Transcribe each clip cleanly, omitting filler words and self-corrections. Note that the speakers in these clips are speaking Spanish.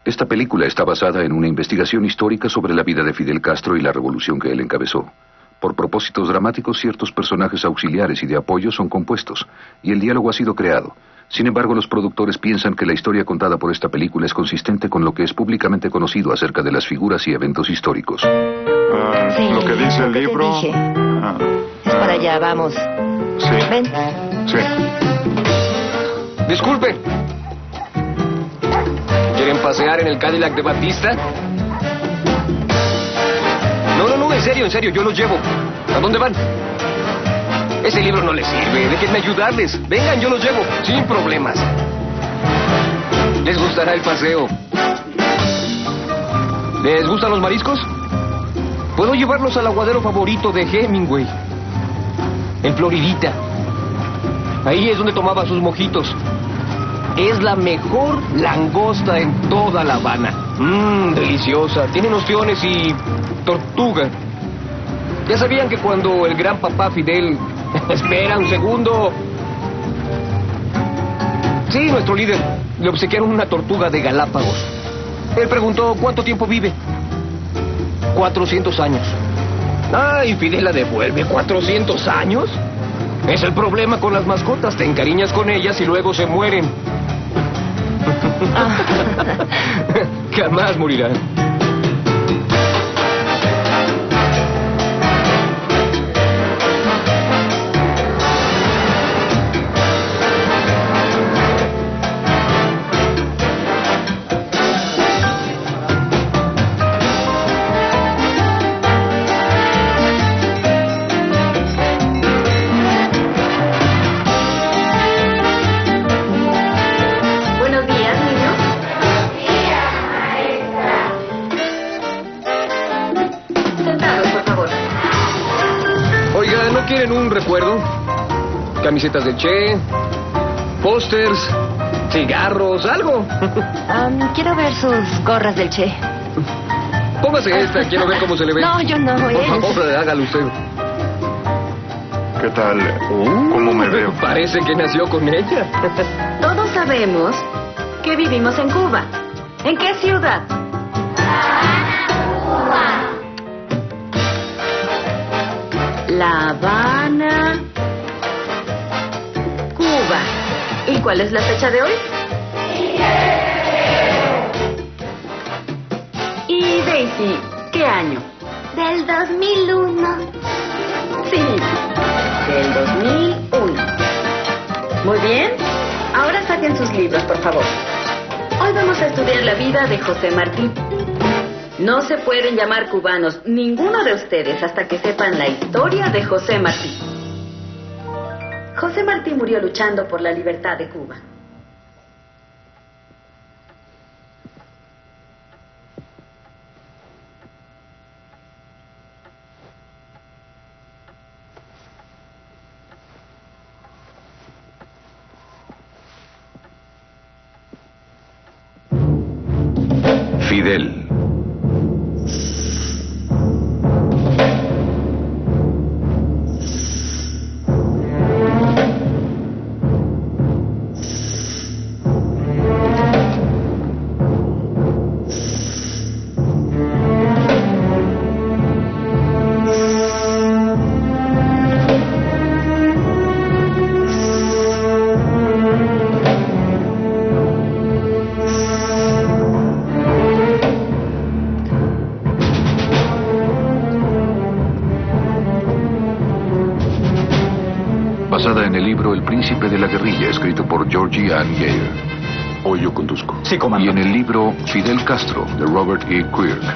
Esta película está basada en una investigación histórica sobre la vida de Fidel Castro y la revolución que él encabezó. Por propósitos dramáticos, ciertos personajes auxiliares y de apoyo son compuestos, y el diálogo ha sido creado. Sin embargo, los productores piensan que la historia contada por esta película es consistente con lo que es públicamente conocido acerca de las figuras y eventos históricos. Sí, lo que dice el te libro... dije. Es para allá, vamos. Sí. Ven. Sí. Disculpe. ¿Quieren pasear en el Cadillac de Batista? No, en serio, yo los llevo. ¿A dónde van? Ese libro no les sirve, déjenme ayudarles. Vengan, yo los llevo, sin problemas. Les gustará el paseo. ¿Les gustan los mariscos? Puedo llevarlos al aguadero favorito de Hemingway, en Floridita. Ahí es donde tomaba sus mojitos. Es la mejor langosta en toda La Habana. Deliciosa. Tienen ostiones y tortuga. ¿Ya sabían que cuando el gran papá Fidel... Espera un segundo. Sí, nuestro líder le obsequiaron una tortuga de Galápagos. Él preguntó cuánto tiempo vive. 400 años. Y Fidel la devuelve. ¿400 años? Es el problema con las mascotas. Te encariñas con ellas y luego se mueren. Jamás morirán. ¿Quieren un recuerdo? Camisetas de Che, pósters, cigarros, algo. Quiero ver sus gorras del Che. Póngase esta, quiero ver cómo se le ve. No, yo no. Por favor, hágalo usted. ¿Qué tal? ¿Cómo me veo? Parece que nació con ella. Todos sabemos que vivimos en Cuba. ¿En qué ciudad? La Habana, Cuba. ¿Y cuál es la fecha de hoy? ¿Y Daisy, qué año? Del 2001. Sí, del 2001. Muy bien. Ahora saquen sus libros, por favor. Hoy vamos a estudiar la vida de José Martí. No se pueden llamar cubanos ninguno de ustedes hasta que sepan la historia de José Martí. José Martí murió luchando por la libertad de Cuba. Fidel. Basada en el libro El Príncipe de la Guerrilla, escrito por Georgie Ann Geyer. Hoy yo conduzco. Sí, Y comandante. en el libro Fidel Castro, de Robert E. Quirk.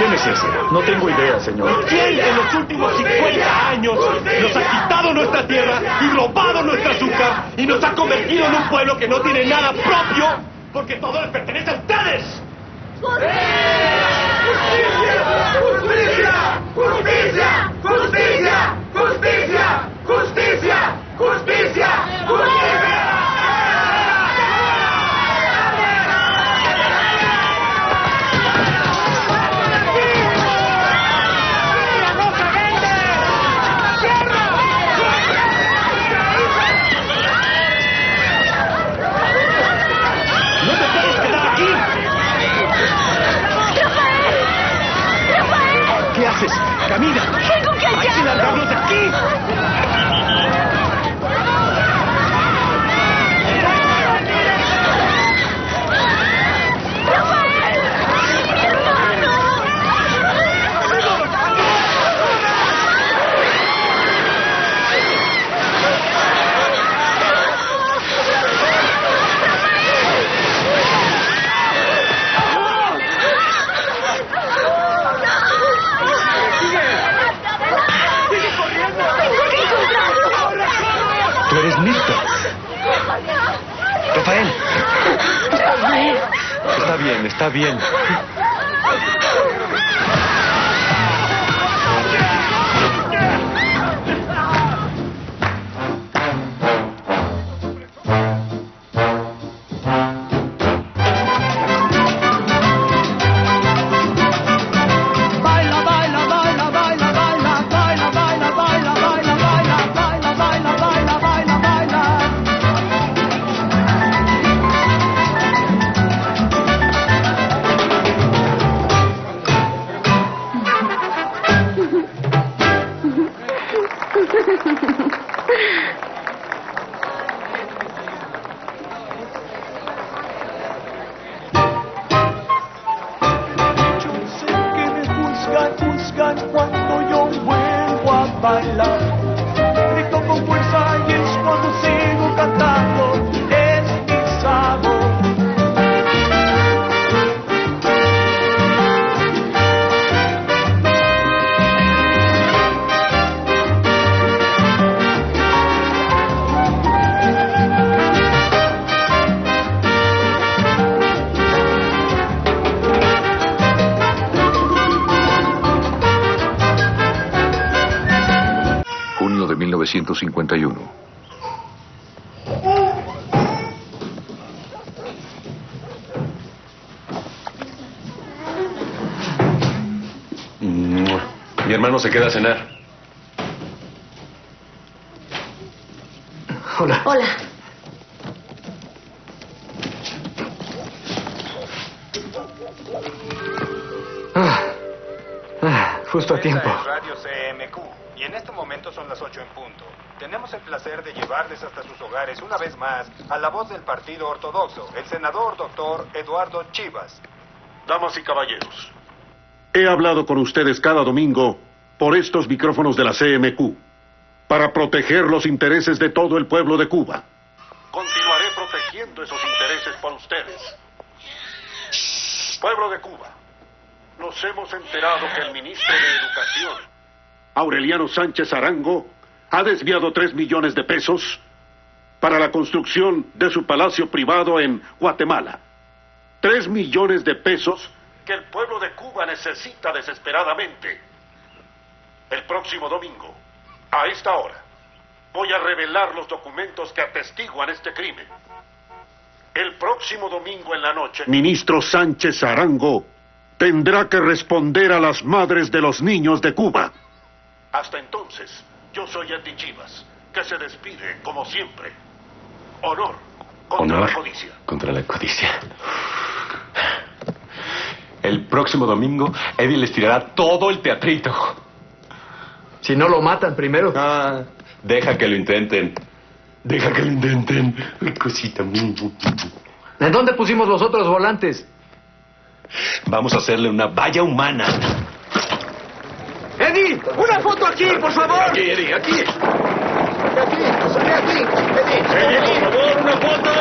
¿Quién es ese? No tengo idea, señor. ¿Quién en los últimos 50 años nos ha quitado nuestra tierra y robado nuestra azúcar y nos ha convertido en un pueblo que no tiene nada propio porque todo les pertenece a ustedes? ¡Justicia! ¡Justicia! ¡Justicia! ¡Justicia! ¡Justicia! ¡Justicia! ¡Justicia! ¿Qué haces? ¡Camina! ¡Tengo que ¡Hay que largarnos de aquí! Tú eres Mirta. Rafael. Está bien, está bien. Juzgan cuando yo vuelvo a bailar. Grito con fuerza y es cuando sigo cantando. Es mi sabor. Junio de 1951. Mi hermano se queda a cenar. Hola. Hola. Justo a tiempo. Esta es Radio CMQ y en este momento son las 8 en punto. Tenemos el placer de llevarles hasta sus hogares una vez más a la voz del Partido Ortodoxo, el senador doctor Eduardo Chivas. Damas y caballeros, he hablado con ustedes cada domingo por estos micrófonos de la CMQ para proteger los intereses de todo el pueblo de Cuba. Continuaré protegiendo esos intereses por ustedes. Pueblo de Cuba, nos hemos enterado que el ministro de Educación, Aureliano Sánchez Arango, ha desviado 3 millones de pesos para la construcción de su palacio privado en Guatemala. 3 millones de pesos que el pueblo de Cuba necesita desesperadamente. El próximo domingo, a esta hora, voy a revelar los documentos que atestiguan este crimen. El próximo domingo en la noche, ministro Sánchez Arango tendrá que responder a las madres de los niños de Cuba. Hasta entonces, yo soy Eddie Chivas, que se despide como siempre. Honor contra la codicia. Contra la codicia. El próximo domingo, Eddie les tirará todo el teatrito. Si no lo matan primero. Deja que lo intenten. Deja que lo intenten. Cosita. ¿En dónde pusimos los otros volantes? Vamos a hacerle una valla humana. ¡Eddie! ¡Una foto aquí, por favor! Aquí, Eddie, aquí. Aquí, sale aquí. Eddie, por favor, una foto.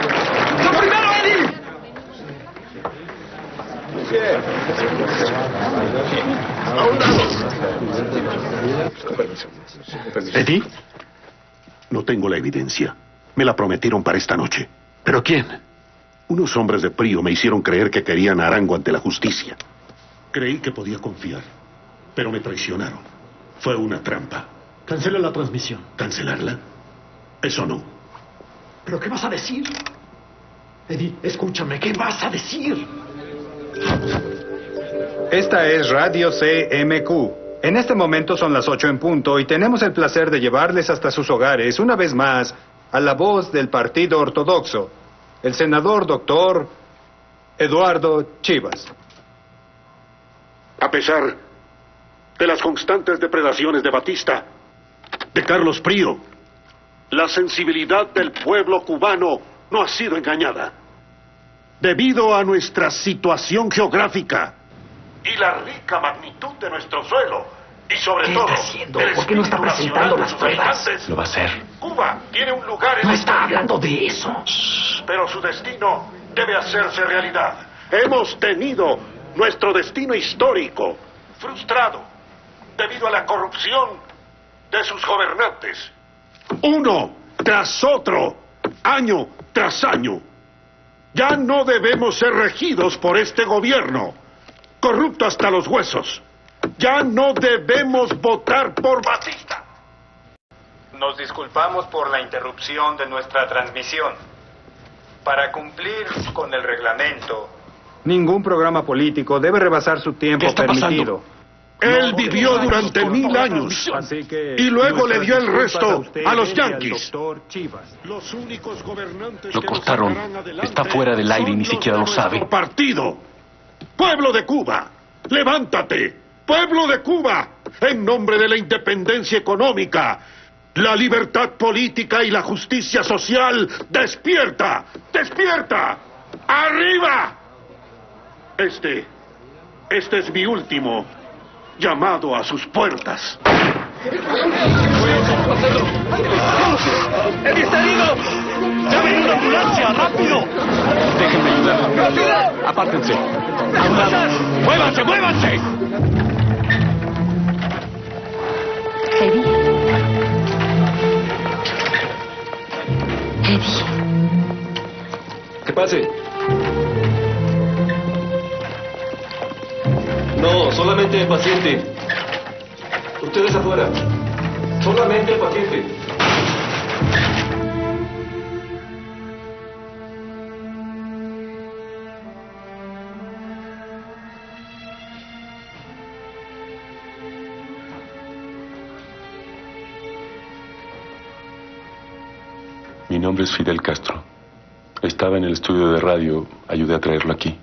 ¡Lo primero, Eddie! Bien. ¿Eddie? No tengo la evidencia. Me la prometieron para esta noche. ¿Pero quién? Unos hombres de Prio me hicieron creer que querían a Arango ante la justicia. Creí que podía confiar, pero me traicionaron. Fue una trampa. Cancela la transmisión. ¿Cancelarla? Eso no. ¿Pero qué vas a decir? Eddie, escúchame, ¿qué vas a decir? Esta es Radio CMQ. En este momento son las 8 en punto y tenemos el placer de llevarles hasta sus hogares, una vez más, a la voz del Partido Ortodoxo, el senador doctor Eduardo Chivas. A pesar de las constantes depredaciones de Batista, de Carlos Prio, la sensibilidad del pueblo cubano no ha sido engañada. Debido a nuestra situación geográfica y la rica magnitud de nuestro suelo, y sobre todo, ¿qué está haciendo? ¿Por qué no está presentando las pruebas? Lo va a hacer. Cuba tiene un lugar en No está hablando de eso. pero su destino debe hacerse realidad. Hemos tenido nuestro destino histórico frustrado debido a la corrupción de sus gobernantes. Uno tras otro, año tras año. Ya no debemos ser regidos por este gobierno, corrupto hasta los huesos. Ya no debemos votar por Batista. Nos disculpamos por la interrupción de nuestra transmisión. Para cumplir con el reglamento, ningún programa político debe rebasar su tiempo permitido. Él vivió durante 1000 años y luego le dio el resto a los yanquis. Los únicos gobernantes Lo cortaron. Está fuera del aire y ni siquiera lo sabe. Partido. Pueblo de Cuba, levántate. Pueblo de Cuba, en nombre de la independencia económica, la libertad política y la justicia social, despierta, despierta, arriba. Este es mi último llamado a sus puertas. ¡Eddie está herido! ¡Llamen una ambulancia! ¡Rápido! Déjenme ayudar. Apártense. ¡Muévanse, muévanse! Eddie. Eddie. ¿Qué pase? No, solamente el paciente. Ustedes afuera. Solamente el paciente. Mi nombre es Fidel Castro. Estaba en el estudio de radio, ayudé a traerlo aquí.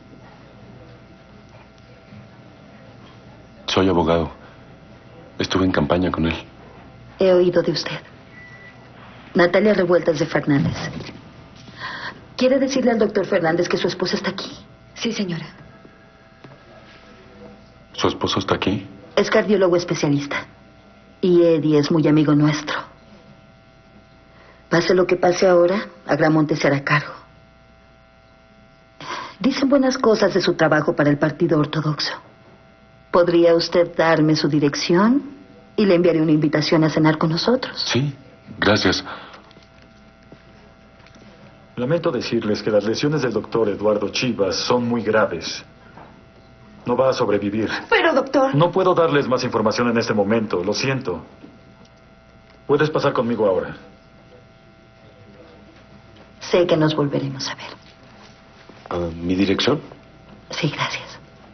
Soy abogado. Estuve en campaña con él. He oído de usted. Natalia Revueltas de Fernández. ¿Quiere decirle al doctor Fernández que su esposa está aquí? Sí, señora. ¿Su esposo está aquí? Es cardiólogo especialista. Y Eddie es muy amigo nuestro. Pase lo que pase ahora, Agramonte se hará cargo. Dicen buenas cosas de su trabajo para el Partido Ortodoxo. ¿Podría usted darme su dirección? Y le enviaré una invitación a cenar con nosotros. Sí, gracias. Lamento decirles que las lesiones del doctor Eduardo Chivas son muy graves. No va a sobrevivir. Pero, doctor... No puedo darles más información en este momento, lo siento. Puedes pasar conmigo ahora. Sé que nos volveremos a ver. ¿Mi dirección? Sí, gracias.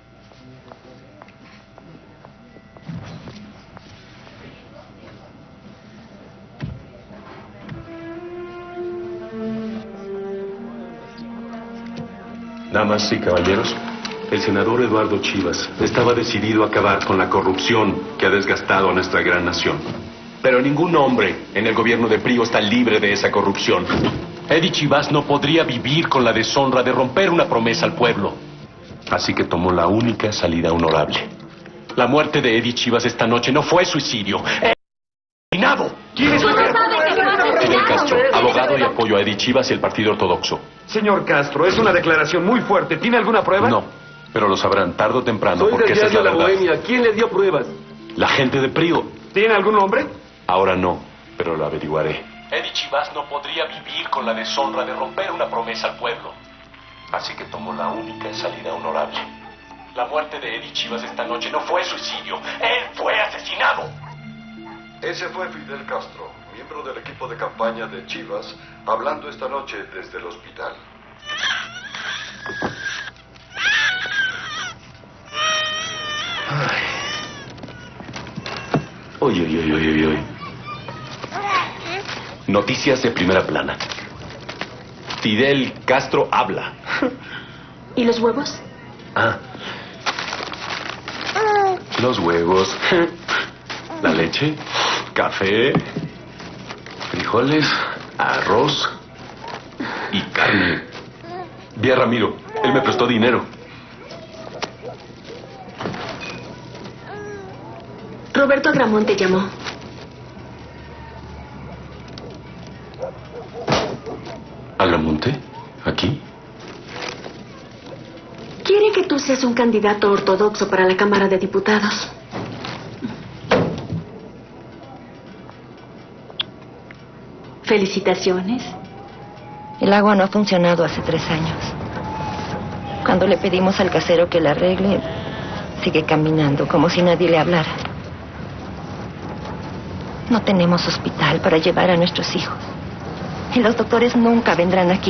Damas y caballeros, el senador Eduardo Chivas estaba decidido a acabar con la corrupción que ha desgastado a nuestra gran nación. Pero ningún hombre en el gobierno de Prio está libre de esa corrupción. Eddie Chivas no podría vivir con la deshonra de romper una promesa al pueblo. Así que tomó la única salida honorable. La muerte de Eddie Chivas esta noche no fue suicidio. ¡Es asesinado! ¿Quién es usted? Fidel Castro, abogado y apoyo a Eddie Chivas y el Partido Ortodoxo. Señor Castro, es una declaración muy fuerte. ¿Tiene alguna prueba? No, pero lo sabrán tarde o temprano Soy porque del esa es la diario La verdad. Bohemia. ¿Quién le dio pruebas? La gente de Prio. ¿Tiene algún nombre? Ahora no. pero lo averiguaré. Eddie Chivas no podría vivir con la deshonra de romper una promesa al pueblo. Así que tomó la única salida honorable. La muerte de Eddie Chivas esta noche no fue suicidio. Él fue asesinado. Ese fue Fidel Castro, miembro del equipo de campaña de Chivas, hablando esta noche desde el hospital. Oye. Noticias de primera plana. Fidel Castro habla. ¿Y los huevos? Los huevos. La leche. Café. Frijoles. Arroz. Y carne. Vi a Ramiro. Él me prestó dinero. Roberto Agramonte llamó. ¿Agramonte? ¿Aquí? Quiere que tú seas un candidato ortodoxo para la Cámara de Diputados. Felicitaciones. El agua no ha funcionado hace 3 años. Cuando le pedimos al casero que la arregle, sigue caminando como si nadie le hablara. No tenemos hospital para llevar a nuestros hijos. Y los doctores nunca vendrán aquí.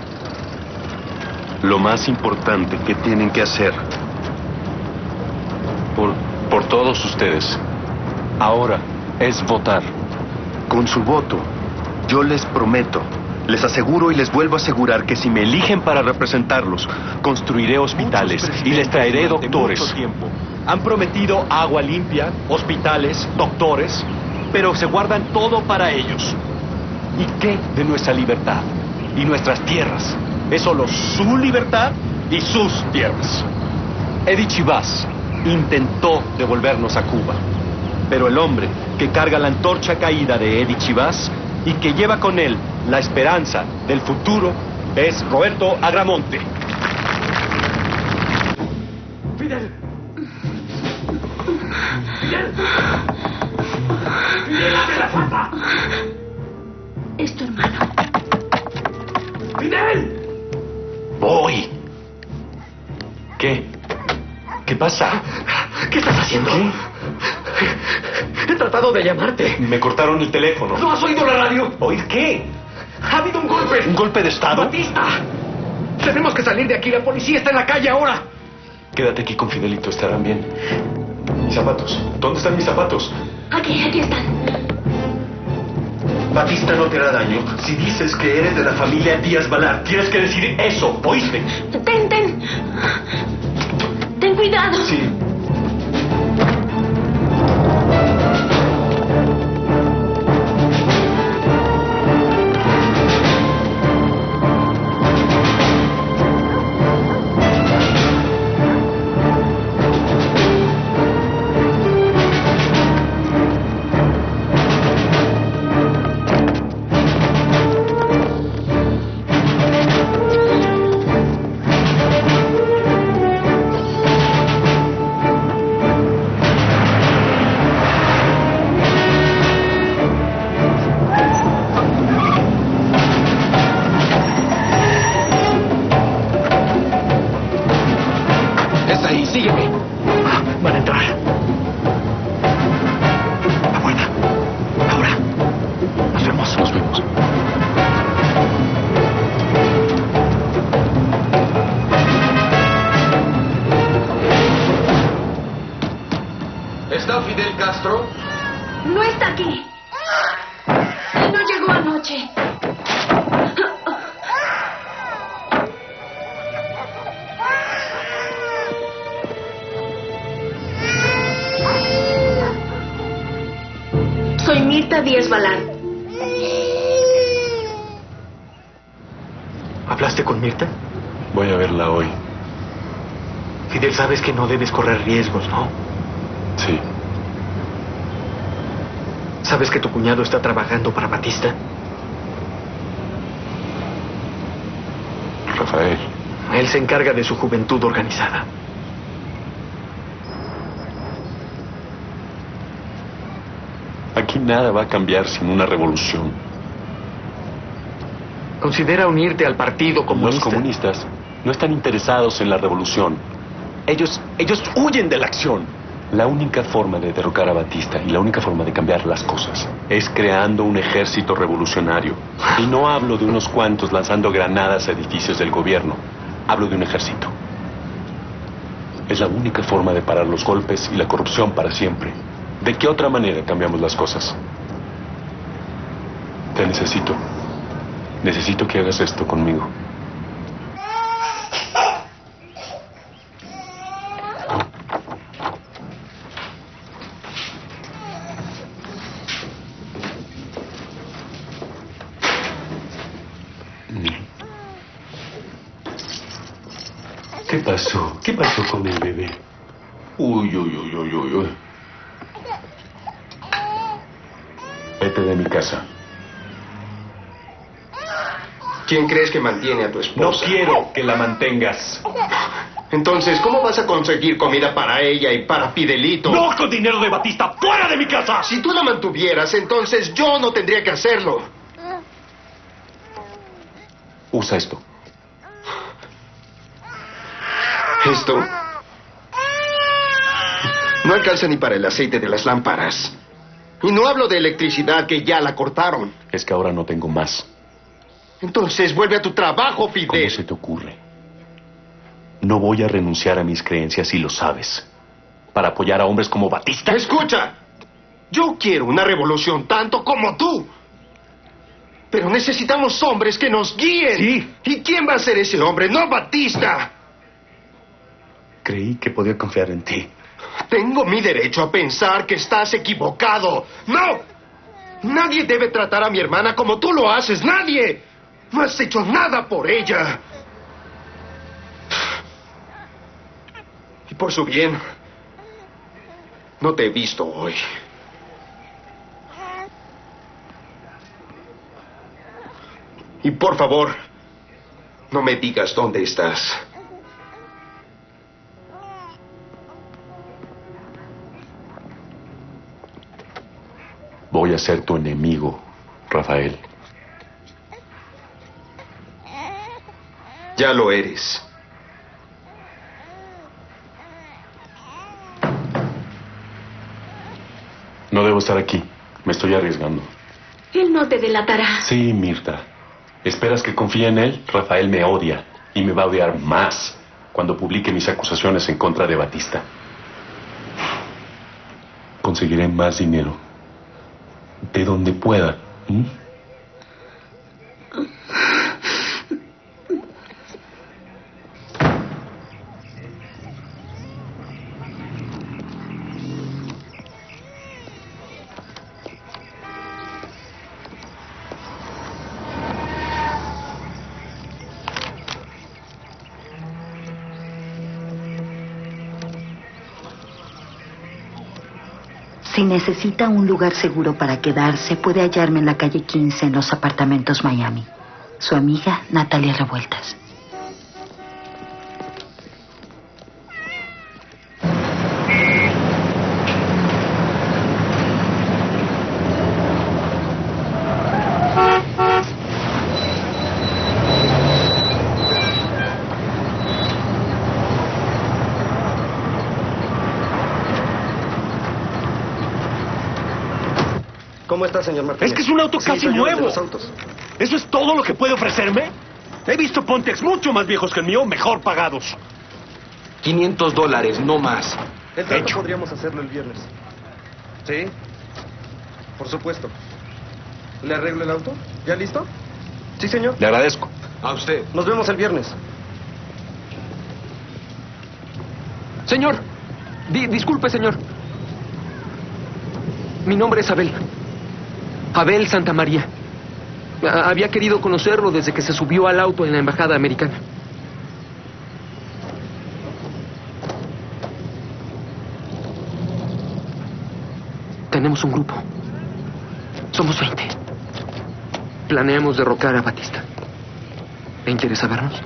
Lo más importante que tienen que hacer por todos ustedes ahora es votar. Con su voto, yo les prometo, les aseguro y les vuelvo a asegurar que si me eligen para representarlos, construiré hospitales y les traeré doctores. Mucho tiempo. Han prometido agua limpia, hospitales, doctores, pero se guardan todo para ellos. ¿Y qué de nuestra libertad y nuestras tierras? Es solo su libertad y sus tierras. Eddie Chivas intentó devolvernos a Cuba, pero el hombre que carga la antorcha caída de Eddie Chivas y que lleva con él la esperanza del futuro es Roberto Agramonte. ¡Fidel! ¡Fidel! ¡Fidel, abre la puerta! Es tu hermano. ¡Fidel! Voy. ¿Qué? ¿Qué pasa? ¿Qué estás haciendo? ¿Qué? He tratado de llamarte. Me cortaron el teléfono. ¿No has oído la radio? ¿Oír qué? Ha habido un golpe. ¿Un golpe de estado? ¡Batista! Tenemos que salir de aquí. La policía está en la calle ahora. Quédate aquí con Fidelito, estarán bien. ¿Mis zapatos? ¿Dónde están mis zapatos? Aquí están. Batista no te hará daño si dices que eres de la familia Díaz Balart. Tienes que decir eso, ¿oíste? Ten cuidado. Sí. ¿Está Fidel Castro? No está aquí. No llegó anoche. Soy Mirta Díaz Balart. ¿Hablaste con Mirta? Voy a verla hoy. Fidel, sabes que no debes correr riesgos, ¿no? Sí. ¿Sabes que tu cuñado está trabajando para Batista? Rafael. Él se encarga de su juventud organizada. ¿A Aquí nada va a cambiar sin una revolución. Considera unirte al partido comunista. Los comunistas no están interesados en la revolución. Ellos huyen de la acción. La única forma de derrocar a Batista y la única forma de cambiar las cosas es creando un ejército revolucionario. Y no hablo de unos cuantos lanzando granadas a edificios del gobierno. Hablo de un ejército. Es la única forma de parar los golpes y la corrupción para siempre. ¿De qué otra manera cambiamos las cosas? Te necesito. Necesito que hagas esto conmigo. ¿Qué pasó? ¿Qué pasó con el bebé? Uy. Vete de mi casa. ¿Quién crees que mantiene a tu esposa? No quiero que la mantengas. Entonces, ¿cómo vas a conseguir comida para ella y para Fidelito? ¡No con dinero de Batista! ¡Fuera de mi casa! Si tú la mantuvieras, entonces yo no tendría que hacerlo. Usa esto. ¿Esto? No alcanza ni para el aceite de las lámparas. Y no hablo de electricidad, que ya la cortaron. Es que ahora no tengo más. Entonces vuelve a tu trabajo, Fidel. ¿Cómo se te ocurre? No voy a renunciar a mis creencias y lo sabes. Para apoyar a hombres como Batista. ¡Escucha! Yo quiero una revolución tanto como tú. Pero necesitamos hombres que nos guíen. Sí. ¿Y quién va a ser ese hombre? ¡No Batista! Creí que podía confiar en ti. Tengo mi derecho a pensar que estás equivocado. ¡No! Nadie debe tratar a mi hermana como tú lo haces. ¡Nadie! No has hecho nada por ella. Y por su bien, no te he visto hoy. Y por favor, no me digas dónde estás. Voy a ser tu enemigo, Rafael. Ya lo eres. No debo estar aquí. Me estoy arriesgando. Él no te delatará. Sí, Mirta. ¿Esperas que confíe en él? Rafael me odia y me va a odiar más cuando publique mis acusaciones en contra de Batista. Conseguiré más dinero. De donde pueda. Si necesita un lugar seguro para quedarse, puede hallarme en la calle 15 en los apartamentos Miami. Su amiga, Natalia Revueltas. ¿Cómo está, señor Martínez? Es que es un auto casi soy yo, nuevo. de los autos. ¿Eso es todo lo que puede ofrecerme? He visto Pontiacs mucho más viejos que el mío, mejor pagados. $500, no más. El trato podríamos hacerlo el viernes. ¿Sí? Por supuesto. ¿Le arreglo el auto? ¿Ya listo? Sí, señor. Le agradezco. A usted. Nos vemos el viernes. Señor, disculpe, señor. Mi nombre es Abel. Abel Santamaría. Había querido conocerlo desde que se subió al auto en la embajada americana. Tenemos un grupo. Somos 20. Planeamos derrocar a Batista. ¿Me interesa vernos?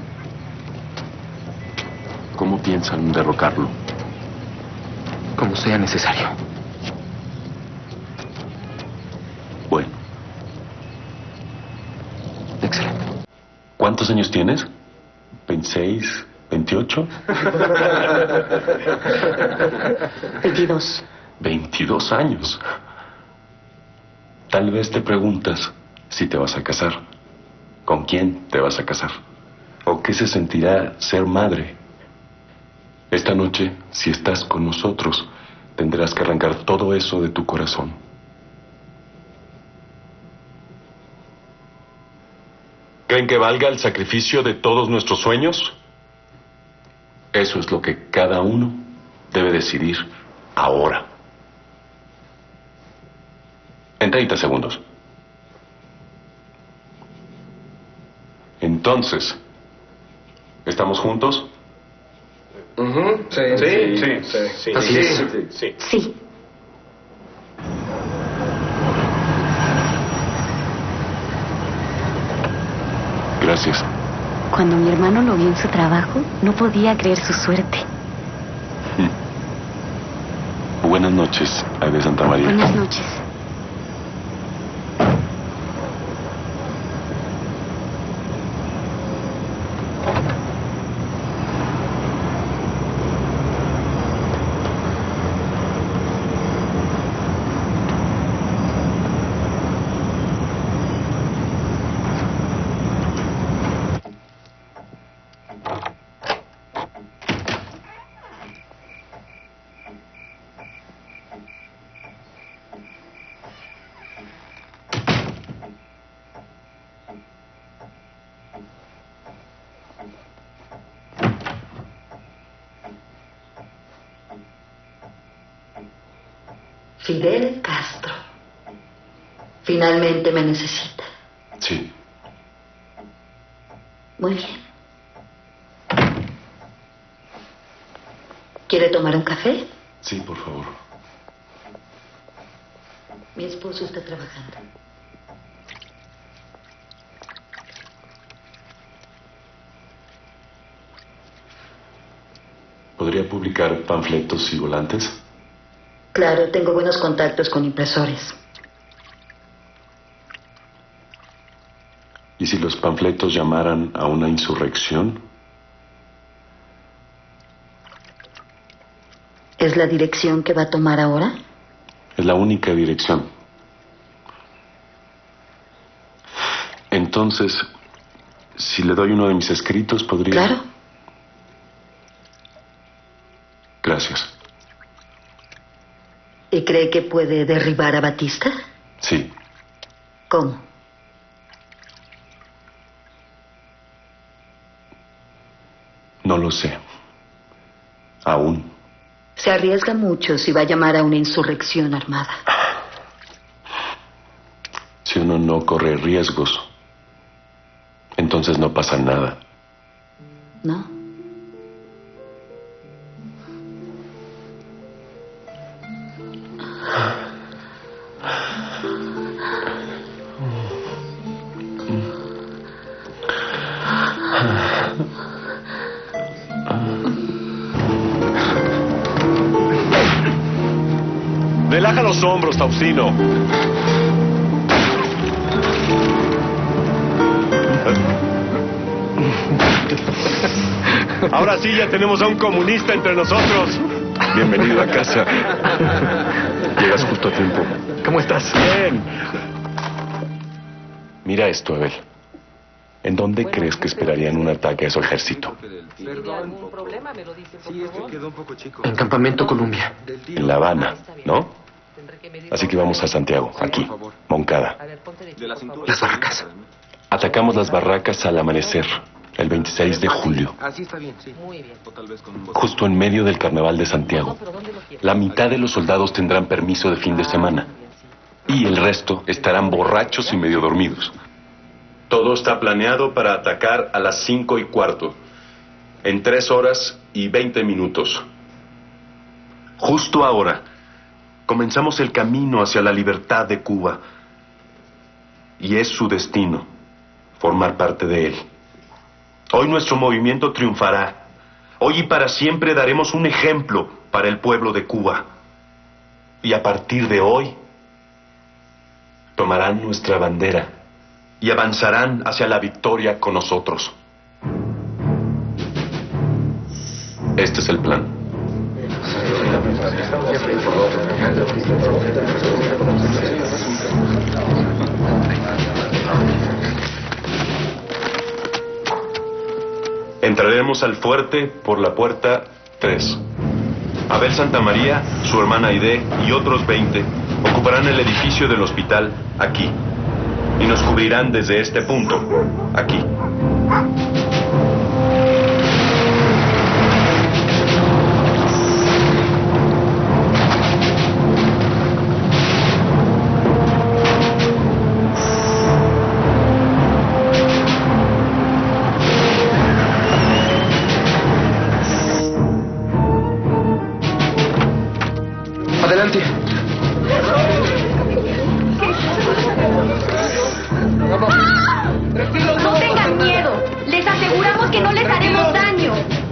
¿Cómo piensan derrocarlo? Como sea necesario. ¿Cuántos años tienes? ¿26? ¿28? 22. 22 años. Tal vez te preguntas si te vas a casar. ¿Con quién te vas a casar? ¿O qué se sentirá ser madre? Esta noche, si estás con nosotros, tendrás que arrancar todo eso de tu corazón. ¿Creen que valga el sacrificio de todos nuestros sueños? Eso es lo que cada uno debe decidir ahora. En 30 segundos. Entonces, ¿estamos juntos? Sí. Así es. Sí. Gracias. Cuando mi hermano lo vio en su trabajo, no podía creer su suerte. Buenas noches, Aide Santa María. Buenas noches. Fidel Castro. Finalmente me necesita. Sí. Muy bien. ¿Quiere tomar un café? Sí, por favor. Mi esposo está trabajando. ¿Podría publicar panfletos y volantes? Claro, tengo buenos contactos con impresores. ¿Y si los panfletos llamaran a una insurrección? ¿Es la dirección que va a tomar ahora? Es la única dirección. Entonces, si le doy uno de mis escritos, podría... Claro. Gracias. ¿Y cree que puede derribar a Batista? Sí. ¿Cómo? No lo sé. Aún. Se arriesga mucho si va a llamar a una insurrección armada. Si uno no corre riesgos, entonces no pasa nada. ¿No? Relaja los hombros, Faustino. Ahora sí, ya tenemos a un comunista entre nosotros. Bienvenido a casa. Llegas justo a tiempo. ¿Cómo estás? Bien. Mira esto, Abel. ¿En dónde crees que esperarían un ataque a su ejército? ¿Algún problema? ¿Me lo dice, por favor? Quedó un poco chico. En Campamento Columbia. En La Habana, ¿no? Así que vamos a Santiago, aquí, Moncada. Las barracas. Atacamos las barracas al amanecer, el 26 de julio. Así está bien, sí. Muy bien. Justo en medio del Carnaval de Santiago. La mitad de los soldados tendrán permiso de fin de semana. Y el resto estarán borrachos y medio dormidos. Todo está planeado para atacar a las 5:15. En 3 horas y 20 minutos. Justo ahora, comenzamos el camino hacia la libertad de Cuba. Y es su destino formar parte de él. Hoy nuestro movimiento triunfará. Hoy y para siempre daremos un ejemplo para el pueblo de Cuba. Y a partir de hoy, tomarán nuestra bandera y avanzarán hacia la victoria con nosotros. Este es el plan. Entraremos al fuerte por la puerta 3. Abel Santamaría, su hermana Aide y otros 20 ocuparán el edificio del hospital aquí. Y nos cubrirán desde este punto, aquí. Adelante. No tengan miedo. Les aseguramos que no les haremos daño.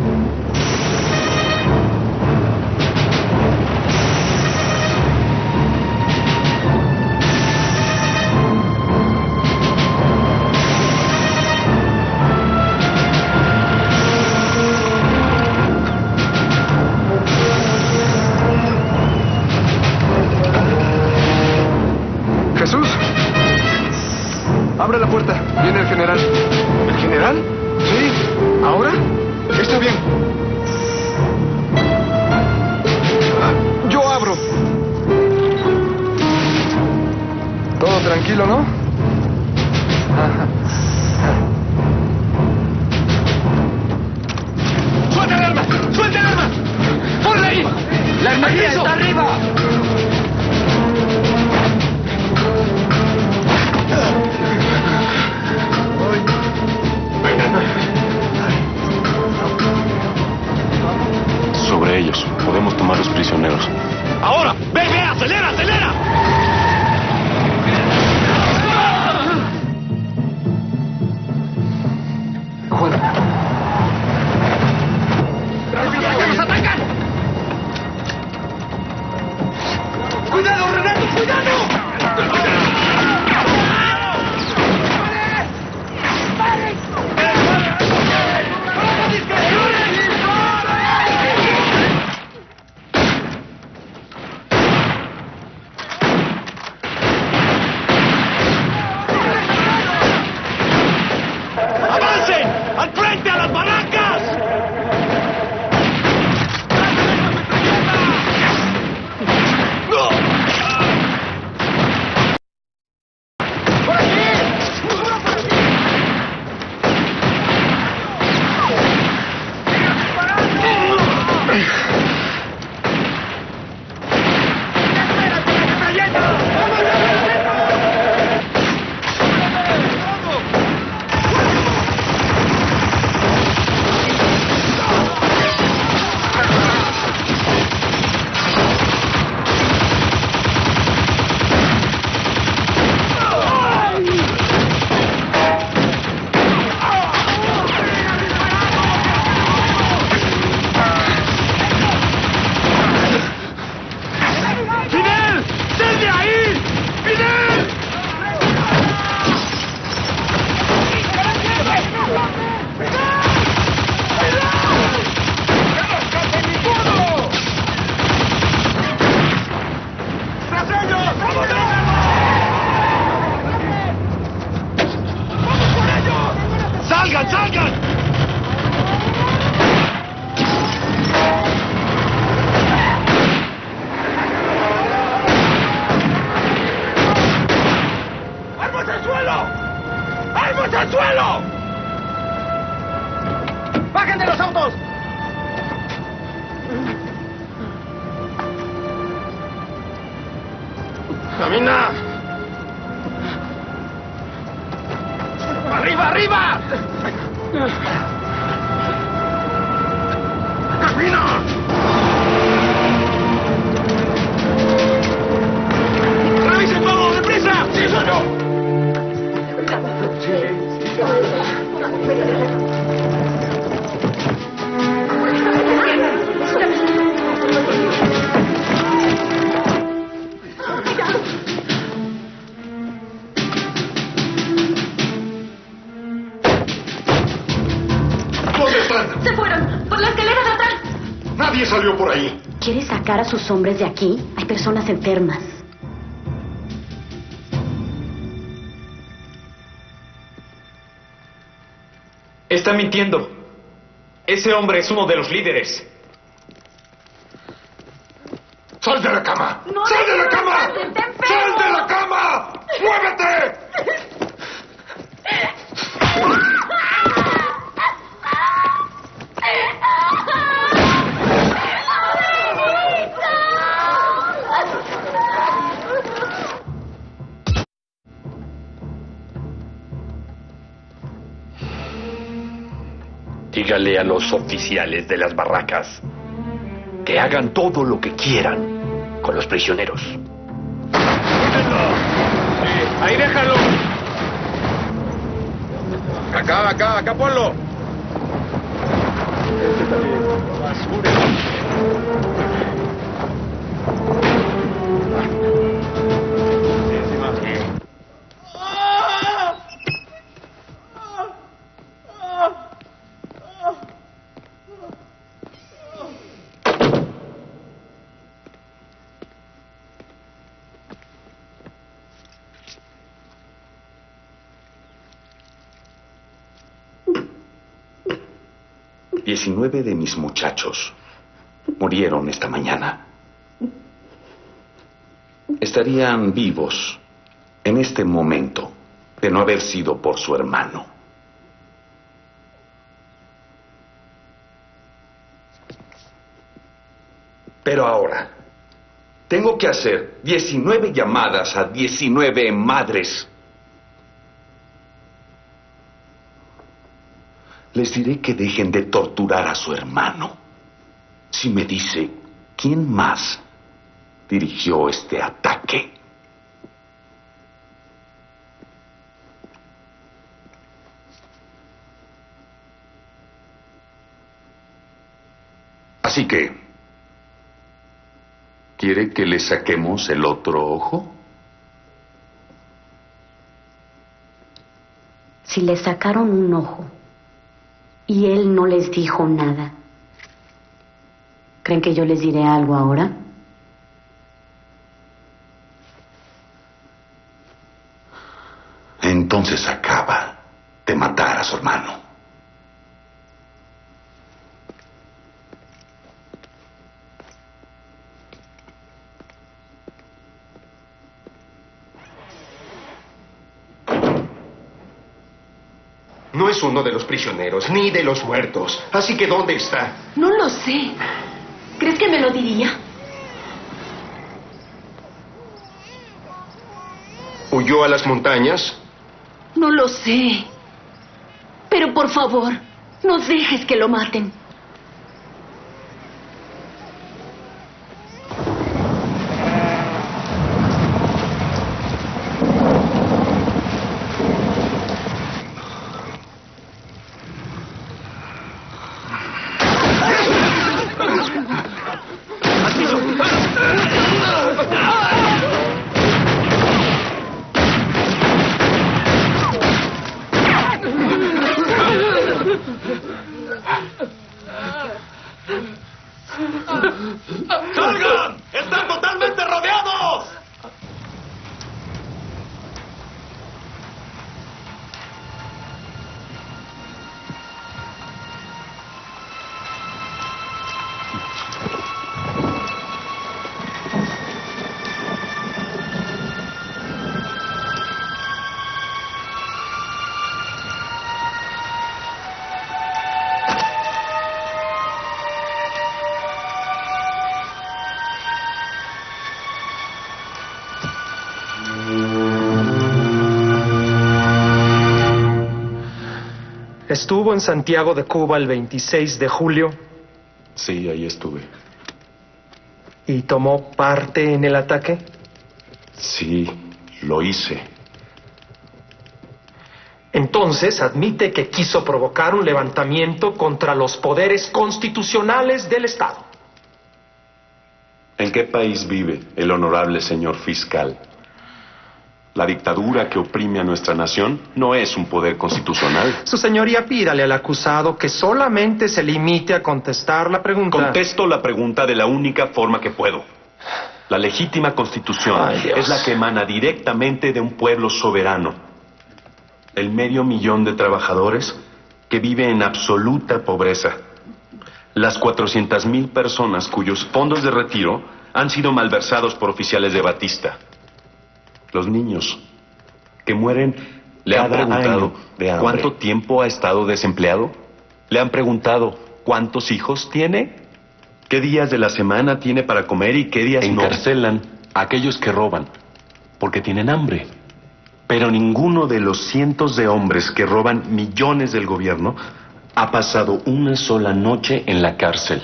Jesús. Abre la puerta. Viene el general. ¿El general? Sí. ¿Ahora? Está bien. Yo abro. Todo tranquilo, ¿no? ¡Suelta el arma! ¡Suelta el arma! ¡Ponla ahí! ¡La armería está arriba! Sobre ellos. Podemos tomarlos prisioneros. ¡Ahora! ¡Ve, ve! ¡Acelera, acelera! Juan. ¡Que nos atacan! ¡Cuidado, Renato! ¡Cuidado! ¡Avancen! ¡Al frente, a las barracas! ¡Por aquí! ¡Fidel! ¡Sal de ahí! ¡Fidel! ¡Tras ellos! ¡Vamos, por ellos! ¡Salgan, salgan! ¡Armas al suelo! ¡Armas al suelo! ¡Bajen de los autos! ¡Camina! ¡Arriba, arriba! ¡Camina! ¡Revisen todo, deprisa! ¡Sí, soy yo! Se fueron por la escalera de atrás. Nadie salió por ahí. ¿Quiere sacar a sus hombres de aquí? Hay personas enfermas. Está mintiendo. Ese hombre es uno de los líderes. ¡Sal de la cama! ¡Sal de la cama! ¡Sal de la cama! ¡Muévete! Dígale a los oficiales de las barracas que hagan todo lo que quieran con los prisioneros. Ahí déjalo. Acá ponlo. $19 de mis muchachos murieron esta mañana. Estarían vivos en este momento de no haber sido por su hermano. Pero ahora tengo que hacer 19 llamadas a 19 madres. Les diré que dejen de torturar a su hermano si me dice quién más dirigió este ataque. Así que, ¿quiere que le saquemos el otro ojo? Si le sacaron un ojo y él no les dijo nada, ¿creen que yo les diré algo ahora? Entonces acaba de matar a su hermano. No es uno de los prisioneros, ni de los muertos. Así que, ¿dónde está? No lo sé. ¿Crees que me lo diría? ¿Huyó a las montañas? No lo sé. Pero por favor, no dejes que lo maten. ¡Salgan! ¡Están totalmente rodeados! ¿Estuvo en Santiago de Cuba el 26 de julio? Sí, ahí estuve. ¿Y tomó parte en el ataque? Sí, lo hice. Entonces admite que quiso provocar un levantamiento contra los poderes constitucionales del Estado. ¿En qué país vive el honorable señor fiscal? La dictadura que oprime a nuestra nación no es un poder constitucional. Su señoría, pídale al acusado que solamente se limite a contestar la pregunta. Contesto la pregunta de la única forma que puedo. La legítima constitución es la que emana directamente de un pueblo soberano. El 500,000 de trabajadores que vive en absoluta pobreza. Las 400,000 personas cuyos fondos de retiro han sido malversados por oficiales de Batista. Los niños que mueren le han preguntado cuánto tiempo ha estado desempleado. Le han preguntado cuántos hijos tiene, qué días de la semana tiene para comer y qué días no. Encarcelan a aquellos que roban porque tienen hambre. Pero ninguno de los cientos de hombres que roban millones del gobierno ha pasado una sola noche en la cárcel.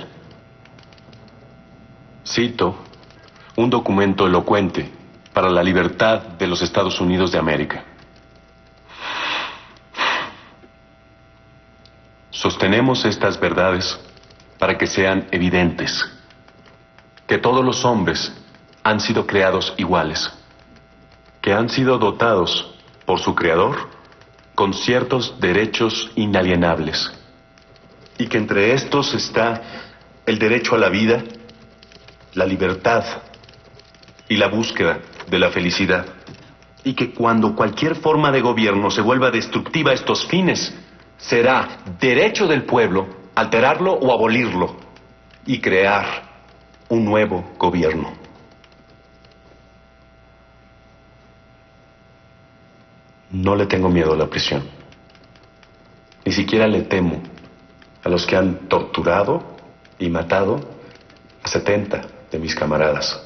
Cito un documento elocuente para la libertad de los Estados Unidos de América. Sostenemos estas verdades para que sean evidentes, que todos los hombres han sido creados iguales, que han sido dotados por su Creador con ciertos derechos inalienables, y que entre estos está el derecho a la vida, la libertad y la búsqueda de la felicidad, y que cuando cualquier forma de gobierno se vuelva destructiva a estos fines, será derecho del pueblo alterarlo o abolirlo y crear un nuevo gobierno. No le tengo miedo a la prisión. Ni siquiera le temo a los que han torturado y matado a 70 de mis camaradas.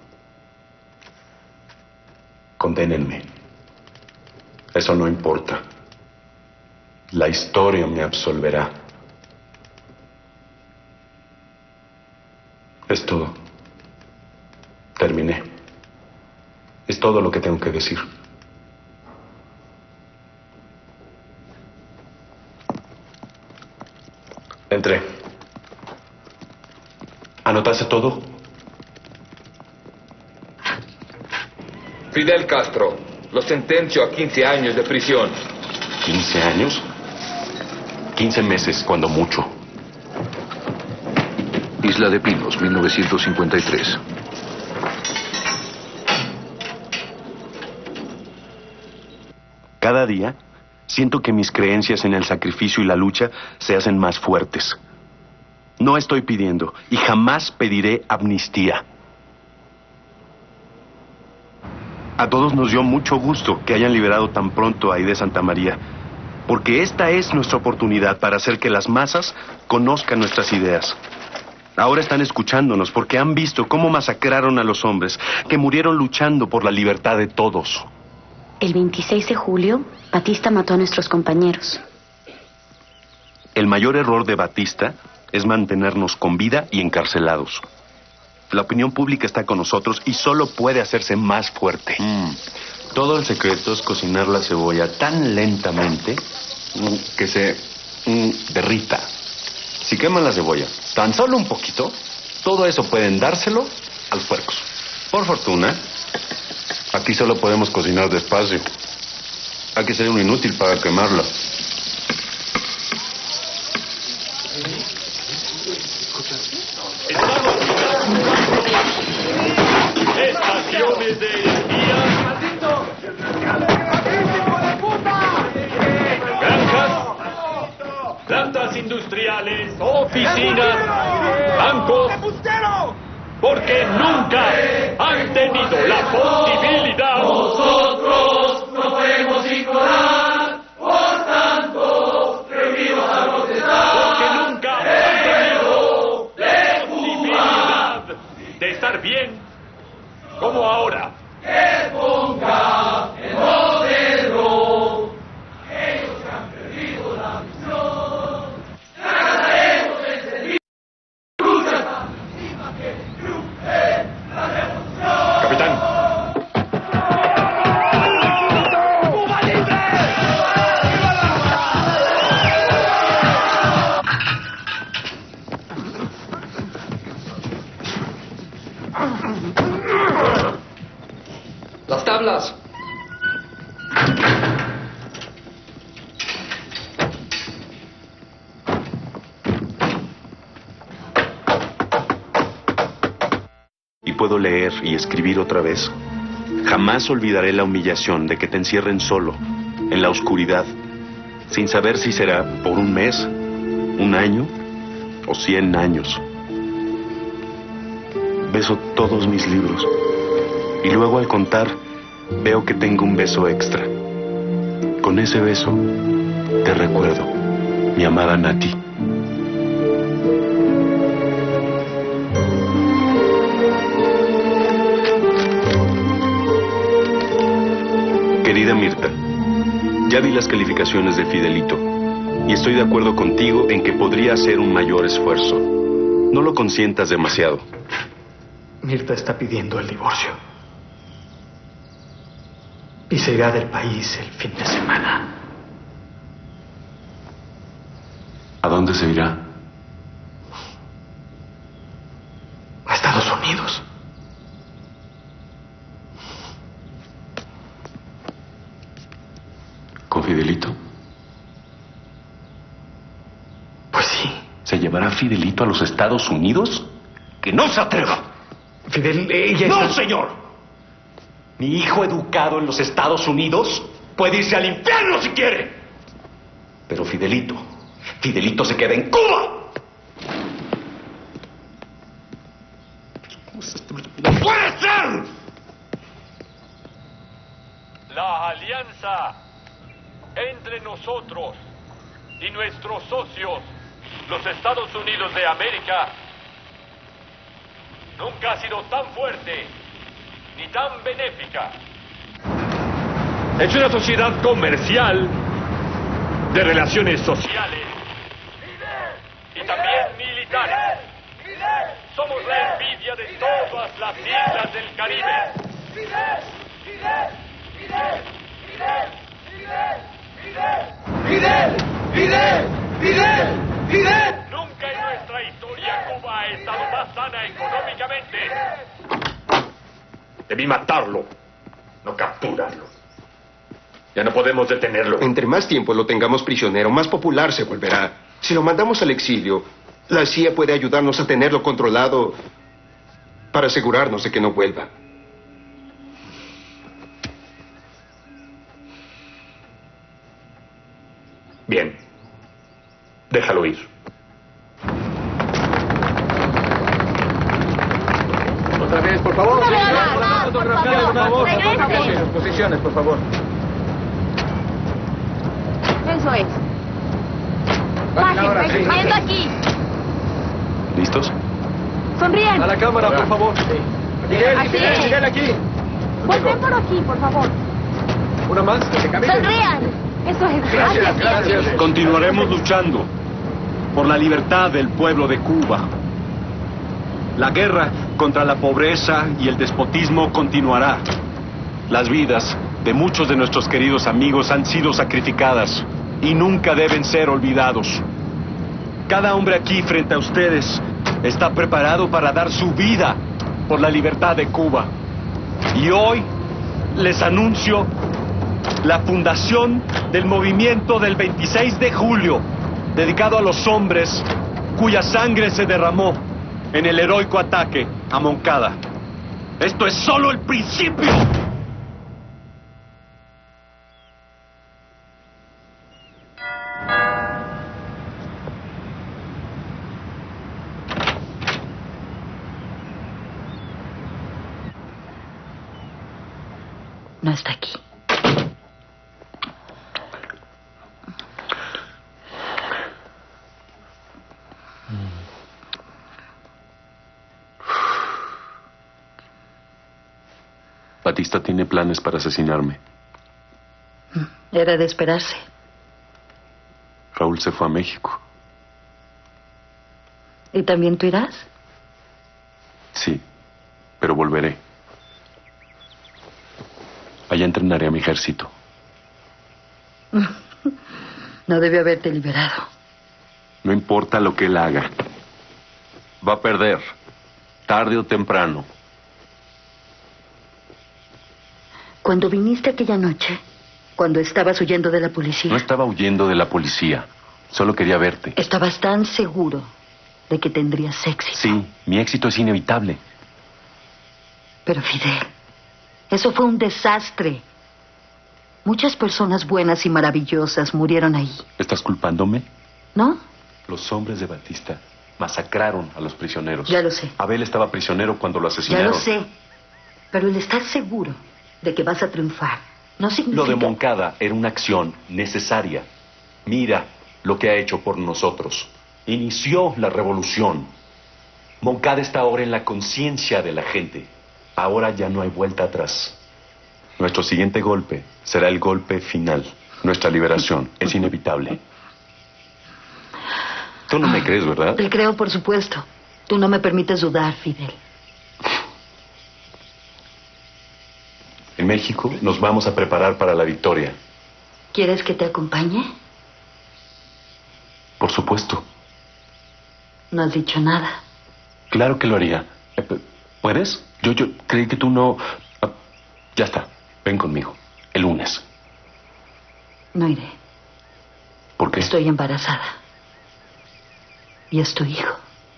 Condénenme. Eso no importa. La historia me absolverá. Es todo. Terminé. Es todo lo que tengo que decir. Entré. ¿Anotaste todo? Fidel Castro, lo sentencio a 15 años de prisión. ¿15 años? 15 meses, cuando mucho. Isla de Pinos, 1953. Cada día siento que mis creencias en el sacrificio y la lucha se hacen más fuertes. No estoy pidiendo y jamás pediré amnistía. A todos nos dio mucho gusto que hayan liberado tan pronto a Aide Santamaría, porque esta es nuestra oportunidad para hacer que las masas conozcan nuestras ideas. Ahora están escuchándonos porque han visto cómo masacraron a los hombres que murieron luchando por la libertad de todos. El 26 de julio, Batista mató a nuestros compañeros. El mayor error de Batista es mantenernos con vida y encarcelados. La opinión pública está con nosotros y solo puede hacerse más fuerte. Todo el secreto es cocinar la cebolla tan lentamente que se derrita. Si queman la cebolla tan solo un poquito, todo eso pueden dárselo a los puercos. Por fortuna, aquí solo podemos cocinar despacio. Hay que ser un inútil para quemarla. Estaciones de energía, granjas, plantas industriales, oficinas, bancos, porque nunca han tenido la posibilidad. Nosotros no podemos ignorar, por tanto, reunidos a protestar. Porque nunca han tenido la posibilidad de estar bien como ahora. Que ponga en modelo. Ellos que han perdido la misión. Trataremos de servir luchas a encima que triunfe la revolución. Capitán. ¡Cuba libre! puedo leer y escribir otra vez, jamás olvidaré la humillación de que te encierren solo, en la oscuridad, sin saber si será por un mes, un año o 100 años. Beso todos mis libros y luego al contar veo que tengo un beso extra. Con ese beso te recuerdo, mi amada Nati. Querida Mirta, ya vi las calificaciones de Fidelito y estoy de acuerdo contigo en que podría hacer un mayor esfuerzo. No lo consientas demasiado. Mirta está pidiendo el divorcio. Y se irá del país el fin de semana. ¿A dónde se irá? A Estados Unidos. ¿Con Fidelito? Pues sí. ¿Se llevará Fidelito a los Estados Unidos? ¡Que no se atreva! Fidel, ella ¡No, está... señor! Mi hijo educado en los Estados Unidos puede irse al infierno si quiere. Pero Fidelito se queda en Cuba. ¡No puede ser! La alianza entre nosotros y nuestros socios, los Estados Unidos de América, nunca ha sido tan fuerte ni tan benéfica. Es una sociedad comercial, de relaciones sociales y también militares. Somos la envidia de todas las islas del Caribe. Nunca en nuestra historia Cuba ha estado más sana económicamente. Debí matarlo, no capturarlo. Ya no podemos detenerlo. Entre más tiempo lo tengamos prisionero, más popular se volverá. Si lo mandamos al exilio, la CIA puede ayudarnos a tenerlo controlado para asegurarnos de que no vuelva. Bien. Déjalo ir. Otra vez, por favor. Por favor, regrese. Posiciones, por favor. Eso es. Ahora sí. Viendo aquí. ¿Listos? Sonríen. A la cámara, por favor. Miguel, Así Miguel, es. Miguel, aquí. Volten por aquí, por favor. Una más. Que se camine. Sonrían. Eso es. Gracias. Continuaremos luchando por la libertad del pueblo de Cuba. La guerra contra la pobreza y el despotismo continuará. Las vidas de muchos de nuestros queridos amigos han sido sacrificadas y nunca deben ser olvidados. Cada hombre aquí frente a ustedes está preparado para dar su vida por la libertad de Cuba. Y hoy les anuncio la fundación del movimiento del 26 de julio, dedicado a los hombres cuya sangre se derramó en el heroico ataque a Moncada. Esto es solo el principio. No está aquí. Batista tiene planes para asesinarme. Era de esperarse. Raúl se fue a México. ¿Y también tú irás? Sí, pero volveré. Allá entrenaré a mi ejército. No debe haberte liberado. No importa lo que él haga. Va a perder, tarde o temprano. Cuando viniste aquella noche, cuando estabas huyendo de la policía, No estaba huyendo de la policía. Solo quería verte. estabas tan seguro de que tendrías éxito. Sí, mi éxito es inevitable. Pero Fidel, eso fue un desastre. Muchas personas buenas y maravillosas murieron ahí. ¿Estás culpándome? ¿No? Los hombres de Batista masacraron a los prisioneros. Ya lo sé. Abel estaba prisionero cuando lo Ya asesinaron. lo sé. Pero el estar seguro de que vas a triunfar no significa... Lo de Moncada era una acción necesaria. Mira lo que ha hecho por nosotros. Inició la revolución. Moncada está ahora en la conciencia de la gente. Ahora ya no hay vuelta atrás. Nuestro siguiente golpe será el golpe final. Nuestra liberación es inevitable. Tú no me crees, ¿verdad? Te creo, por supuesto. Tú no me permites dudar, Fidel. En México nos vamos a preparar para la victoria. ¿Quieres que te acompañe? Por supuesto. No has dicho nada. Claro que lo haría. ¿Puedes? Yo creí que tú no... Ya está. Ven conmigo. El lunes. No iré. ¿Por qué? Estoy embarazada. Y es tu hijo.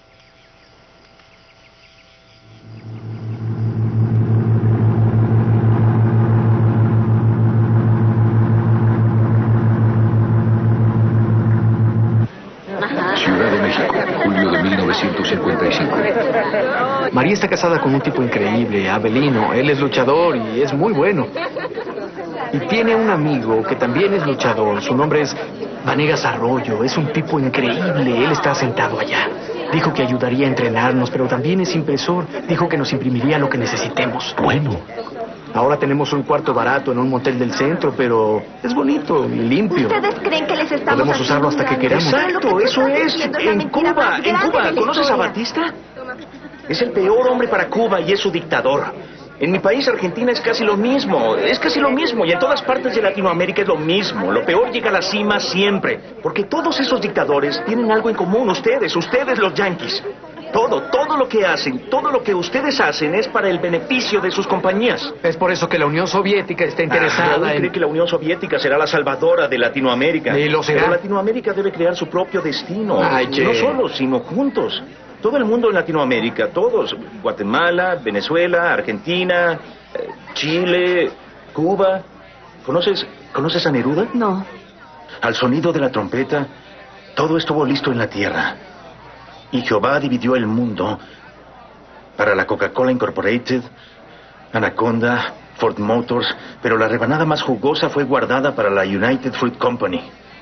Ciudad de México, julio de 1955. María está casada con un tipo increíble, Abelino. Él es luchador y es muy bueno. Y tiene un amigo que también es luchador. Su nombre es Vanegas Arroyo. Es un tipo increíble. Él está sentado allá. Dijo que ayudaría a entrenarnos, pero también es impresor. Dijo que nos imprimiría lo que necesitemos. Bueno. Ahora tenemos un cuarto barato en un motel del centro, pero es bonito y limpio. ¿Ustedes creen que les estamos Podemos usarlo hasta que queramos. Exacto, eso es. En Cuba, ¿conoces a Batista? Es el peor hombre para Cuba y es su dictador. En mi país, Argentina, es casi lo mismo. Es casi lo mismo. Y en todas partes de Latinoamérica es lo mismo. Lo peor llega a la cima siempre. Porque todos esos dictadores tienen algo en común. Ustedes los yanquis. Todo lo que hacen, todo lo que ustedes hacen es para el beneficio de sus compañías. Es por eso que la Unión Soviética está interesada en... cree que la Unión Soviética será la salvadora de Latinoamérica. ¿Y lo será? Pero Latinoamérica debe crear su propio destino. Ay, no solos, sino juntos. Todo el mundo en Latinoamérica, todos. Guatemala, Venezuela, Argentina, Chile, Cuba. ¿Conoces a Neruda? No. Al sonido de la trompeta, todo estuvo listo en la tierra. Y Jehová dividió el mundo para la Coca-Cola Incorporated, Anaconda, Ford Motors, pero la rebanada más jugosa fue guardada para la United Fruit Company.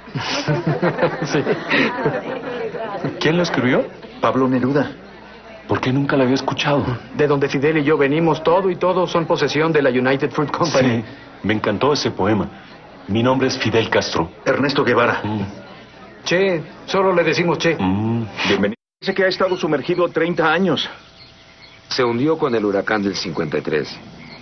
Sí. ¿Quién lo escribió? Pablo Neruda. ¿Por qué nunca lo había escuchado? De donde Fidel y yo venimos, todo y todos son posesión de la United Fruit Company. Sí, me encantó ese poema. Mi nombre es Fidel Castro. Ernesto Guevara. Che, solo le decimos Che. Bienvenido. Dice que ha estado sumergido 30 años. Se hundió con el huracán del 53.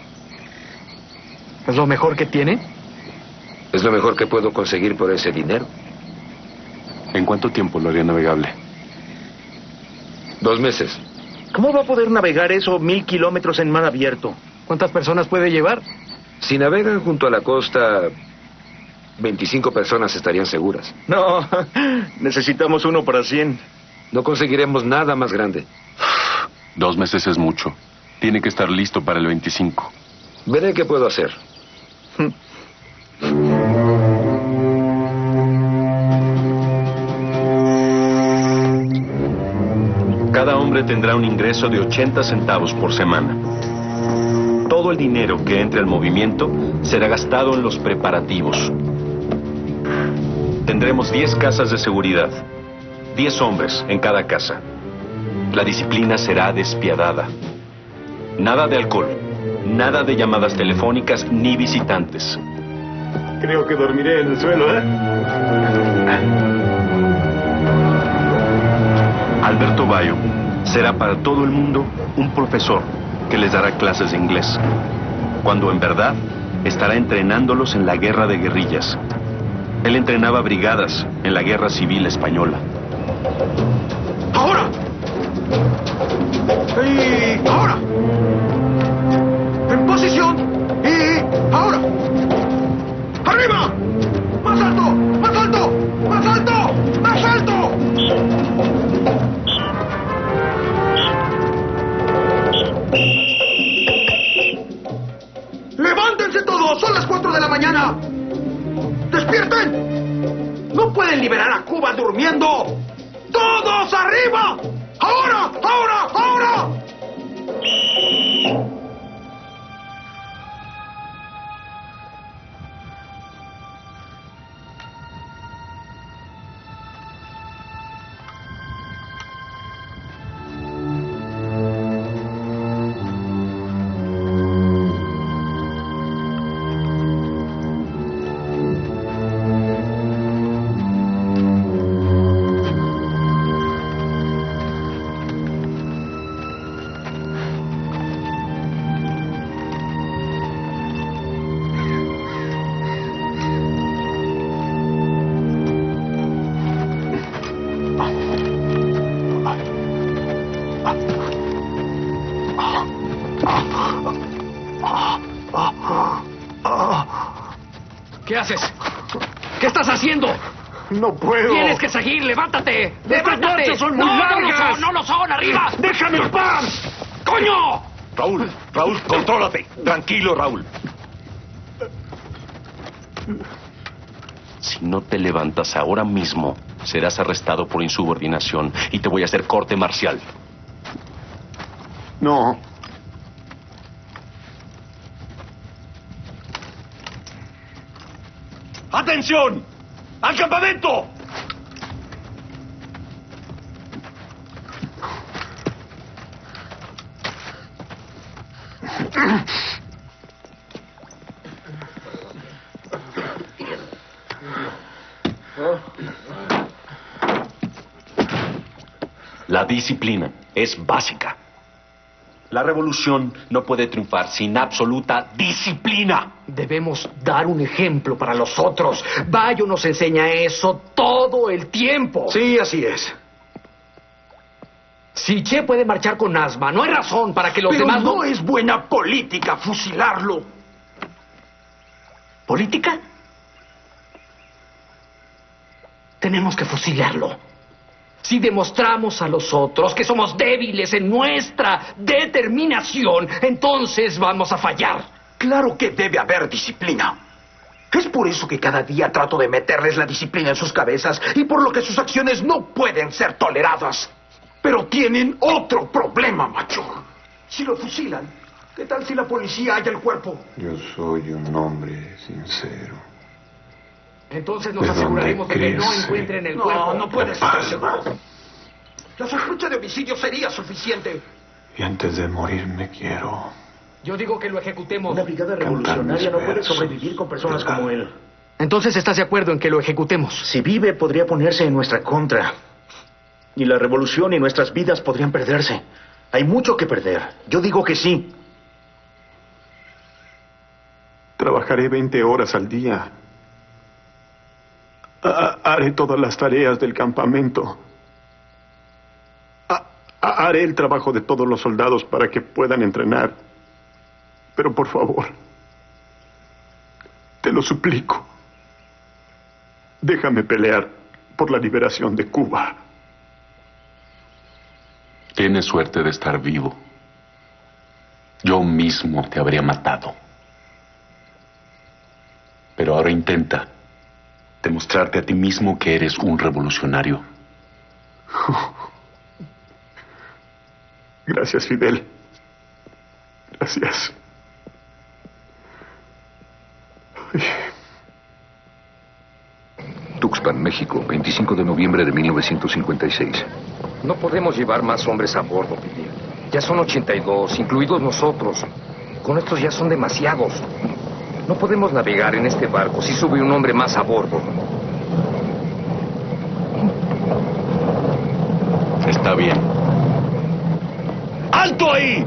¿Es lo mejor que tiene? Es lo mejor que puedo conseguir por ese dinero. ¿En cuánto tiempo lo haría navegable? 2 meses. ¿Cómo va a poder navegar eso 1000 kilómetros en mar abierto? ¿Cuántas personas puede llevar? Si navegan junto a la costa, 25 personas estarían seguras. No, necesitamos uno para 100. No conseguiremos nada más grande. 2 meses es mucho. Tiene que estar listo para el 25. Veré qué puedo hacer. Cada hombre tendrá un ingreso de 80 centavos por semana. Todo el dinero que entre al movimiento será gastado en los preparativos. Tendremos 10 casas de seguridad. 10 hombres en cada casa. La disciplina será despiadada. Nada de alcohol, nada de llamadas telefónicas ni visitantes. Creo que dormiré en el suelo, Alberto Bayo será para todo el mundo un profesor que les dará clases de inglés, cuando en verdad estará entrenándolos en la guerra de guerrillas. Él entrenaba brigadas en la guerra civil española. ¡Ahora! ¡Y ahora! ¡En posición! ¡Y ahora! ¡Arriba! ¡Más alto! ¡Más alto! ¡Más alto! ¡Más alto! Cuba durmiendo. ¡Todos arriba! ¡Ahora! ¡Ahora! ¡Ahora! ¿Qué haces? ¿Qué estás haciendo? No puedo. Tienes que seguir, levántate. Estas marchas son muy largas. No lo son, arriba. ¡Déjame en paz! ¡Coño! Raúl, contrólate. Tranquilo, Raúl. Si no te levantas ahora mismo, serás arrestado por insubordinación y te voy a hacer corte marcial. No. ¡Atención! ¡Al campamento! La disciplina es básica. La revolución no puede triunfar sin absoluta disciplina. Debemos dar un ejemplo para los otros. Bayo nos enseña eso todo el tiempo. Sí, así es. Si Che puede marchar con asma, no hay razón para que los Pero demás no es buena política fusilarlo. ¿Política? Tenemos que fusilarlo. Si demostramos a los otros que somos débiles en nuestra determinación, entonces vamos a fallar. Claro que debe haber disciplina. Es por eso que cada día trato de meterles la disciplina en sus cabezas y por lo que sus acciones no pueden ser toleradas. Pero tienen otro problema, macho. Si lo fusilan, ¿qué tal si la policía halla el cuerpo? Yo soy un hombre sincero. Entonces nos aseguraremos de que no encuentren el cuerpo. No puede estar seguro. La sospecha de homicidio sería suficiente. Y antes de morir me quiero. Yo digo que lo ejecutemos. Una brigada revolucionaria no puede sobrevivir con personas como él. Entonces, ¿estás de acuerdo en que lo ejecutemos? Si vive, podría ponerse en nuestra contra. Y la revolución y nuestras vidas podrían perderse. Hay mucho que perder. Yo digo que sí. Trabajaré 20 horas al día. Haré todas las tareas del campamento. Haré el trabajo de todos los soldados para que puedan entrenar. Pero por favor, te lo suplico, déjame pelear por la liberación de Cuba. Tienes suerte de estar vivo. Yo mismo te habría matado. Pero ahora intenta demostrarte a ti mismo que eres un revolucionario. Gracias, Fidel. Gracias. Tuxpan, México, 25 de noviembre de 1956. No podemos llevar más hombres a bordo, Fidel. Ya son 82, incluidos nosotros. Con estos ya son demasiados. No podemos navegar en este barco si sube un hombre más a bordo. Está bien. ¡Alto ahí!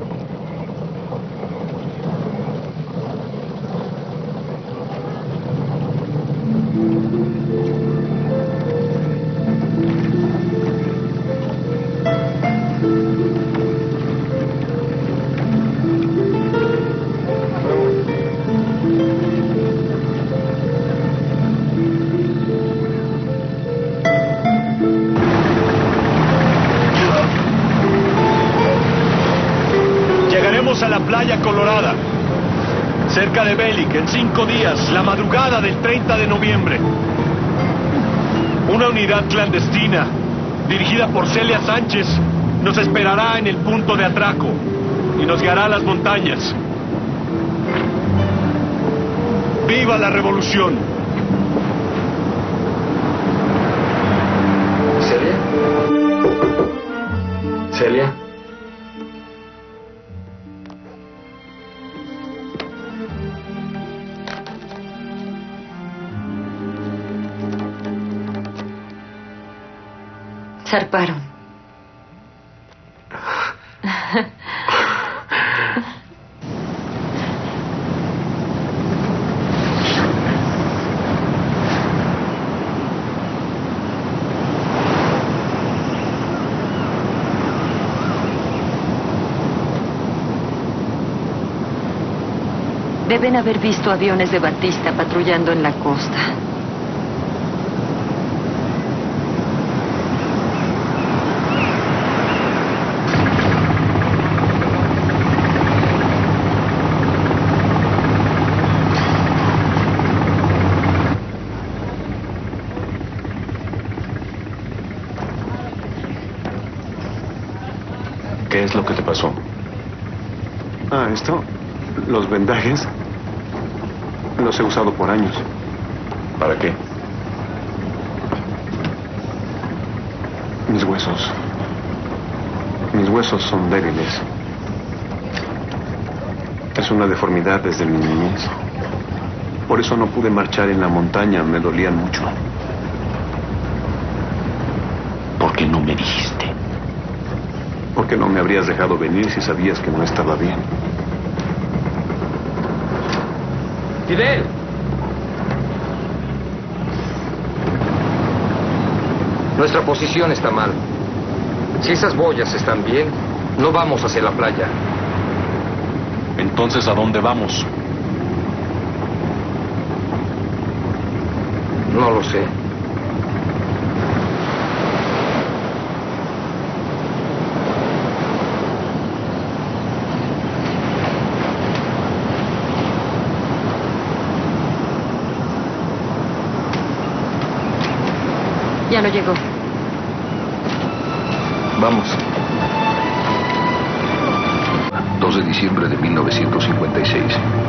A la playa Colorada, cerca de Bellic, en 5 días, la madrugada del 30 de noviembre. Una unidad clandestina, dirigida por Celia Sánchez, nos esperará en el punto de atraco y nos guiará a las montañas. ¡Viva la revolución! ¿Celia? ¿Celia? Zarparon. Deben haber visto aviones de Batista patrullando en la costa. ¿Qué es lo que te pasó? Ah, esto. Los vendajes. Los he usado por años. ¿Para qué? Mis huesos. Mis huesos son débiles. Es una deformidad desde mi niñez. Por eso no pude marchar en la montaña, me dolían mucho. ¿Por qué no me dijiste? Porque no me habrías dejado venir si sabías que no estaba bien. ¡Fidel! Nuestra posición está mal. Si esas boyas están bien, no vamos hacia la playa. Entonces, ¿a dónde vamos? No lo sé. Ya no llegó. Vamos. 2 de diciembre de 1956.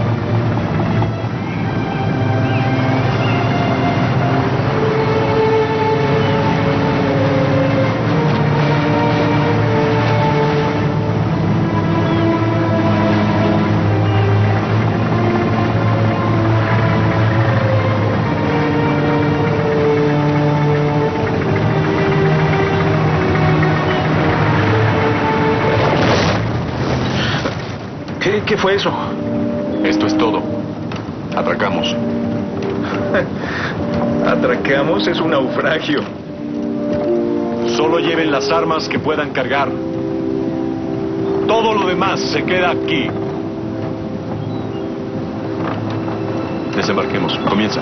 ¿Qué fue eso? Esto es todo. Atracamos. Atracamos, es un naufragio. Solo lleven las armas que puedan cargar. Todo lo demás se queda aquí. Desembarquemos. Comienza.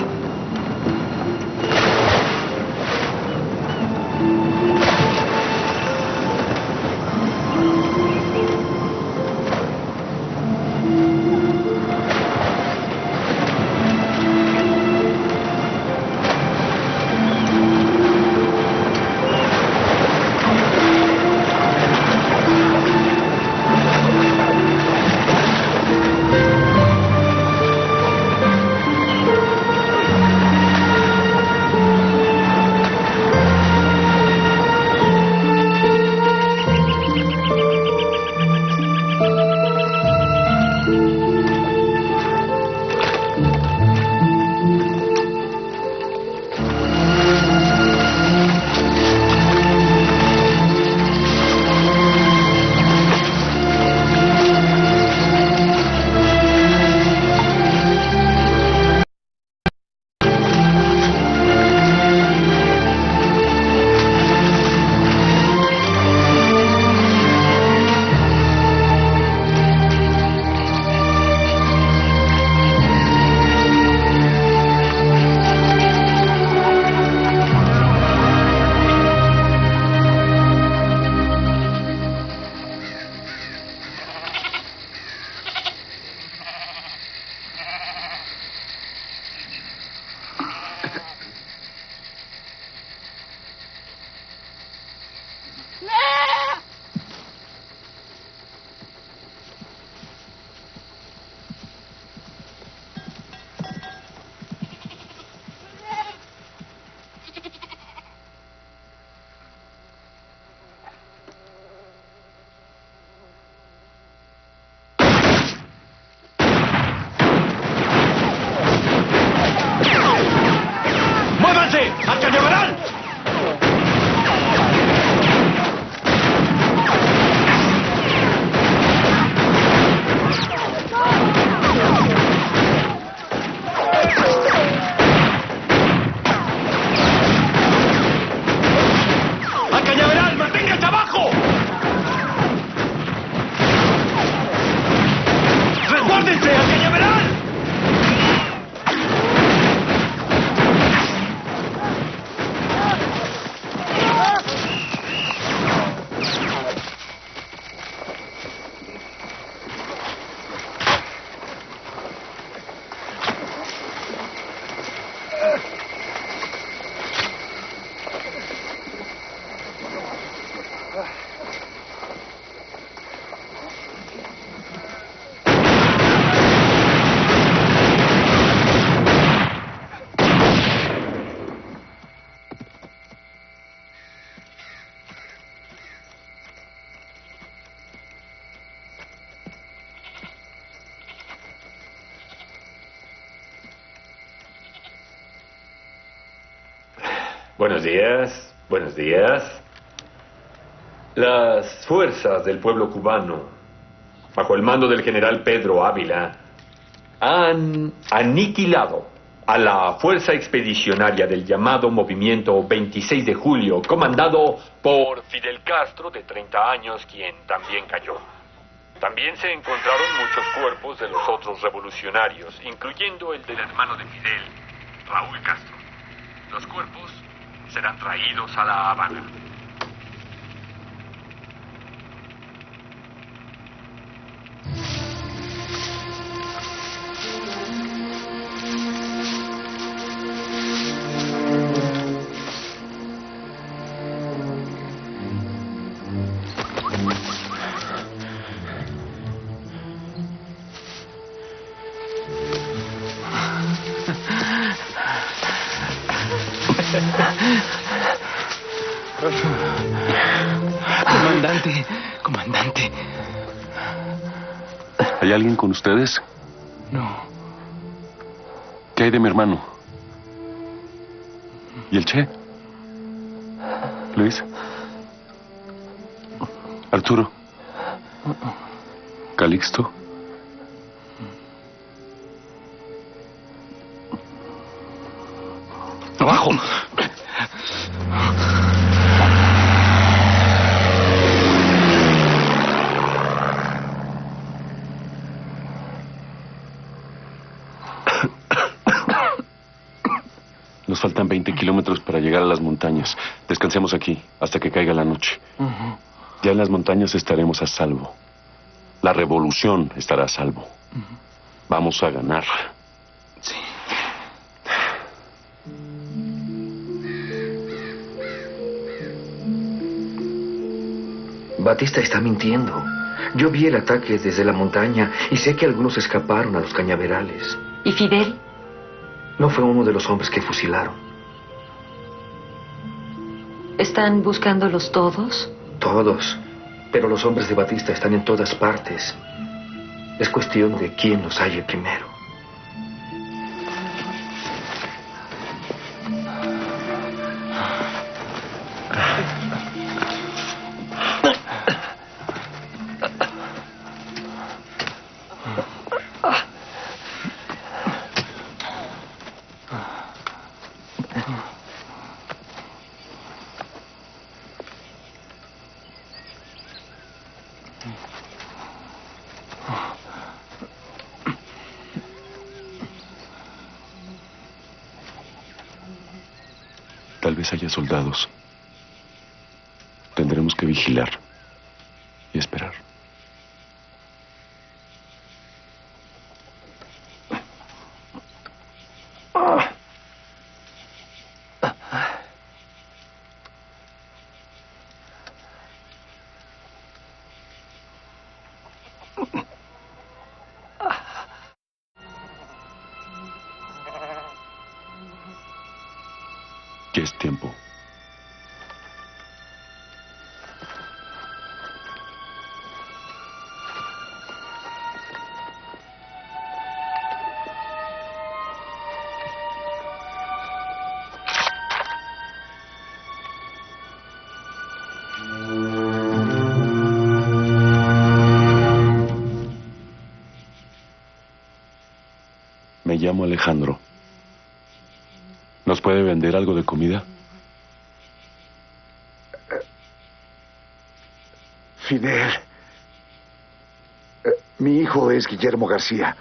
Buenos días, buenos días. Las fuerzas del pueblo cubano, bajo el mando del general Pedro Ávila, han aniquilado a la fuerza expedicionaria del llamado Movimiento 26 de Julio, comandado por Fidel Castro, de 30 años, quien también cayó. También se encontraron muchos cuerpos de los otros revolucionarios, incluyendo el del hermano de Fidel, Raúl Castro. Los cuerpos serán traídos a La Habana. Comandante. ¿Hay alguien con ustedes? No. ¿Qué hay de mi hermano? ¿Y el Che? ¿Luis? ¿Arturo? ¿Calixto? ¡Abajo! Nos faltan 20 kilómetros para llegar a las montañas. Descansemos aquí hasta que caiga la noche. Ya en las montañas estaremos a salvo. La revolución estará a salvo. Vamos a ganar. Sí. Batista está mintiendo. Yo vi el ataque desde la montaña y sé que algunos escaparon a los cañaverales. ¿Y Fidel? No fue uno de los hombres que fusilaron. ¿Están buscándolos todos? Todos. Pero los hombres de Batista están en todas partes. Es cuestión de quién los halle primero. Tal vez haya soldados. Tendremos que vigilar y esperar. Ya es tiempo. Me llamo Alejandro. ¿Nos puede vender algo de comida? Fidel. Mi hijo es Guillermo García.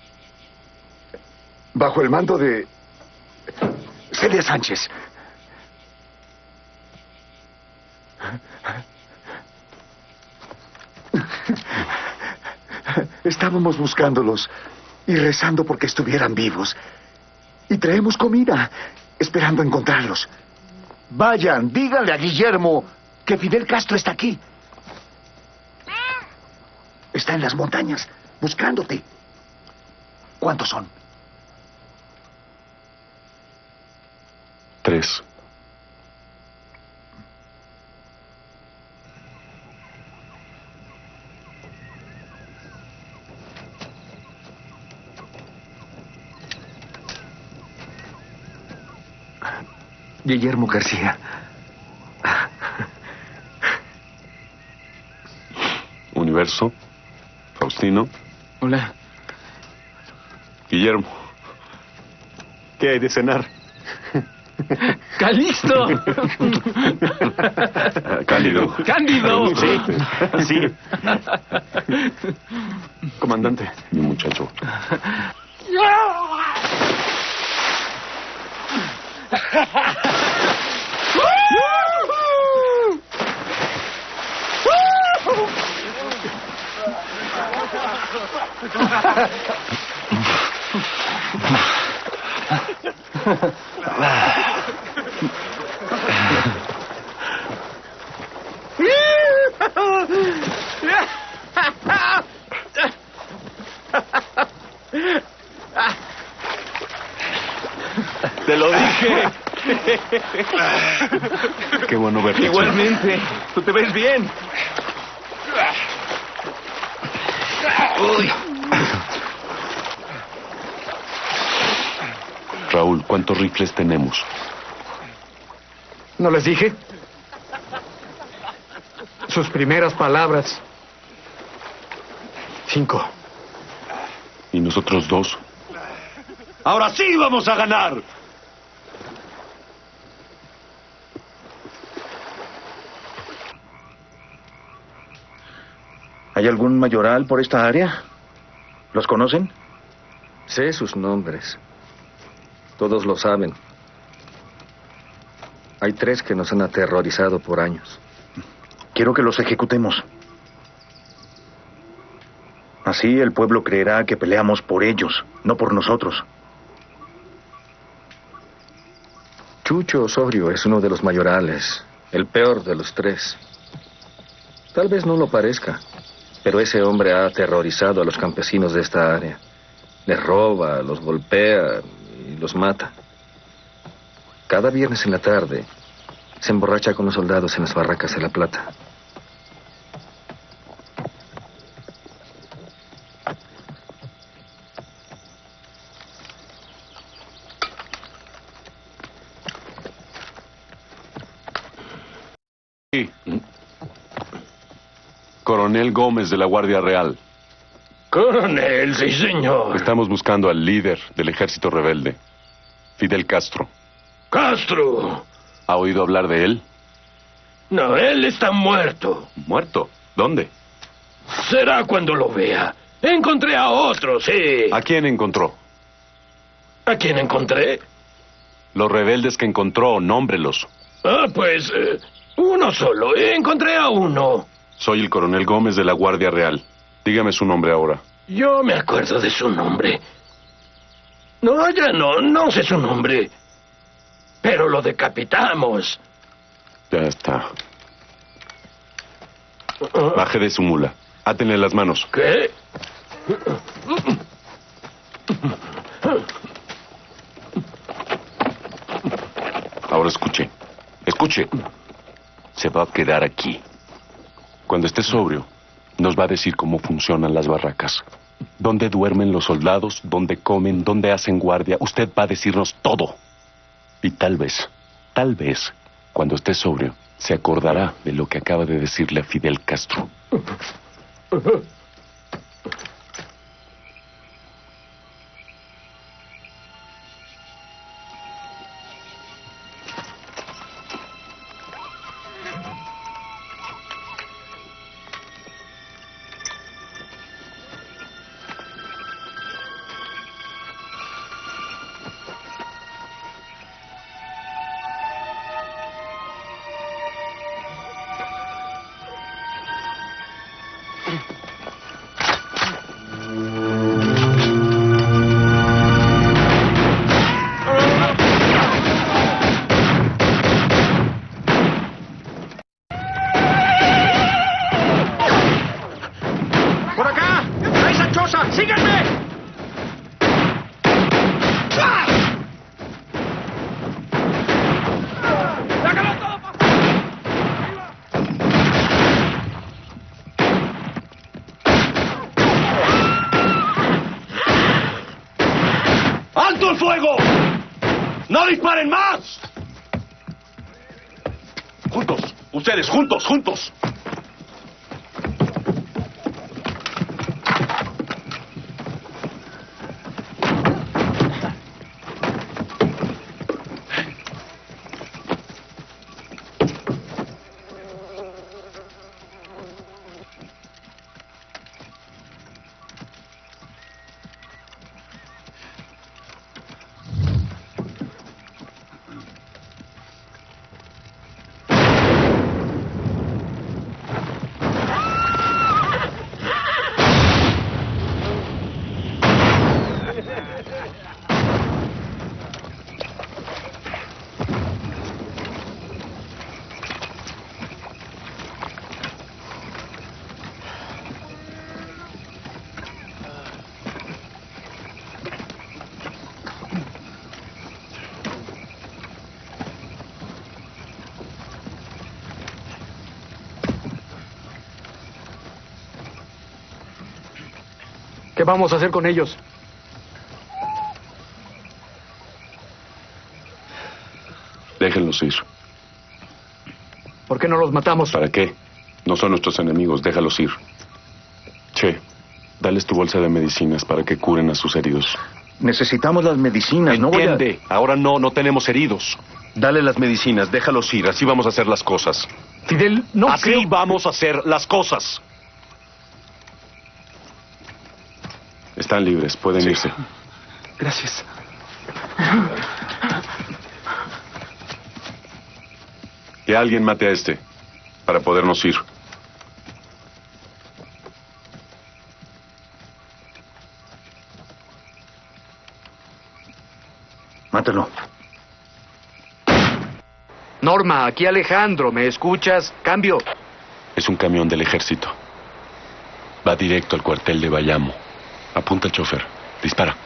Bajo el mando de Celia Sánchez. Estábamos buscándolos y rezando porque estuvieran vivos. Y traemos comida, esperando encontrarlos. Vayan, díganle a Guillermo que Fidel Castro está aquí. Está en las montañas, buscándote. ¿Cuántos son? 3. Guillermo García. Universo. Faustino. Hola. Guillermo. ¿Qué hay de cenar? ¡Calixto! Cálido. ¡Cándido! Sí, sí. Comandante. Mi muchacho. Te lo dije. Qué bueno verte. Igualmente. Tú te ves bien. Uy. Raúl, ¿cuántos rifles tenemos? ¿No les dije? Sus primeras palabras. 5. ¿Y nosotros 2? ¡Ahora sí vamos a ganar! ¿Hay algún mayoral por esta área? ¿Los conocen? Sé sus nombres. Todos lo saben. Hay 3 que nos han aterrorizado por años. Quiero que los ejecutemos. Así el pueblo creerá que peleamos por ellos, no por nosotros. Chucho Osorio es uno de los mayorales, el peor de los 3. Tal vez no lo parezca, pero ese hombre ha aterrorizado a los campesinos de esta área. Les roba, los golpea y los mata. Cada viernes en la tarde se emborracha con los soldados en las barracas de La Plata. Sí. Coronel Gómez de la Guardia Real. Coronel, sí, señor. Estamos buscando al líder del ejército rebelde, Fidel Castro. ¡Castro! ¿Ha oído hablar de él? No, él está muerto. ¿Muerto? ¿Dónde? Será cuando lo vea. Encontré a otro, sí. ¿A quién encontró? ¿A quién encontré? Los rebeldes que encontró, nómbrelos. Ah, pues, uno solo. Encontré a uno. Soy el coronel Gómez de la Guardia Real. Dígame su nombre ahora. Yo me acuerdo de su nombre. No, ya no sé su nombre. Pero lo decapitamos. Ya está. Baje de su mula. Átenle las manos. ¿Qué? Ahora escuche. Escuche. Se va a quedar aquí. Cuando esté sobrio, nos va a decir cómo funcionan las barracas. Dónde duermen los soldados, dónde comen, dónde hacen guardia. Usted va a decirnos todo. Y tal vez, cuando esté sobrio, se acordará de lo que acaba de decirle a Fidel Castro. fuego! ¡No disparen más! Juntos, ustedes, juntos, juntos. ¿Qué vamos a hacer con ellos? Déjenlos ir. ¿Por qué no los matamos? ¿Para qué? No son nuestros enemigos, déjalos ir. Che, dales tu bolsa de medicinas para que curen a sus heridos. Necesitamos las medicinas, Entiende, ahora no tenemos heridos. Dale las medicinas, déjalos ir, así vamos a hacer las cosas. Fidel, no Así creo... vamos a hacer las cosas. Están libres, pueden irse. Gracias. Que alguien mate a este, para podernos ir. Mátalo. Norma, aquí Alejandro, ¿me escuchas? Cambio. Es un camión del ejército. Va directo al cuartel de Bayamo. Apunta al chofer. Dispara.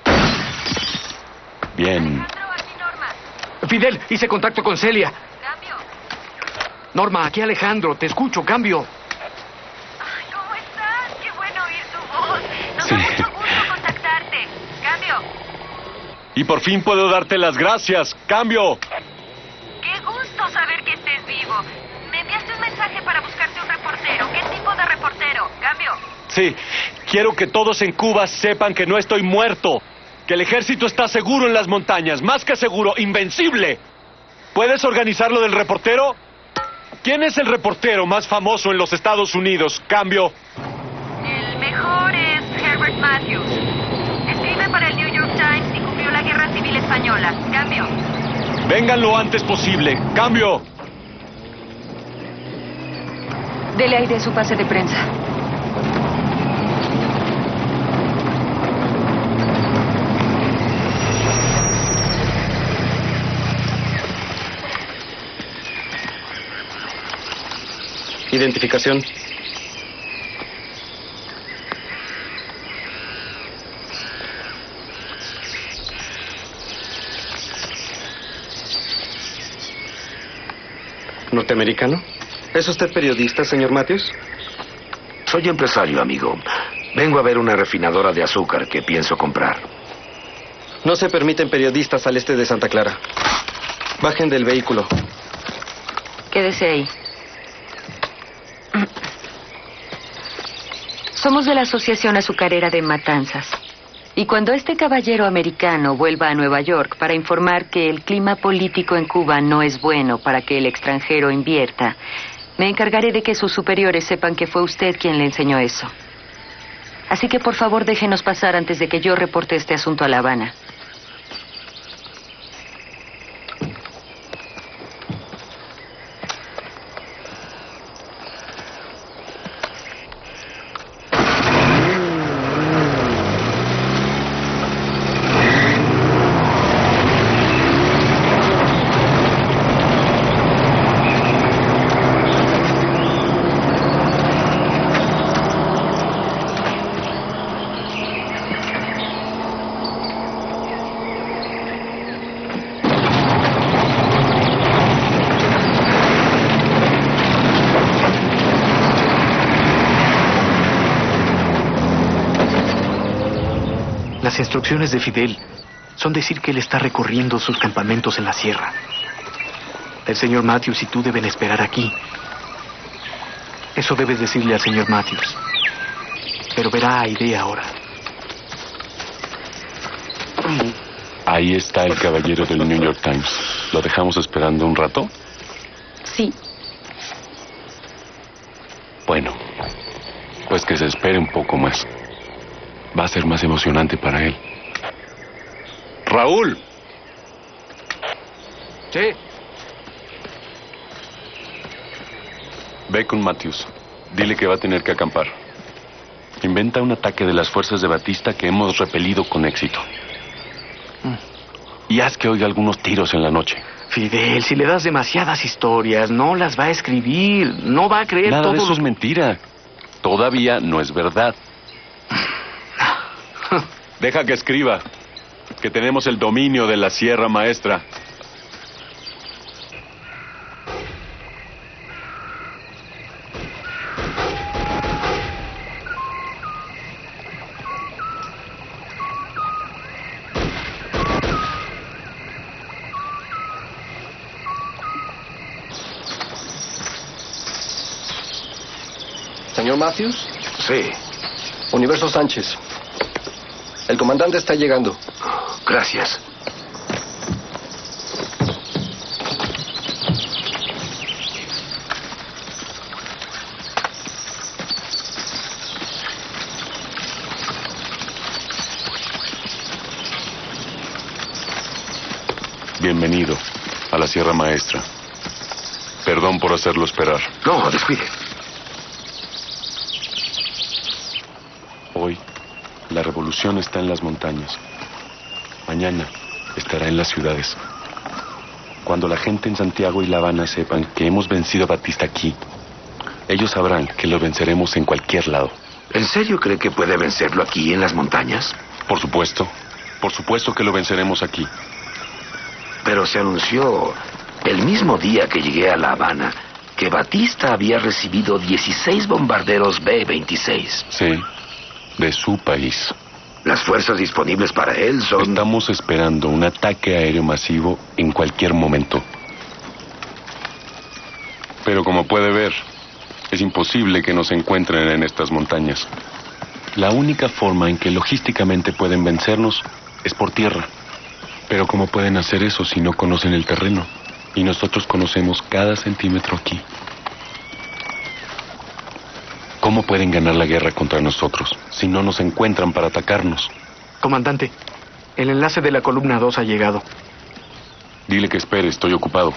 Bien. Fidel, hice contacto con Celia. Norma, aquí Alejandro, te escucho, cambio. ¿Cómo estás? Qué bueno oír tu voz. Nos Sí. da mucho gusto contactarte. Cambio. Y por fin puedo darte las gracias. Cambio. Qué gusto saber que estés vivo. Me enviaste un mensaje para buscarte un reportero. ¿Qué tipo de reportero? Cambio. Sí. Quiero que todos en Cuba sepan que no estoy muerto. Que el ejército está seguro en las montañas. Más que seguro, invencible. ¿Puedes organizar lo del reportero? ¿Quién es el reportero más famoso en los Estados Unidos? Cambio. El mejor es Herbert Matthews. Escribe para el New York Times y cubrió la Guerra Civil Española. Cambio. Vengan lo antes posible. Cambio. Dele aire su pase de prensa. Identificación. ¿Norteamericano? ¿Es usted periodista, señor Matthews? Soy empresario, amigo. Vengo a ver una refinadora de azúcar que pienso comprar. No se permiten periodistas al este de Santa Clara. Bajen del vehículo. Quédese ahí. Somos de la Asociación Azucarera de Matanzas. Y cuando este caballero americano vuelva a Nueva York para informar que el clima político en Cuba no es bueno para que el extranjero invierta, me encargaré de que sus superiores sepan que fue usted quien le enseñó eso. Así que por favor déjenos pasar antes de que yo reporte este asunto a La Habana. Las instrucciones de Fidel son decir que él está recorriendo sus campamentos en la sierra. El señor Matthews y tú deben esperar aquí. Eso debes decirle al señor Matthews. Pero verá a Aide ahora. Ahí está el caballero del New York Times. ¿Lo dejamos esperando un rato? Sí. Bueno, pues que se espere un poco más. Va a ser más emocionante para él. ¡Raúl! Sí. Ve con Matthews. Dile que va a tener que acampar. Inventa un ataque de las fuerzas de Batista que hemos repelido con éxito. Y haz que oiga algunos tiros en la noche. Fidel, si le das demasiadas historias, no las va a escribir. No va a creer Nada todo de eso lo es mentira. Todavía no es verdad. Deja que escriba. Que tenemos el dominio de la Sierra Maestra. ¿Señor Matthews? Sí. Universo Sánchez. El comandante está llegando. Gracias. Bienvenido a la Sierra Maestra. Perdón por hacerlo esperar. No, descuide. Hoy, la revolución está en las montañas. Mañana estará en las ciudades. Cuando la gente en Santiago y La Habana sepan que hemos vencido a Batista aquí, ellos sabrán que lo venceremos en cualquier lado. ¿En serio cree que puede vencerlo aquí en las montañas? Por supuesto que lo venceremos aquí. Pero se anunció el mismo día que llegué a La Habana que Batista había recibido 16 bombarderos B-26. Sí, de su país. Las fuerzas disponibles para él son... Estamos esperando un ataque aéreo masivo en cualquier momento. Pero como puede ver, es imposible que nos encuentren en estas montañas. La única forma en que logísticamente pueden vencernos es por tierra. Pero ¿cómo pueden hacer eso si no conocen el terreno? Y nosotros conocemos cada centímetro aquí. ¿Cómo pueden ganar la guerra contra nosotros si no nos encuentran para atacarnos? Comandante, el enlace de la columna 2 ha llegado. Dile que espere, estoy ocupado.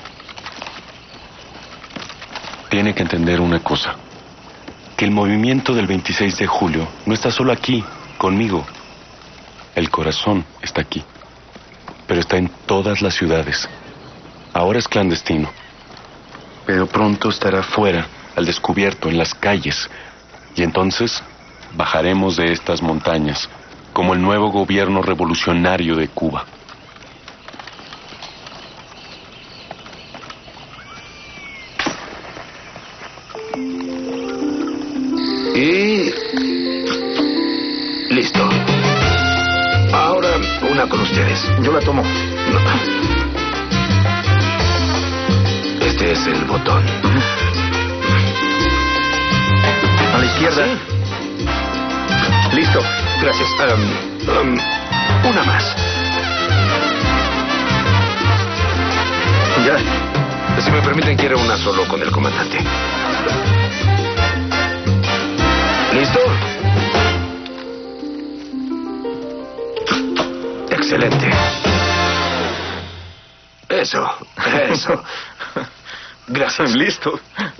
Tiene que entender una cosa. Que el movimiento del 26 de julio no está solo aquí, conmigo. El corazón está aquí. Pero está en todas las ciudades. Ahora es clandestino. Pero pronto estará fuera, al descubierto, en las calles. Y entonces bajaremos de estas montañas como el nuevo gobierno revolucionario de Cuba. Y... listo. Ahora una con ustedes. Yo la tomo. No. Este es el botón. A la izquierda. ¿Sí? Listo. Gracias. Una más. Ya. Si me permiten, quiero una solo con el comandante. ¿Listo? Excelente. Eso. Gracias. Listo.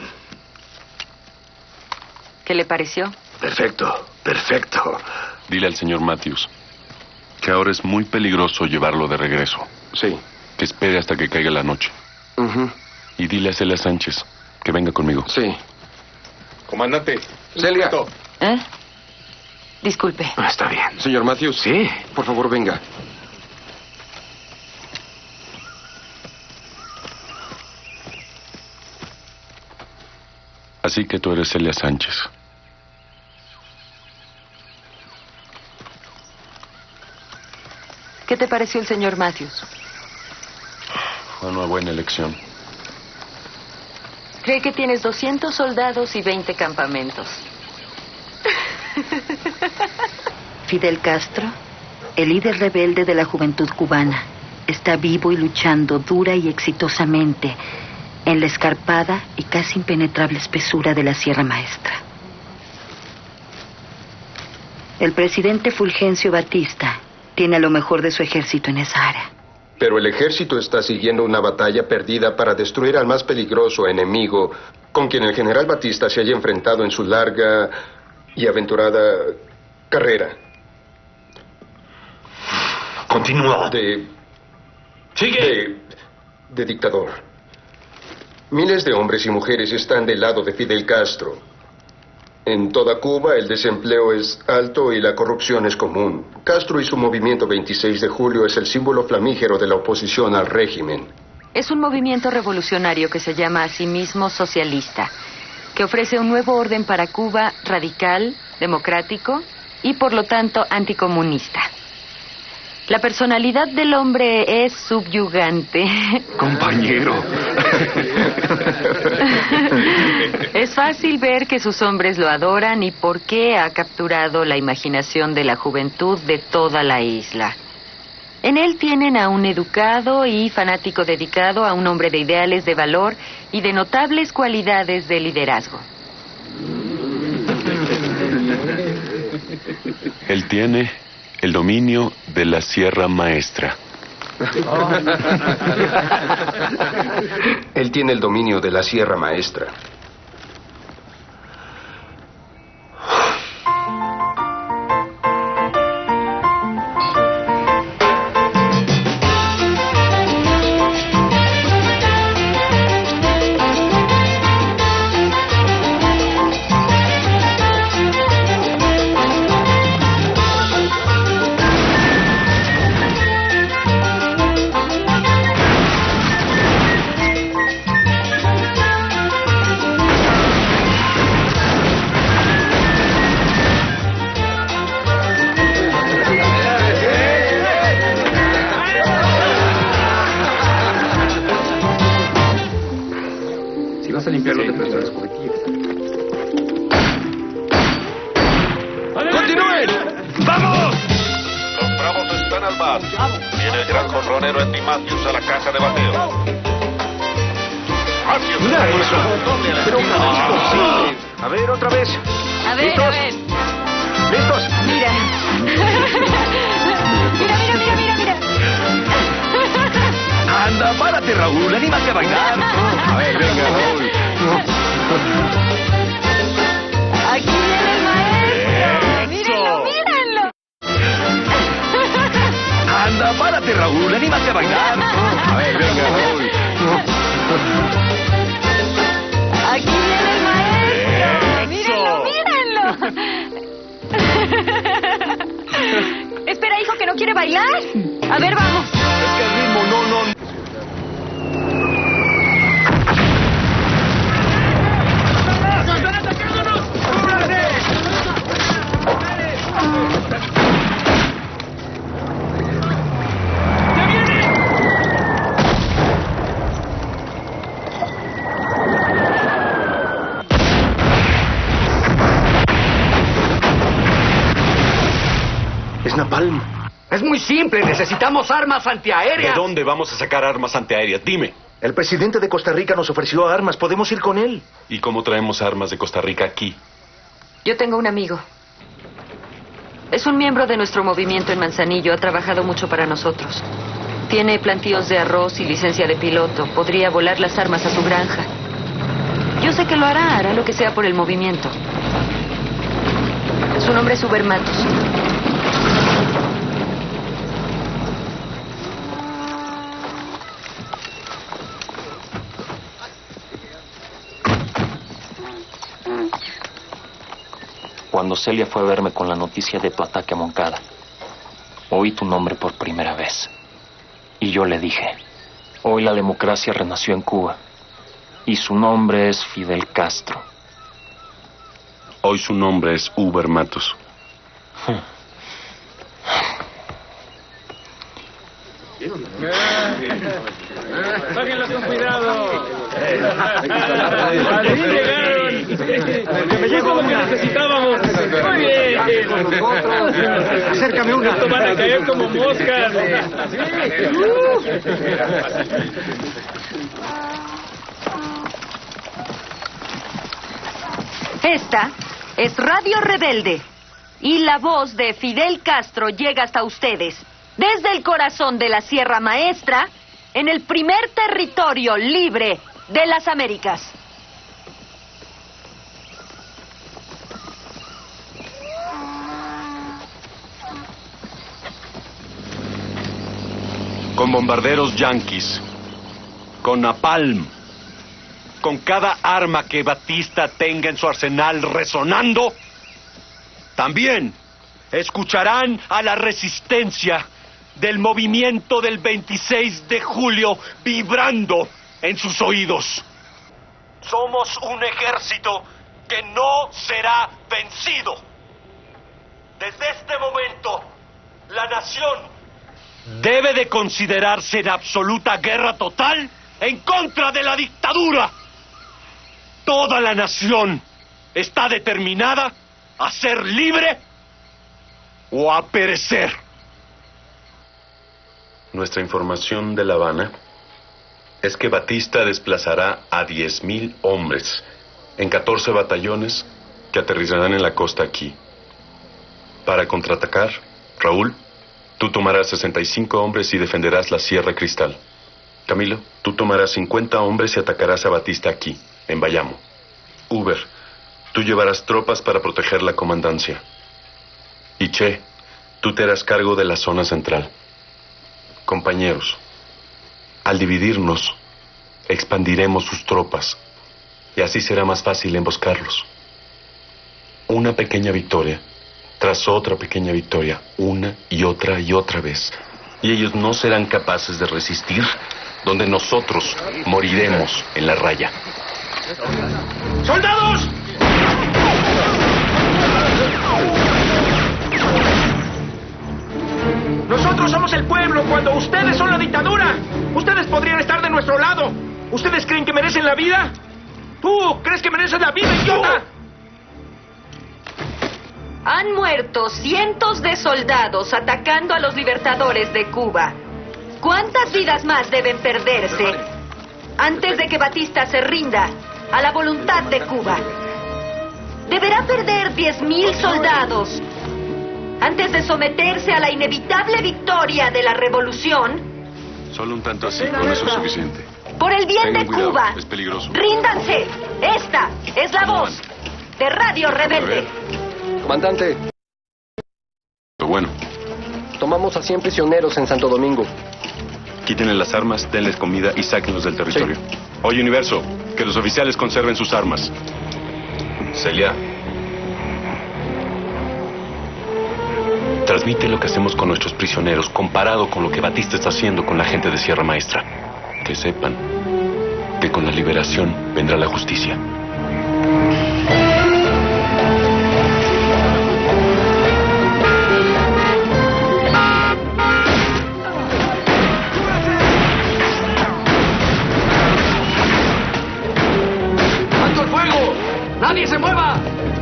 ¿Qué le pareció? Perfecto. Dile al señor Matthews que ahora es muy peligroso llevarlo de regreso. Sí. Que espere hasta que caiga la noche. Y dile a Celia Sánchez que venga conmigo. Sí. Comandante. Celia. ¿Eh? Disculpe. Está bien. Señor Matthews. Sí. Por favor, venga. Así que tú eres Celia Sánchez. ¿Qué te pareció el señor Matthews? Fue una buena elección. Cree que tienes 200 soldados y 20 campamentos. Fidel Castro, el líder rebelde de la juventud cubana, está vivo y luchando dura y exitosamente en la escarpada y casi impenetrable espesura de la Sierra Maestra. El presidente Fulgencio Batista tiene a lo mejor de su ejército en esa área. Pero el ejército está siguiendo una batalla perdida para destruir al más peligroso enemigo con quien el general Batista se haya enfrentado en su larga y aventurada carrera. Continúa. Sigue. De dictador. Miles de hombres y mujeres están del lado de Fidel Castro. En toda Cuba el desempleo es alto y la corrupción es común. Castro y su movimiento 26 de julio es el símbolo flamígero de la oposición al régimen. Es un movimiento revolucionario que se llama a sí mismo socialista, que ofrece un nuevo orden para Cuba radical, democrático y por lo tanto anticomunista. La personalidad del hombre es subyugante. Compañero. Es fácil ver que sus hombres lo adoran y por qué ha capturado la imaginación de la juventud de toda la isla. En él tienen a un educado y fanático dedicado, a un hombre de ideales, de valor y de notables cualidades de liderazgo. Él tiene el dominio de la Sierra Maestra. Él tiene el dominio de la Sierra Maestra. Viene el gran jonronero Andy Matthews a la caja de bateo. Matthews. Mira eso. Pero ¿cómo es posible? A ver, otra vez. A ver, ¿Listos? a ver. ¿Listos? Mira. Mira. Anda, párate, Raúl. Anímate a bailar. A ver, venga, Raúl. Aquí viene el maestro. Mírenlo. Anda, párate, Raúl. Anímate a bailar. A ver, venga, Raúl. Aquí viene el maestro. Mírenlo. Espera, hijo, que no quiere bailar. A ver, vamos. Es que el ritmo no. Es napalm. Es muy simple, necesitamos armas antiaéreas. ¿De dónde vamos a sacar armas antiaéreas? Dime. El presidente de Costa Rica nos ofreció armas. Podemos ir con él. ¿Y cómo traemos armas de Costa Rica aquí? Yo tengo un amigo. Es un miembro de nuestro movimiento en Manzanillo. Ha trabajado mucho para nosotros. Tiene plantíos de arroz y licencia de piloto. Podría volar las armas a su granja. Yo sé que lo hará. Hará lo que sea por el movimiento. Su nombre es Uber Matus. Cuando Celia fue a verme con la noticia de tu ataque a Moncada, oí tu nombre por primera vez. Y yo le dije, hoy la democracia renació en Cuba. Y su nombre es Fidel Castro. Hoy su nombre es Uber Matus. Bájenlas con cuidado. Así llegaron. Llegó lo que necesitábamos. Muy bien. Acércame una. Esto van a caer como moscas. Esta es Radio Rebelde. Y la voz de Fidel Castro llega hasta ustedes, desde el corazón de la Sierra Maestra, en el primer territorio libre de las Américas. Con bombarderos yanquis, con napalm, con cada arma que Batista tenga en su arsenal resonando, también escucharán a la resistencia del movimiento del 26 de julio vibrando en sus oídos. Somos un ejército que no será vencido. Desde este momento, la nación debe de considerarse en absoluta guerra total en contra de la dictadura. Toda la nación está determinada a ser libre o a perecer. Nuestra información de La Habana es que Batista desplazará a 10,000 hombres en 14 batallones que aterrizarán en la costa aquí. Para contraatacar, Raúl, tú tomarás 65 hombres y defenderás la Sierra Cristal. Camilo, tú tomarás 50 hombres y atacarás a Batista aquí, en Bayamo. Uber, tú llevarás tropas para proteger la comandancia. Y Che, tú te harás cargo de la zona central. Compañeros, al dividirnos, expandiremos sus tropas y así será más fácil emboscarlos. Una pequeña victoria tras otra pequeña victoria, una y otra vez. Y ellos no serán capaces de resistir, donde nosotros moriremos en la raya. ¡Soldados! Nosotros somos el pueblo cuando ustedes son la dictadura. Ustedes podrían estar de nuestro lado. ¿Ustedes creen que merecen la vida? ¿Tú crees que mereces la vida, idiota? Han muerto cientos de soldados atacando a los libertadores de Cuba. ¿Cuántas vidas más deben perderse antes de que Batista se rinda a la voluntad de Cuba? ¿Deberá perder 10,000 soldados antes de someterse a la inevitable victoria de la revolución? Solo un tanto así, con eso es suficiente. Por el bien de Cuidado, Cuba, es peligroso. ríndanse. Esta es la voz de Radio Rebelde. Comandante. Bueno. Tomamos a 100 prisioneros en Santo Domingo. Quítenle las armas, denles comida y sáquenlos del territorio. Sí. Oye, Universo, que los oficiales conserven sus armas. Celia. Transmite lo que hacemos con nuestros prisioneros comparado con lo que Batista está haciendo con la gente de Sierra Maestra. Que sepan que con la liberación vendrá la justicia. ¡Alto el fuego! ¡Nadie se mueva!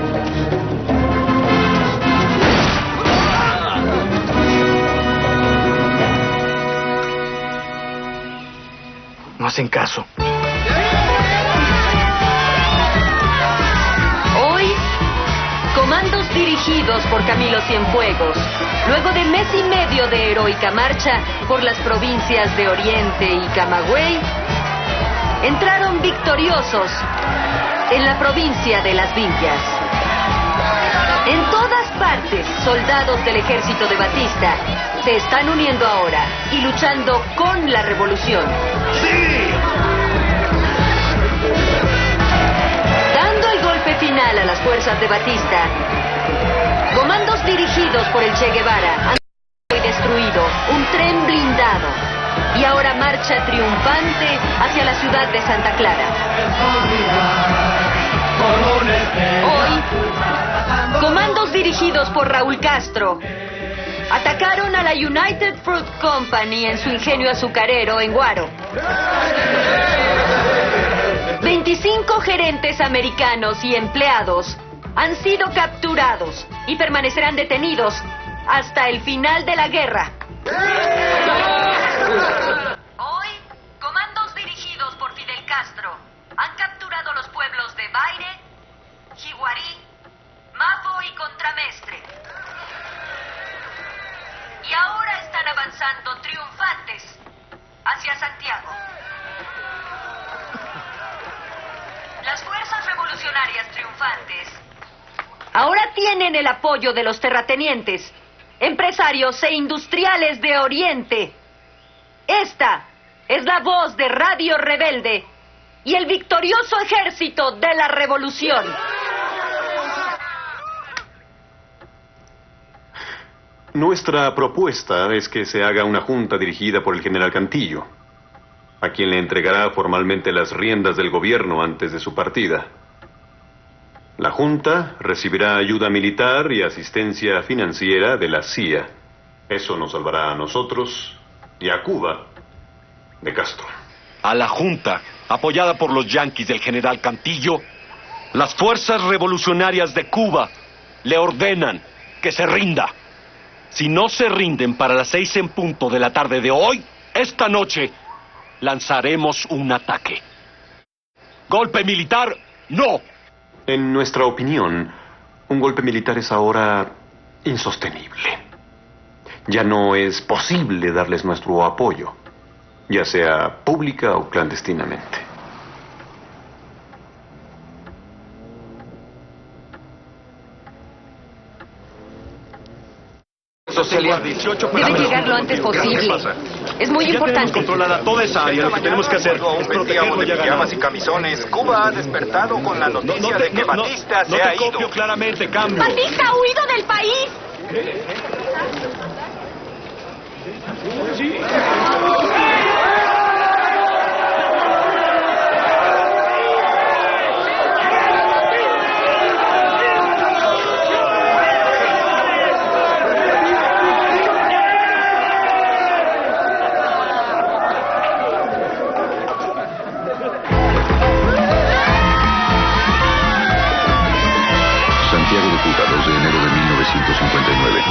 No hacen caso. Hoy, comandos dirigidos por Camilo Cienfuegos, luego de mes y medio de heroica marcha por las provincias de Oriente y Camagüey, entraron victoriosos en la provincia de Las Villas. En todas partes, soldados del ejército de Batista se están uniendo ahora y luchando con la revolución. Dando el golpe final a las fuerzas de Batista, comandos dirigidos por el Che Guevara han destruido un tren blindado y ahora marcha triunfante hacia la ciudad de Santa Clara. Hoy, comandos dirigidos por Raúl Castro Atacaron a la United Fruit Company en su ingenio azucarero en Guaro. 25 gerentes americanos y empleados han sido capturados y permanecerán detenidos hasta el final de la guerra. Hoy, comandos dirigidos por Fidel Castro han capturado los pueblos de Baire, Jihuarí, Mafo y Contramestre. Y ahora están avanzando triunfantes hacia Santiago. Las fuerzas revolucionarias triunfantes ahora tienen el apoyo de los terratenientes, empresarios e industriales de Oriente. Esta es la voz de Radio Rebelde y el victorioso ejército de la revolución. Nuestra propuesta es que se haga una junta dirigida por el general Cantillo, a quien le entregará formalmente las riendas del gobierno antes de su partida. La junta recibirá ayuda militar y asistencia financiera de la CIA. Eso nos salvará a nosotros y a Cuba de Castro. A la junta, apoyada por los yanquis del general Cantillo, las fuerzas revolucionarias de Cuba le ordenan que se rinda. Si no se rinden para las 6 en punto de la tarde de hoy, esta noche lanzaremos un ataque. ¿Golpe militar? No. En nuestra opinión, un golpe militar es ahora insostenible. Ya no es posible darles nuestro apoyo, ya sea pública o clandestinamente. Deben llegar lo antes posible. Es muy importante. Controlada toda esa área. Lo que tenemos que hacer es protegerlo de pijamas y camisones. Cuba ha despertado con la noticia de que Batista se ha ido. No te copio claramente, cambio. ¡Batista ha huido del país! Sí. Santiago de Cuba, 2 de enero de 1959.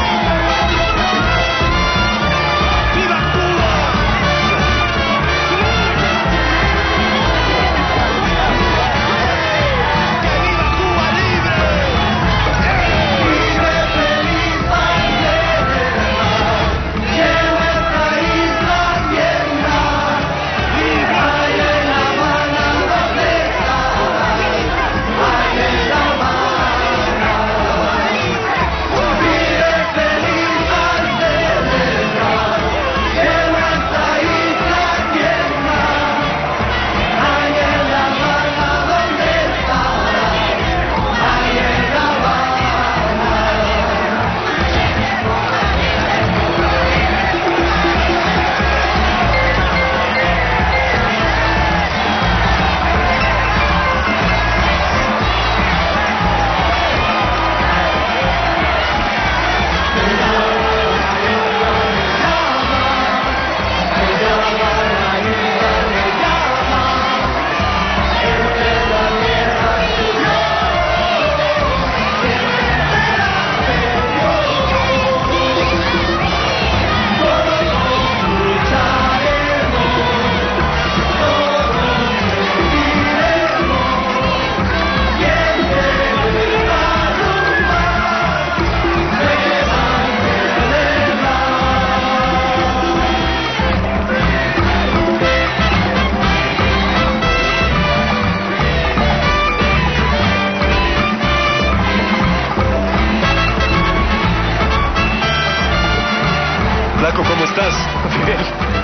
Flaco, ¿cómo estás? Fidel.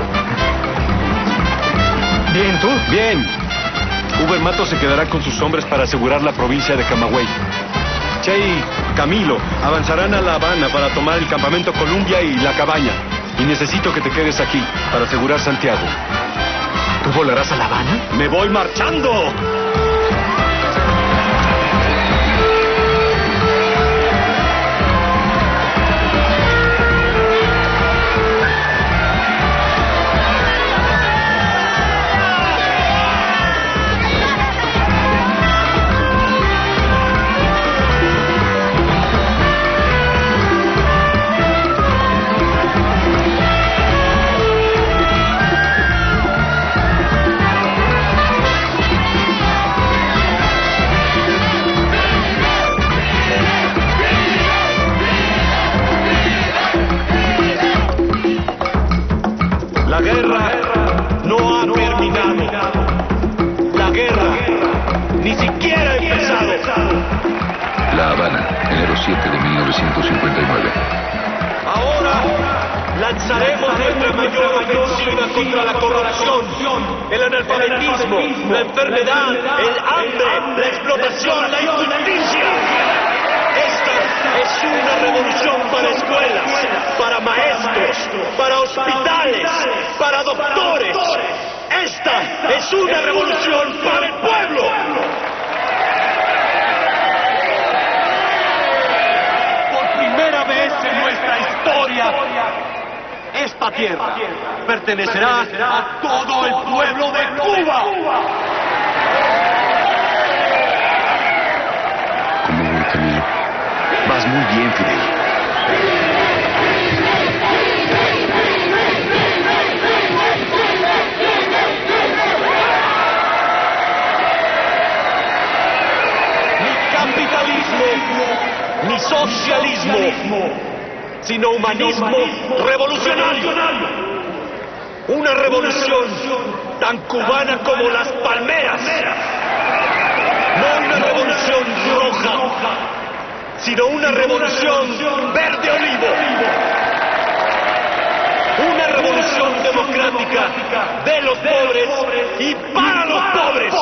Bien, ¿tú? Bien. Uber Mato se quedará con sus hombres para asegurar la provincia de Camagüey. Che y Camilo avanzarán a La Habana para tomar el campamento Columbia y La Cabaña. Y necesito que te quedes aquí para asegurar Santiago. ¿Tú volarás a La Habana? ¡Me voy marchando! 1959. Ahora lanzaremos nuestra mayor ofensiva contra la corrupción, el analfabetismo, la enfermedad, el hambre, la explotación, la injusticia. Esta es una revolución para escuelas, para maestros, para hospitales, para doctores. Esta es una revolución para el pueblo. Por primera vez en nuestra historia, esta tierra pertenecerá a todo el pueblo de Cuba. Como buen camino. Vas muy bien, Fidel. Ni capitalismo, ni socialismo, sino humanismo revolucionario. Una revolución tan cubana como las palmeras. No una revolución roja, sino una revolución verde olivo. Una revolución democrática de los pobres y para los pobres.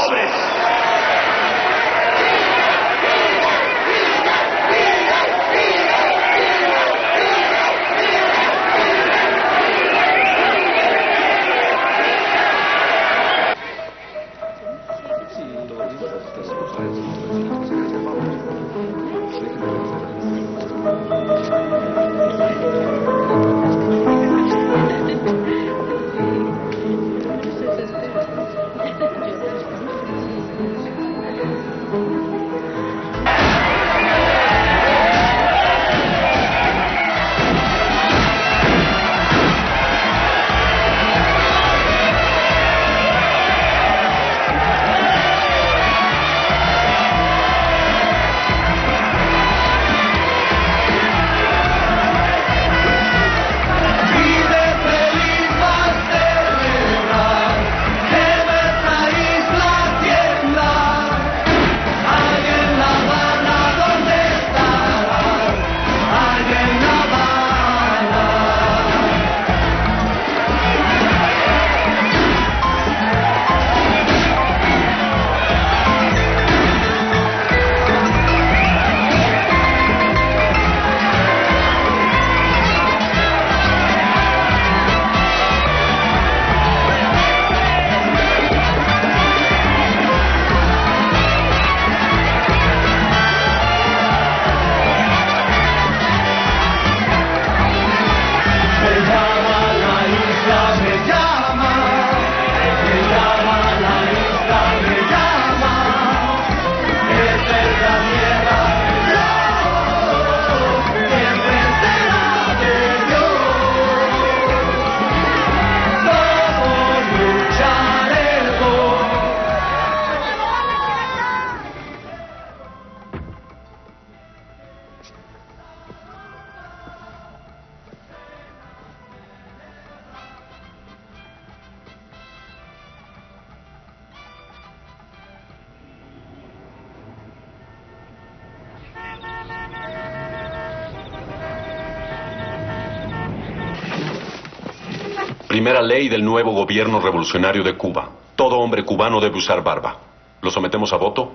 Primera ley del nuevo gobierno revolucionario de Cuba. Todo hombre cubano debe usar barba. ¿Lo sometemos a voto?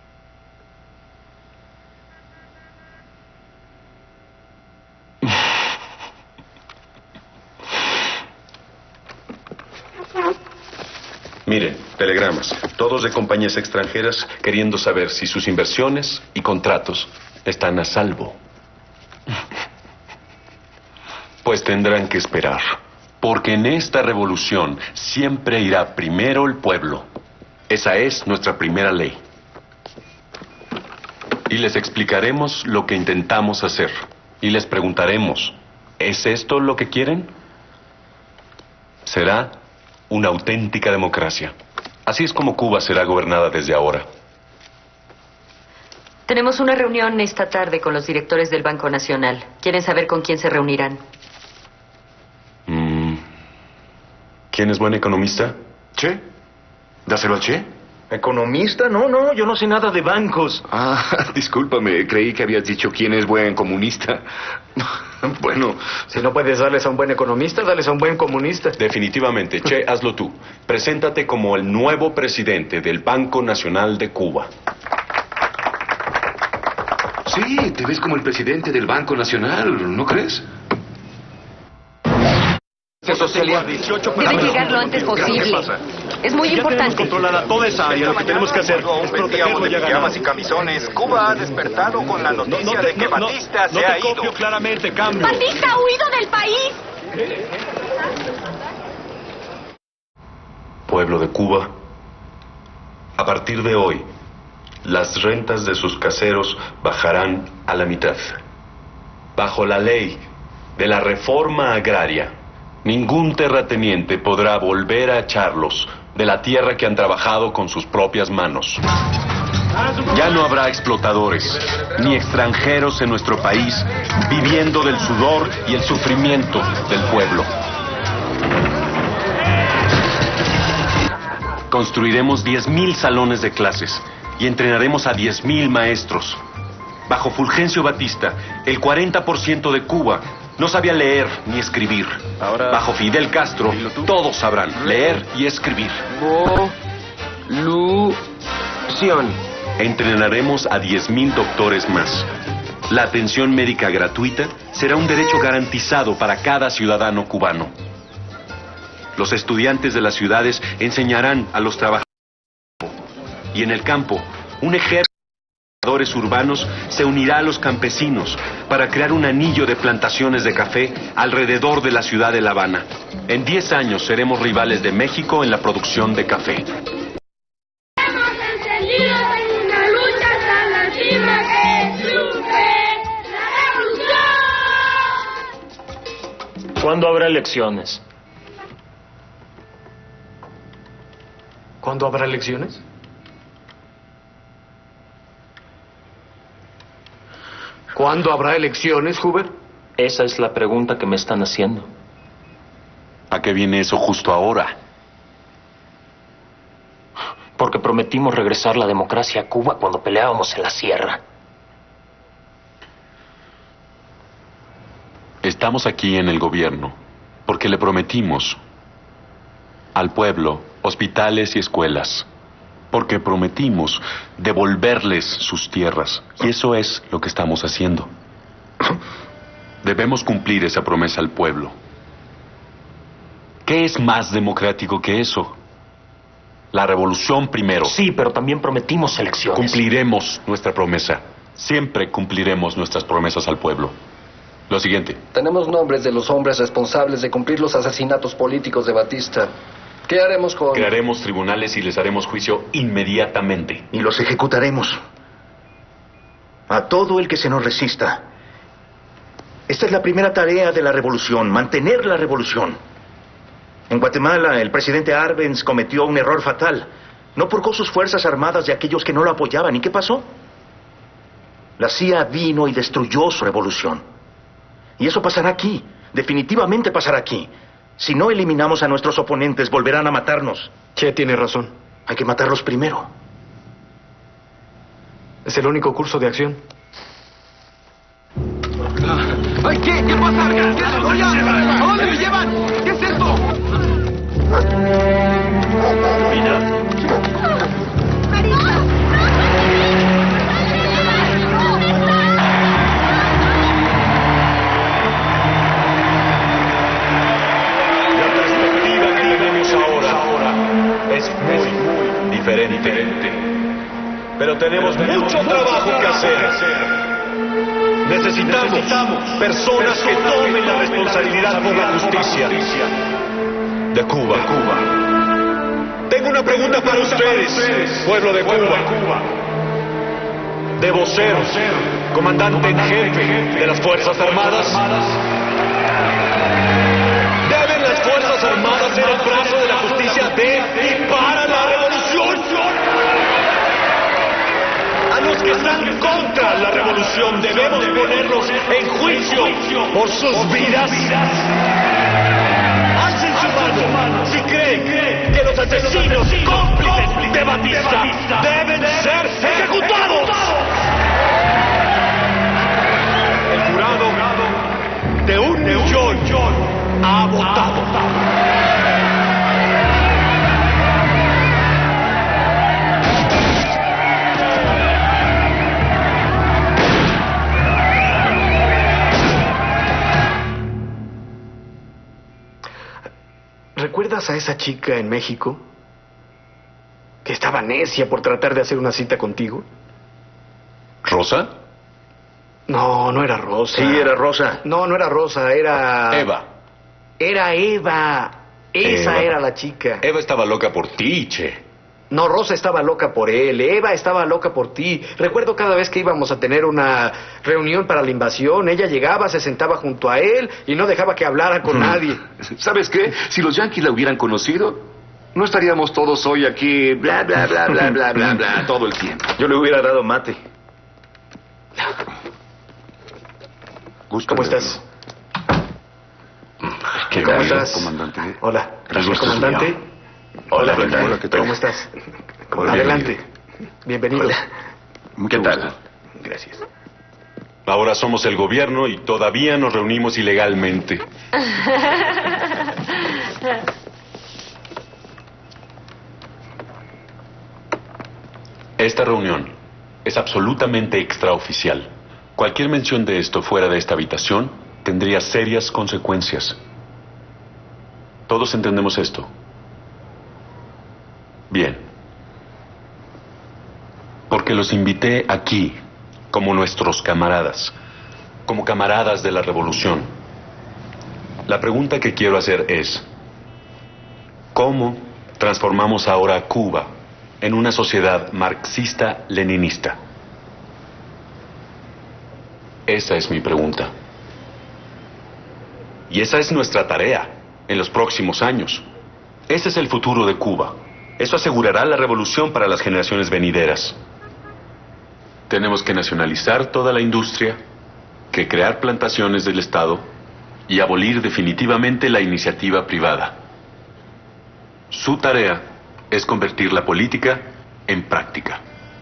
Mire, telegramas, todos de compañías extranjeras queriendo saber si sus inversiones y contratos están a salvo. Pues tendrán que esperar, porque en esta revolución siempre irá primero el pueblo. Esa es nuestra primera ley. Y les explicaremos lo que intentamos hacer. Y les preguntaremos, ¿es esto lo que quieren? Será una auténtica democracia. Así es como Cuba será gobernada desde ahora. Tenemos una reunión esta tarde con los directores del Banco Nacional. ¿Quieren saber con quién se reunirán? ¿Quién es buen economista? Che. Dáselo al Che. ¿Economista? No, yo no sé nada de bancos. Ah, discúlpame, creí que habías dicho quién es buen comunista. Bueno. Si no puedes darles a un buen economista, dales a un buen comunista. Definitivamente, Che, hazlo tú. Preséntate como el nuevo presidente del Banco Nacional de Cuba. Sí, te ves como el presidente del Banco Nacional, ¿no crees? Debe llegar lo antes posible. Es muy importante. Controlada toda esa área. Lo que tenemos que hacer es protegerlo y pijamas y camisones. Cuba ha despertado con la noticia de que Batista se ha ido. Claramente, cambio. ¡Batista ha huido del país! Pueblo de Cuba, a partir de hoy, las rentas de sus caseros bajarán a la mitad. Bajo la ley de la reforma agraria, ningún terrateniente podrá volver a echarlos de la tierra que han trabajado con sus propias manos. Ya no habrá explotadores ni extranjeros en nuestro país viviendo del sudor y el sufrimiento del pueblo. Construiremos 10,000 salones de clases y entrenaremos a 10,000 maestros. Bajo Fulgencio Batista, el 40% de Cuba no sabía leer ni escribir. Bajo Fidel Castro, todos sabrán leer y escribir. Entrenaremos a 10,000 doctores más. La atención médica gratuita será un derecho garantizado para cada ciudadano cubano. Los estudiantes de las ciudades enseñarán a los trabajadores. Y en el campo, un ejército de trabajadores urbanos se unirá a los campesinos para crear un anillo de plantaciones de café alrededor de la ciudad de La Habana. En 10 años seremos rivales de México en la producción de café. ¿Cuándo habrá elecciones? ¿Cuándo habrá elecciones? ¿Cuándo habrá elecciones, Hoover? Esa es la pregunta que me están haciendo. ¿A qué viene eso justo ahora? Porque prometimos regresar la democracia a Cuba cuando peleábamos en la sierra. Estamos aquí en el gobierno porque le prometimos al pueblo hospitales y escuelas. Porque prometimos devolverles sus tierras. Y eso es lo que estamos haciendo. Debemos cumplir esa promesa al pueblo. ¿Qué es más democrático que eso? La revolución primero. Sí, pero también prometimos elecciones. Cumpliremos nuestra promesa. Siempre cumpliremos nuestras promesas al pueblo. Lo siguiente. Tenemos nombres de los hombres responsables de cumplir los asesinatos políticos de Batista. ¿Qué haremos con...? Crearemos tribunales y les haremos juicio inmediatamente. Y los ejecutaremos. A todo el que se nos resista. Esta es la primera tarea de la revolución, mantener la revolución. En Guatemala, el presidente Arbenz cometió un error fatal. No purgó sus fuerzas armadas de aquellos que no lo apoyaban. ¿Y qué pasó? La CIA vino y destruyó su revolución. Y eso pasará aquí. Definitivamente pasará aquí. Si no eliminamos a nuestros oponentes, volverán a matarnos. Che tiene razón. Hay que matarlos primero. Es el único curso de acción. ¡Ay, qué pasa! ¿A dónde me llevan? ¿Qué es esto? Mira. Es muy diferente. Pero tenemos mucho trabajo que hacer. Necesitamos personas que tomen la responsabilidad por la justicia de Cuba. Tengo una pregunta para ustedes, pueblo de Cuba. De vocero, comandante en jefe de las Fuerzas Armadas. ¿Deben las Fuerzas Armadas ser el brazo de la justicia de y para la revolución? A los que están contra la revolución debemos ponerlos en juicio por sus vidas. Alcen su mano. humanos si creen que los asesinos cómplices de Batista deben ser ejecutados. El jurado de 1.000.000 ha votado. ¿Recuerdas a esa chica en México? Que estaba necia por tratar de hacer una cita contigo. ¿Rosa? No, no era Rosa. Sí, era Rosa. No, no era Rosa, era... Eva. Era Eva. Esa Eva. era la chica. Eva estaba loca por ti, che. No, Rosa estaba loca por él. Eva estaba loca por ti. Recuerdo cada vez que íbamos a tener una reunión para la invasión, ella llegaba, se sentaba junto a él y no dejaba que hablara con nadie. ¿Sabes qué? Si los yanquis la hubieran conocido, no estaríamos todos hoy aquí, bla, bla, bla, bla, bla, bla, bla, todo el tiempo. Yo le hubiera dado mate. ¿Cómo estás? ¿Cómo estás? Comandante? Hola. El gusto es Comandante. mío. Hola, Hola, ¿qué tal? ¿Cómo estás? Hola, Adelante. Bienvenido. ¿Qué tal? Gracias. Ahora somos el gobierno y todavía nos reunimos ilegalmente. Esta reunión es absolutamente extraoficial. Cualquier mención de esto fuera de esta habitación tendría serias consecuencias. ¿Todos entendemos esto? Bien. Porque los invité aquí como nuestros camaradas, como camaradas de la revolución. La pregunta que quiero hacer es, ¿cómo transformamos ahora a Cuba en una sociedad marxista-leninista? Esa es mi pregunta. Y esa es nuestra tarea en los próximos años. Ese es el futuro de Cuba. Eso asegurará la revolución para las generaciones venideras. Tenemos que nacionalizar toda la industria, que crear plantaciones del Estado y abolir definitivamente la iniciativa privada. Su tarea es convertir la política en práctica.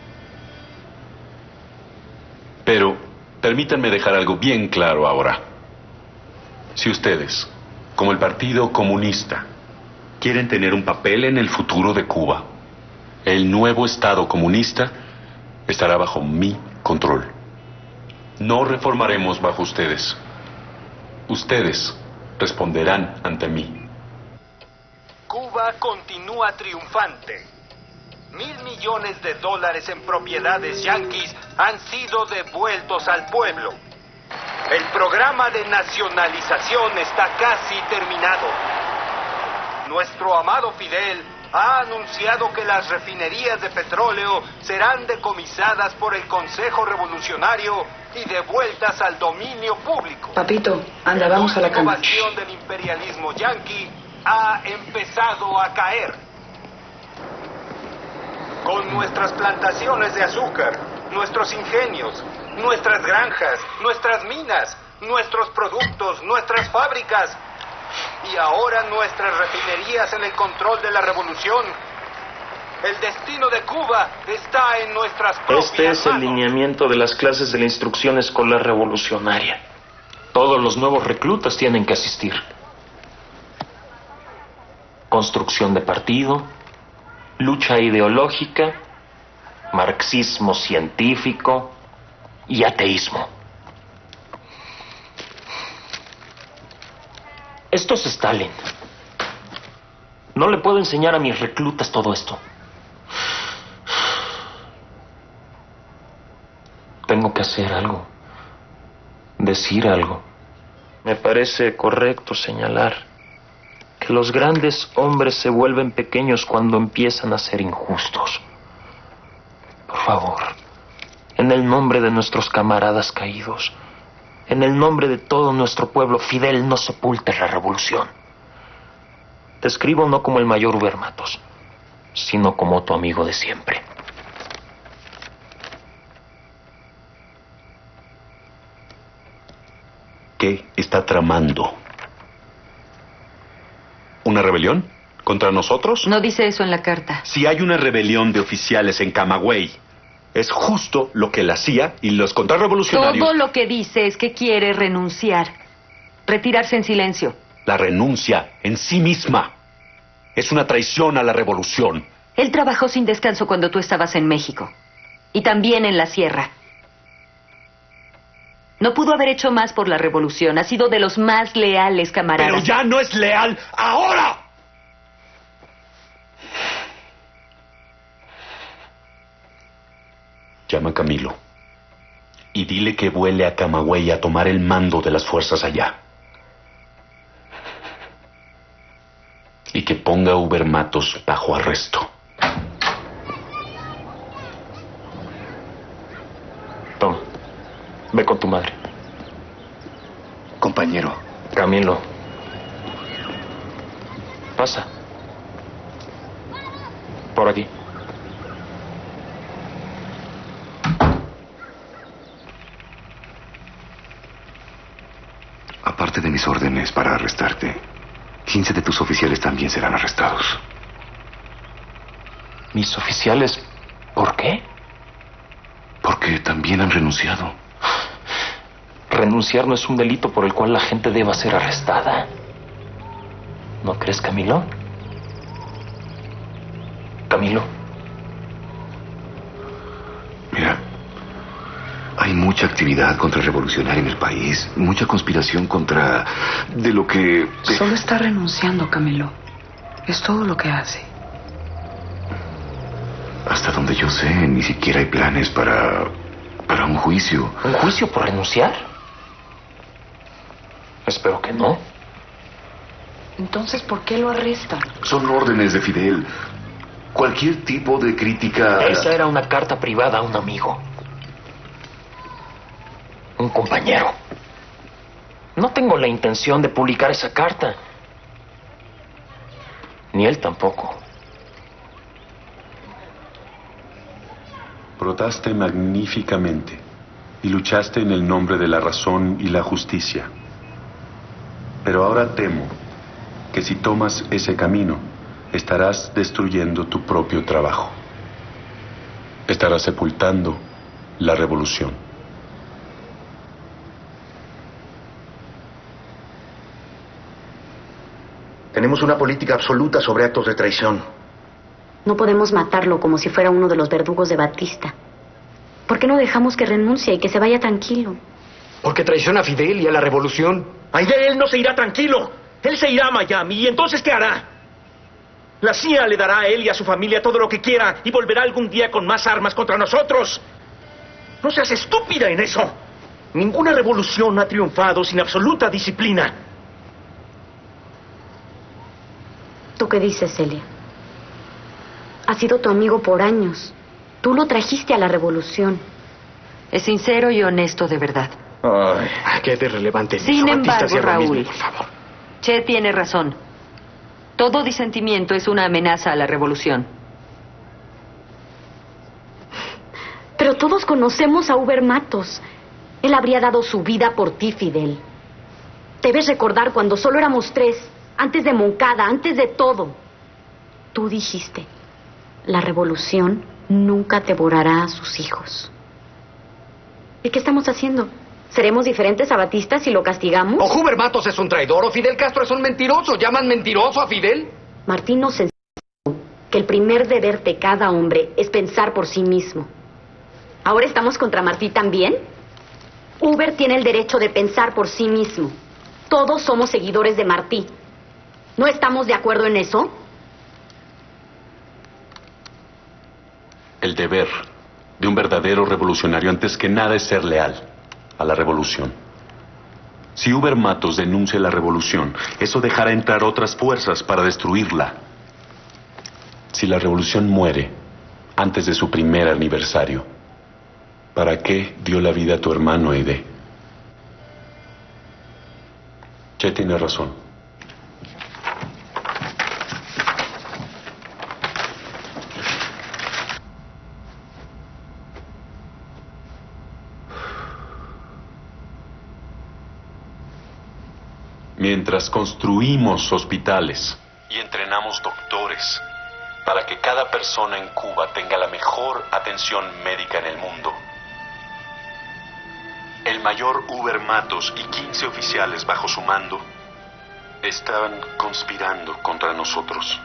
Pero permítanme dejar algo bien claro ahora. Si ustedes, como el Partido Comunista, quieren tener un papel en el futuro de Cuba, el nuevo Estado comunista estará bajo mi control. No reformaremos bajo ustedes. Ustedes responderán ante mí. Cuba continúa triunfante. $1.000 millones en propiedades yanquis han sido devueltos al pueblo. El programa de nacionalización está casi terminado. Nuestro amado Fidel ha anunciado que las refinerías de petróleo serán decomisadas por el Consejo Revolucionario y devueltas al dominio público. Papito, anda, vamos a la cama. La innovación del imperialismo yanqui ha empezado a caer. Con nuestras plantaciones de azúcar, nuestros ingenios, nuestras granjas, nuestras minas, nuestros productos, nuestras fábricas y ahora nuestras refinerías en el control de la revolución, el destino de Cuba está en nuestras propias Este es el manos. lineamiento de las clases de la instrucción escolar revolucionaria. Todos los nuevos reclutas tienen que asistir. Construcción de partido, lucha ideológica, marxismo científico y ateísmo. Esto es Stalin. No le puedo enseñar a mis reclutas todo esto. Tengo que hacer algo. Decir algo. Me parece correcto señalar que los grandes hombres se vuelven pequeños cuando empiezan a ser injustos. Por favor, en el nombre de nuestros camaradas caídos, en el nombre de todo nuestro pueblo, Fidel no sepulte la revolución. Te escribo no como el mayor Ubermatos, sino como tu amigo de siempre. ¿Qué está tramando? Una una rebelión? ¿Contra nosotros? No dice eso en la carta. Si hay una rebelión de oficiales en Camagüey, es justo lo que la CIA y los contrarrevolucionarios... Todo lo que dice es que quiere renunciar. Retirarse en silencio. La renuncia en sí misma es una traición a la revolución. Él trabajó sin descanso cuando tú estabas en México. Y también en la sierra. No pudo haber hecho más por la revolución. Ha sido de los más leales camaradas. Pero ya no es leal ahora. Llama a Camilo y dile que vuele a Camagüey a tomar el mando de las fuerzas allá. Y que ponga a Uber Matos bajo arresto. Tom, ve con tu madre. Compañero. Camilo. Pasa. Por aquí. Aparte de mis órdenes para arrestarte, 15 de tus oficiales también serán arrestados. ¿Mis oficiales? ¿Por qué? Porque también han renunciado. Renunciar no es un delito por el cual la gente deba ser arrestada. ¿No crees, Camilo? Camilo. Mira, hay mucha actividad contrarrevolucionaria en el país, mucha conspiración contra... de lo que... Solo está renunciando, Camilo. Es todo lo que hace. Hasta donde yo sé, ni siquiera hay planes para un juicio. ¿Un juicio por renunciar? Espero que no. Entonces, ¿por qué lo arrestan? Son órdenes de Fidel. Cualquier tipo de crítica... Esa era una carta privada a un amigo. Un compañero. No tengo la intención de publicar esa carta. Ni él tampoco. Brotaste magníficamente y luchaste en el nombre de la razón y la justicia. Pero ahora temo que si tomas ese camino, estarás destruyendo tu propio trabajo. Estarás sepultando la revolución. Tenemos una política absoluta sobre actos de traición. No podemos matarlo como si fuera uno de los verdugos de Batista. ¿Por qué no dejamos que renuncie y que se vaya tranquilo? Porque traiciona a Fidel y a la revolución. Ay, de él no se irá tranquilo. Él se irá a Miami. ¿Y entonces qué hará? La CIA le dará a él y a su familia todo lo que quiera y volverá algún día con más armas contra nosotros. No seas estúpida en eso. Ninguna revolución ha triunfado sin absoluta disciplina. ¿Tú qué dices, Celia? Ha sido tu amigo por años. Tú lo trajiste a la revolución. Es sincero y honesto de verdad. Ay, qué de relevante. Sin embargo, Raúl, mismo, por favor. Che tiene razón. Todo disentimiento es una amenaza a la revolución. Pero todos conocemos a Uber Matos. Él habría dado su vida por ti, Fidel. Debes recordar cuando solo éramos 3, antes de Moncada, antes de todo. Tú dijiste, la revolución nunca devorará a sus hijos. ¿Y qué estamos haciendo? ¿Seremos diferentes a Batista si lo castigamos? O Uber Matos es un traidor o Fidel Castro es un mentiroso. ¿Llaman mentiroso a Fidel? Martín nos enseñó que el primer deber de cada hombre es pensar por sí mismo. ¿Ahora estamos contra Martí también? Uber tiene el derecho de pensar por sí mismo. Todos somos seguidores de Martí. ¿No estamos de acuerdo en eso? El deber de un verdadero revolucionario antes que nada es ser leal a la revolución. Si Uber Matos denuncia la revolución, eso dejará entrar otras fuerzas para destruirla. Si la revolución muere antes de su primer aniversario, ¿para qué dio la vida a tu hermano Aide? Che tiene razón. Mientras construimos hospitales, y entrenamos doctores para que cada persona en Cuba tenga la mejor atención médica en el mundo. El mayor Uber Matos y 15 oficiales bajo su mando estaban conspirando contra nosotros.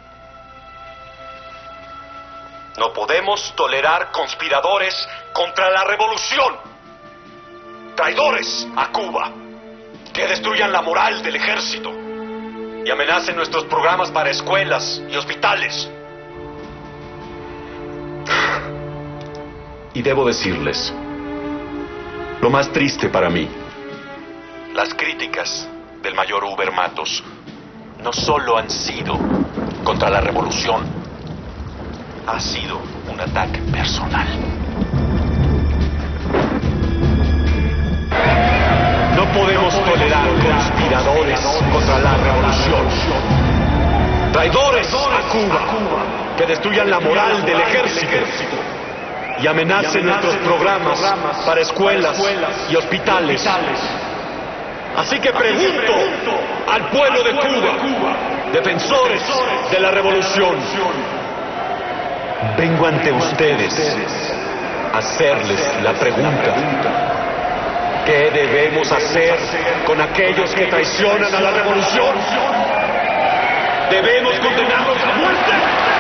No podemos tolerar conspiradores contra la revolución. Traidores a Cuba, que destruyan la moral del ejército y amenacen nuestros programas para escuelas y hospitales. Y debo decirles, lo más triste para mí, Las críticas del mayor Uber Matos no solo han sido contra la revolución, ha sido un ataque personal. No podemos tolerar conspiradores contra la revolución. Traidores a Cuba, que destruyan la moral del ejército y amenacen nuestros programas para escuelas y hospitales. Así que pregunto al pueblo de Cuba, defensores de la revolución, vengo ante ustedes a hacerles la pregunta: ¿qué debemos hacer con aquellos que traicionan a la revolución? ¿Debemos condenarlos a muerte?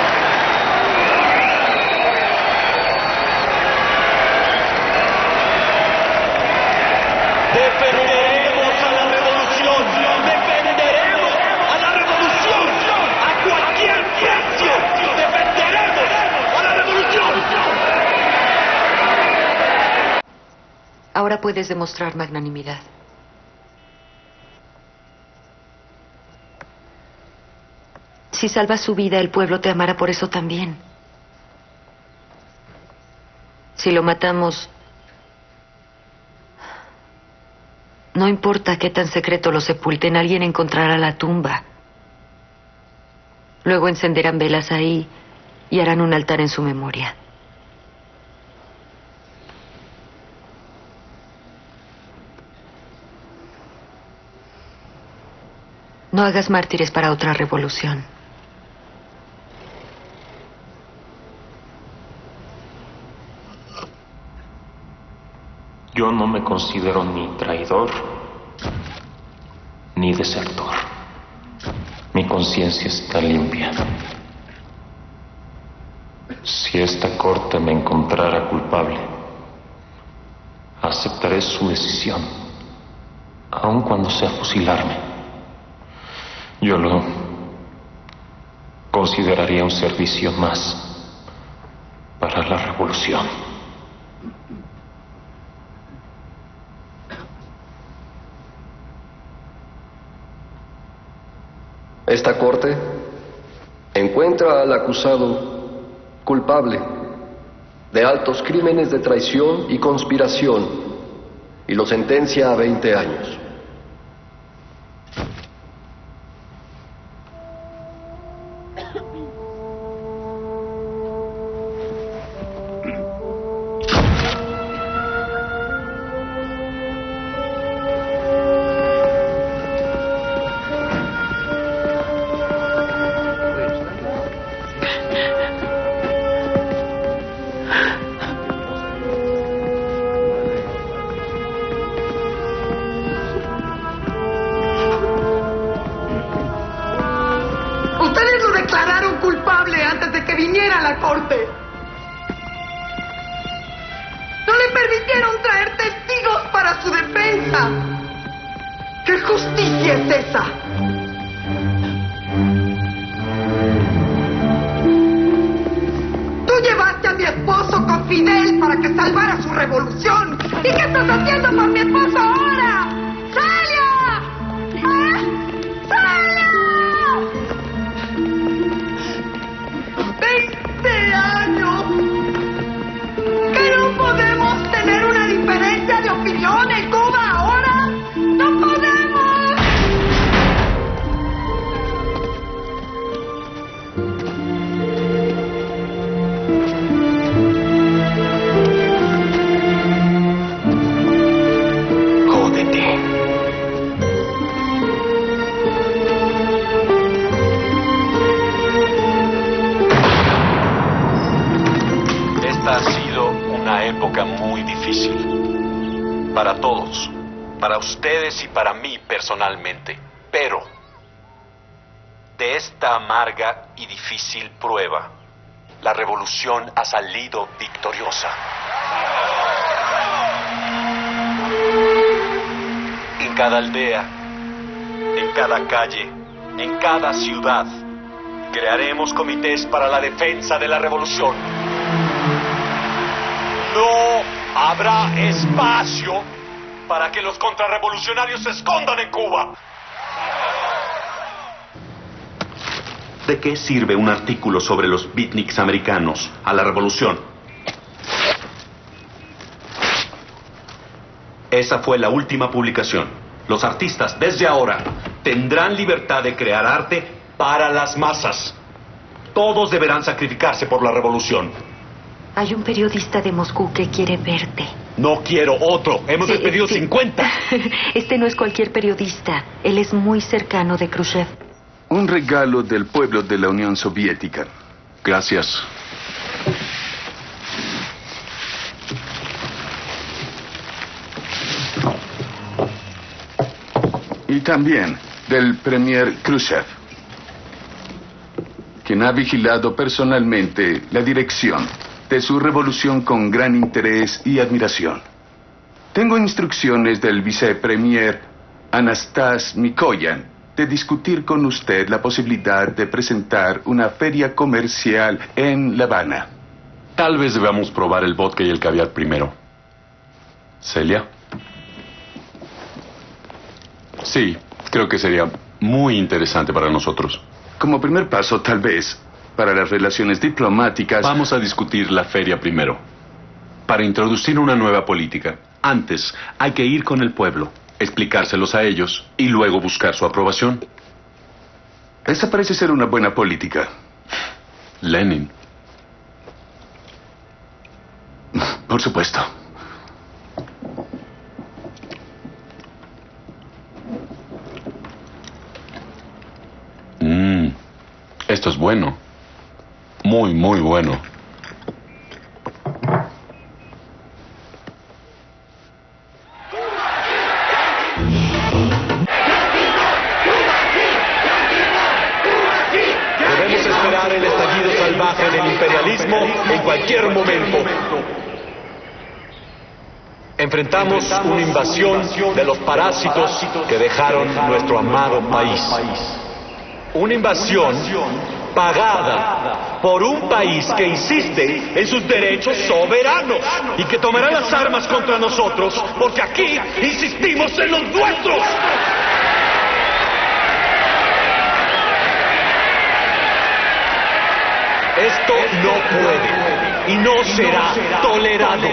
Defenderemos a la revolución, defenderemos a la revolución, a cualquier precio, defenderemos a la revolución. Ahora puedes demostrar magnanimidad. Si salvas su vida, el pueblo te amará por eso también. Si lo matamos, no importa qué tan secreto lo sepulten, alguien encontrará la tumba. Luego encenderán velas ahí y harán un altar en su memoria. No hagas mártires para otra revolución. Yo no me considero ni traidor ni desertor. Mi conciencia está limpia. Si esta corte me encontrara culpable, aceptaré su decisión, aun cuando sea fusilarme. Yo lo consideraría un servicio más para la revolución. Esta corte encuentra al acusado culpable de altos crímenes de traición y conspiración y lo sentencia a 20 años. Ustedes lo declararon culpable antes de que viniera a la corte. No le permitieron traer testigos para su defensa. ¿Qué justicia es esa? Tú llevaste a mi esposo con Fidel para que salvara su revolución. ¿Y qué estás haciendo por mi esposo ahora? ¡Celia! ¡Ah! ¡Celia! 20 años. ¿Que no podemos tener una diferencia de opinión en Cuba ahora? ¡No podemos! para todos, para ustedes y para mí personalmente. Pero, de esta amarga y difícil prueba, la revolución ha salido victoriosa. En cada aldea, en cada calle, en cada ciudad, crearemos comités para la defensa de la revolución. No habrá espacio para que los contrarrevolucionarios se escondan en Cuba. ¿De qué sirve un artículo sobre los beatniks americanos a la revolución? Esa fue la última publicación. Los artistas, desde ahora, tendrán libertad de crear arte para las masas. Todos deberán sacrificarse por la revolución. Hay un periodista de Moscú que quiere verte. No quiero otro. Hemos despedido 50. Este no es cualquier periodista. Él es muy cercano de Khrushchev. Un regalo del pueblo de la Unión Soviética. Gracias. Y también del premier Khrushchev, quien ha vigilado personalmente la dirección de su revolución con gran interés y admiración. Tengo instrucciones del vicepremier Anastas Mikoyan de discutir con usted la posibilidad de presentar una feria comercial en La Habana. Tal vez debamos probar el vodka y el caviar primero. ¿Celia? Sí, creo que sería muy interesante para nosotros. Como primer paso, tal vez, para las relaciones diplomáticas... Vamos a discutir la feria primero. Para introducir una nueva política, antes hay que ir con el pueblo, explicárselos a ellos y luego buscar su aprobación. Esa parece ser una buena política. Lenin. Por supuesto. Esto es bueno. Muy, muy bueno. Debemos esperar el estallido salvaje del imperialismo en cualquier momento. Enfrentamos una invasión de los parásitos que dejaron nuestro amado país. Una invasión pagada por un país que insiste en sus derechos soberanos y que tomará las armas contra nosotros porque aquí insistimos en los nuestros. Esto no puede y no será tolerado.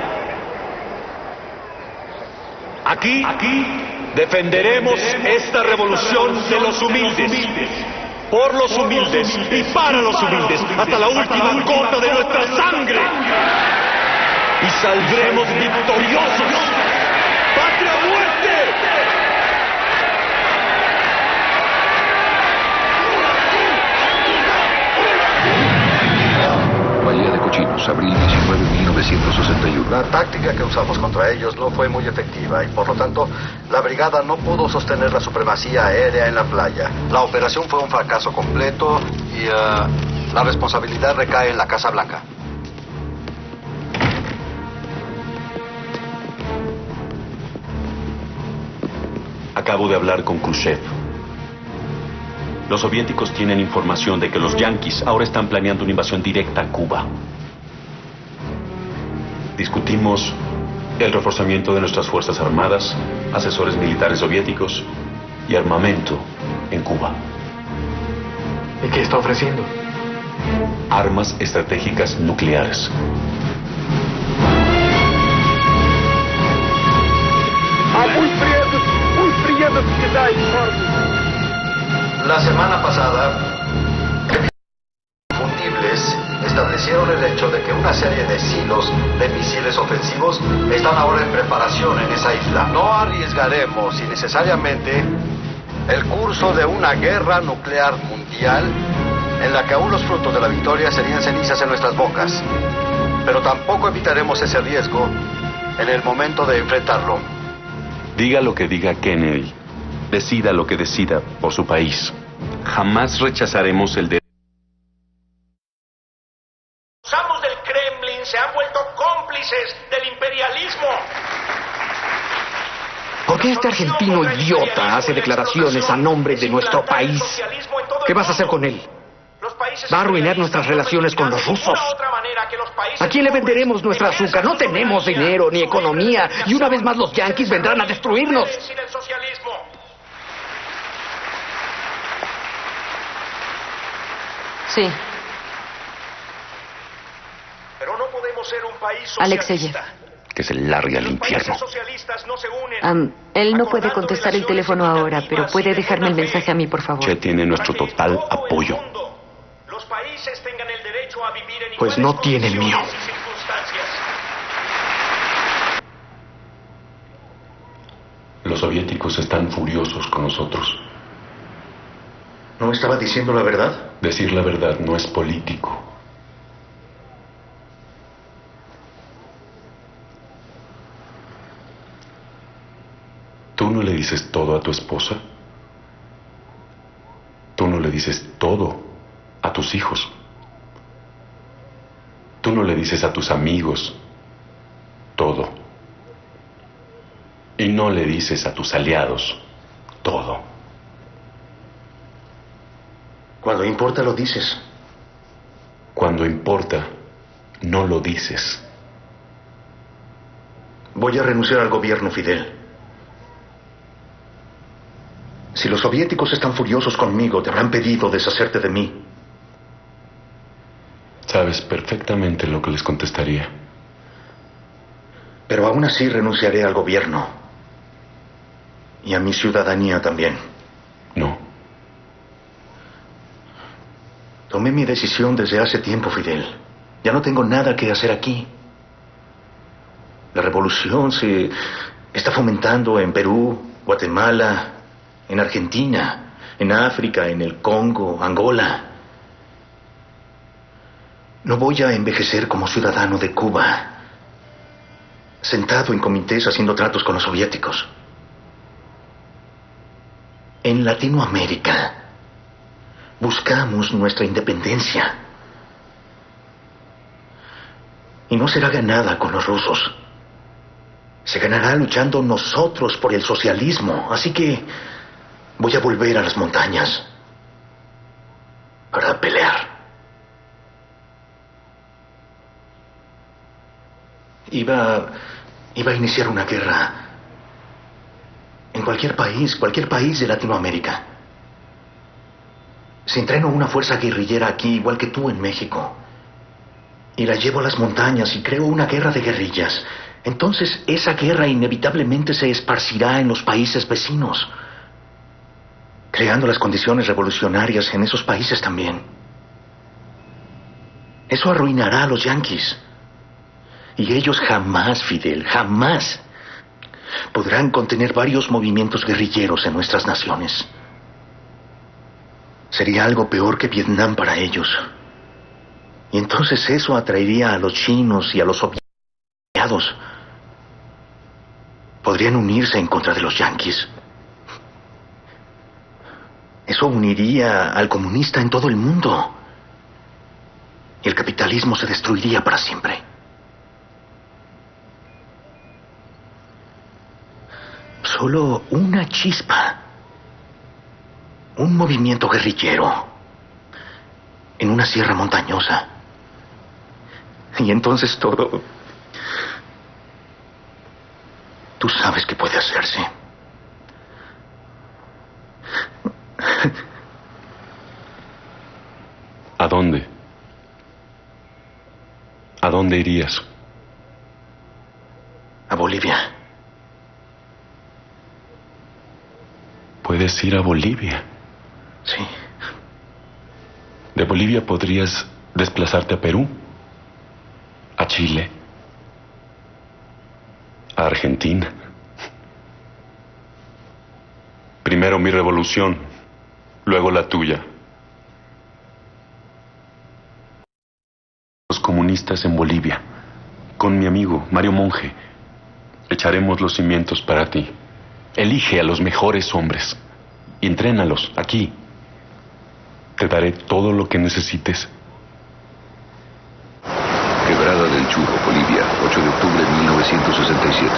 Aquí defenderemos esta revolución de los humildes, por los humildes y para los humildes, hasta la última gota de nuestra sangre. Y saldremos victoriosos. ¡Patria o muerte! Bahía de Cochinos, abril 19, 1961. La táctica que usamos contra ellos no fue muy efectiva y por lo tanto la brigada no pudo sostener la supremacía aérea en la playa. La operación fue un fracaso completo y la responsabilidad recae en la Casa Blanca. Acabo de hablar con Khrushchev. Los soviéticos tienen información de que los yanquis ahora están planeando una invasión directa a Cuba. Discutimos el reforzamiento de nuestras fuerzas armadas, asesores militares soviéticos y armamento en Cuba. ¿Y qué está ofreciendo? Armas estratégicas nucleares. La semana pasada, fundibles establecieron el hecho de que una serie de silos de misiles ofensivos están ahora en preparación en esa isla. No arriesgaremos innecesariamente el curso de una guerra nuclear mundial en la que aún los frutos de la victoria serían cenizas en nuestras bocas. Pero tampoco evitaremos ese riesgo en el momento de enfrentarlo. Diga lo que diga Kennedy, decida lo que decida por su país. Jamás rechazaremos el derecho. Los amos del Kremlin se han vuelto cómplices del imperialismo. ¿Por qué este argentino idiota hace declaraciones a nombre de nuestro país? ¿Qué vas a hacer con él? ¿Va a arruinar nuestras relaciones con los rusos? ¿A quién le venderemos nuestra azúcar? No tenemos dinero ni economía y una vez más los yanquis vendrán a destruirnos. Sí. Pero no podemos ser un país Alexeyev. Que se largue al infierno. Él no puede contestar el teléfono ahora, pero puede dejarme el mensaje a mí, por favor. Che tiene nuestro total apoyo. Pues no tiene el mío. Los soviéticos están furiosos con nosotros. ¿No estaba diciendo la verdad? Decir la verdad no es político. ¿Tú no le dices todo a tu esposa? ¿Tú no le dices todo a tus hijos? ¿Tú no le dices a tus amigos todo? Y no le dices a tus aliados todo. Cuando importa lo dices. Cuando importa, no lo dices. Voy a renunciar al gobierno, Fidel. Si los soviéticos están furiosos conmigo, te habrán pedido deshacerte de mí. Sabes perfectamente lo que les contestaría. Pero aún así renunciaré al gobierno. Y a mi ciudadanía también. No. Tomé mi decisión desde hace tiempo, Fidel. Ya no tengo nada que hacer aquí. La revolución se está fomentando en Perú, Guatemala, en Argentina, en África, en el Congo, Angola. No voy a envejecer como ciudadano de Cuba, sentado en comités haciendo tratos con los soviéticos. En Latinoamérica buscamos nuestra independencia. Y no será ganada con los rusos. Se ganará luchando nosotros por el socialismo. Así que voy a volver a las montañas para pelear. Iba a iniciar una guerra en cualquier país de Latinoamérica. Si entreno una fuerza guerrillera aquí, igual que tú en México, y la llevo a las montañas y creo una guerra de guerrillas, entonces esa guerra inevitablemente se esparcirá en los países vecinos, creando las condiciones revolucionarias en esos países también. Eso arruinará a los yanquis. Y ellos jamás, Fidel, jamás podrán contener varios movimientos guerrilleros en nuestras naciones. Sería algo peor que Vietnam para ellos. Y entonces eso atraería a los chinos y a los aliados. Podrían unirse en contra de los yanquis. Eso uniría al comunista en todo el mundo. Y el capitalismo se destruiría para siempre. Solo una chispa, un movimiento guerrillero en una sierra montañosa. Y entonces todo... Tú sabes que puede hacerse. ¿A dónde? ¿A dónde irías? A Bolivia. Puedes ir a Bolivia. Sí. De Bolivia podrías desplazarte a Perú, a Chile, a Argentina. Primero mi revolución, luego la tuya. Los comunistas en Bolivia, con mi amigo Mario Monge, Echaremos los cimientos para ti. Elige a los mejores hombres y entrénalos aquí. Te daré todo lo que necesites. Quebrada del Churro, Bolivia, 8 de octubre de 1967.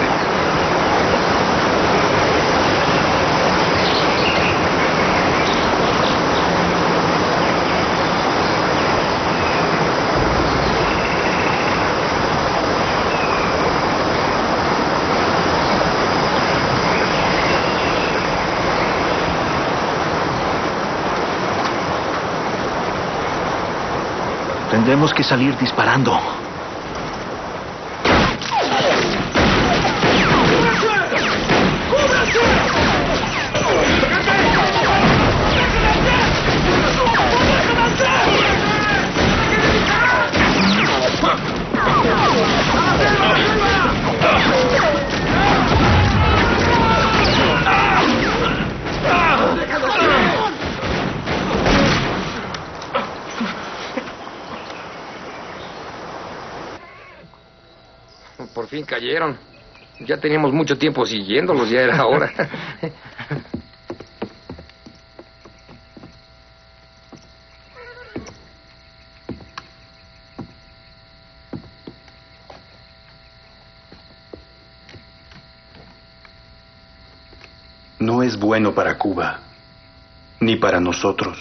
Tendremos que salir disparando. Por fin cayeron. Ya teníamos mucho tiempo siguiéndolos, ya era hora. No es bueno para Cuba, ni para nosotros.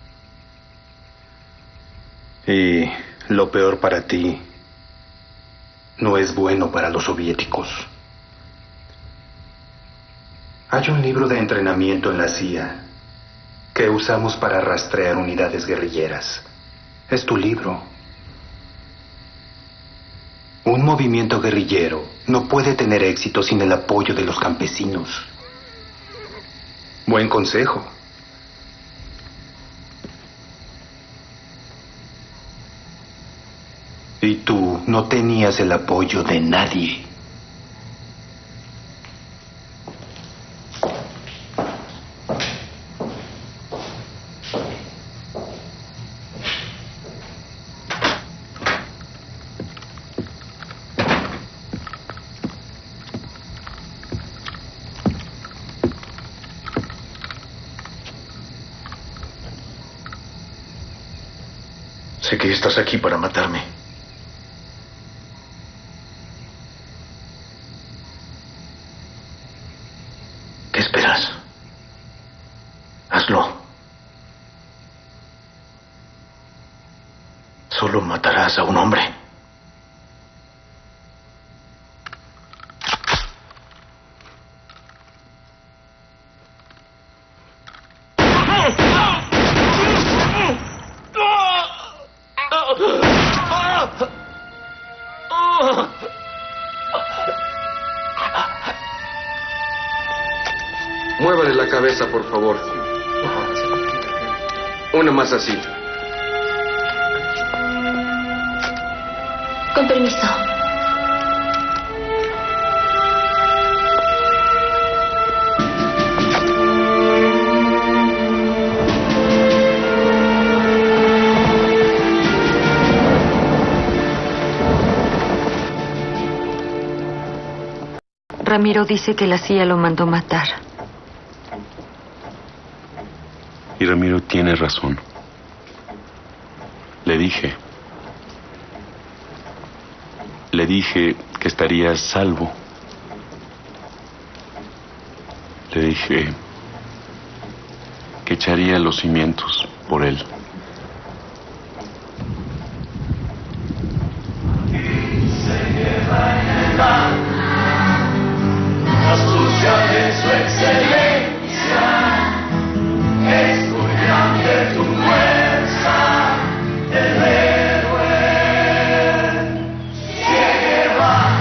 Y lo peor para ti, no es bueno para los soviéticos. Hay un libro de entrenamiento en la CIA que usamos para rastrear unidades guerrilleras. Es tu libro. Un movimiento guerrillero no puede tener éxito sin el apoyo de los campesinos. Buen consejo. Y tú no tenías el apoyo de nadie. Sé que estás aquí para matarme. ¿Qué esperas? Hazlo. Solo matarás a un hombre. Muévale la cabeza, por favor. Una más así. Con permiso. Ramiro dice que la CIA lo mandó matar. Y Ramiro tiene razón. Le dije que estaría a salvo. Le dije que echaría los cimientos por él. Astucia de su excelencia, es muy grande tu fuerza, el héroe Che Guevara.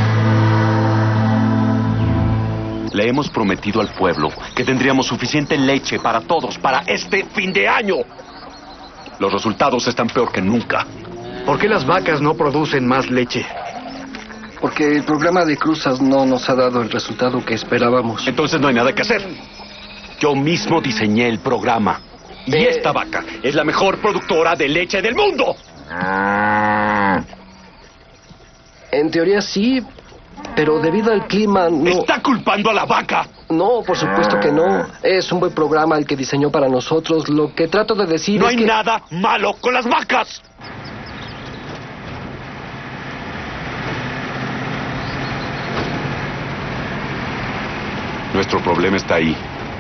Le hemos prometido al pueblo que tendríamos suficiente leche para todos para este fin de año. Los resultados están peor que nunca. ¿Por qué las vacas no producen más leche? Porque el programa de cruzas no nos ha dado el resultado que esperábamos. Entonces no hay nada que hacer. Yo mismo diseñé el programa. Y esta vaca es la mejor productora de leche del mundo. En teoría sí, Pero debido al clima no... ¡Está culpando a la vaca! No, por supuesto que no. Es un buen programa el que diseñó para nosotros. Lo que trato de decir no es que... No hay nada malo con las vacas. Nuestro problema está ahí.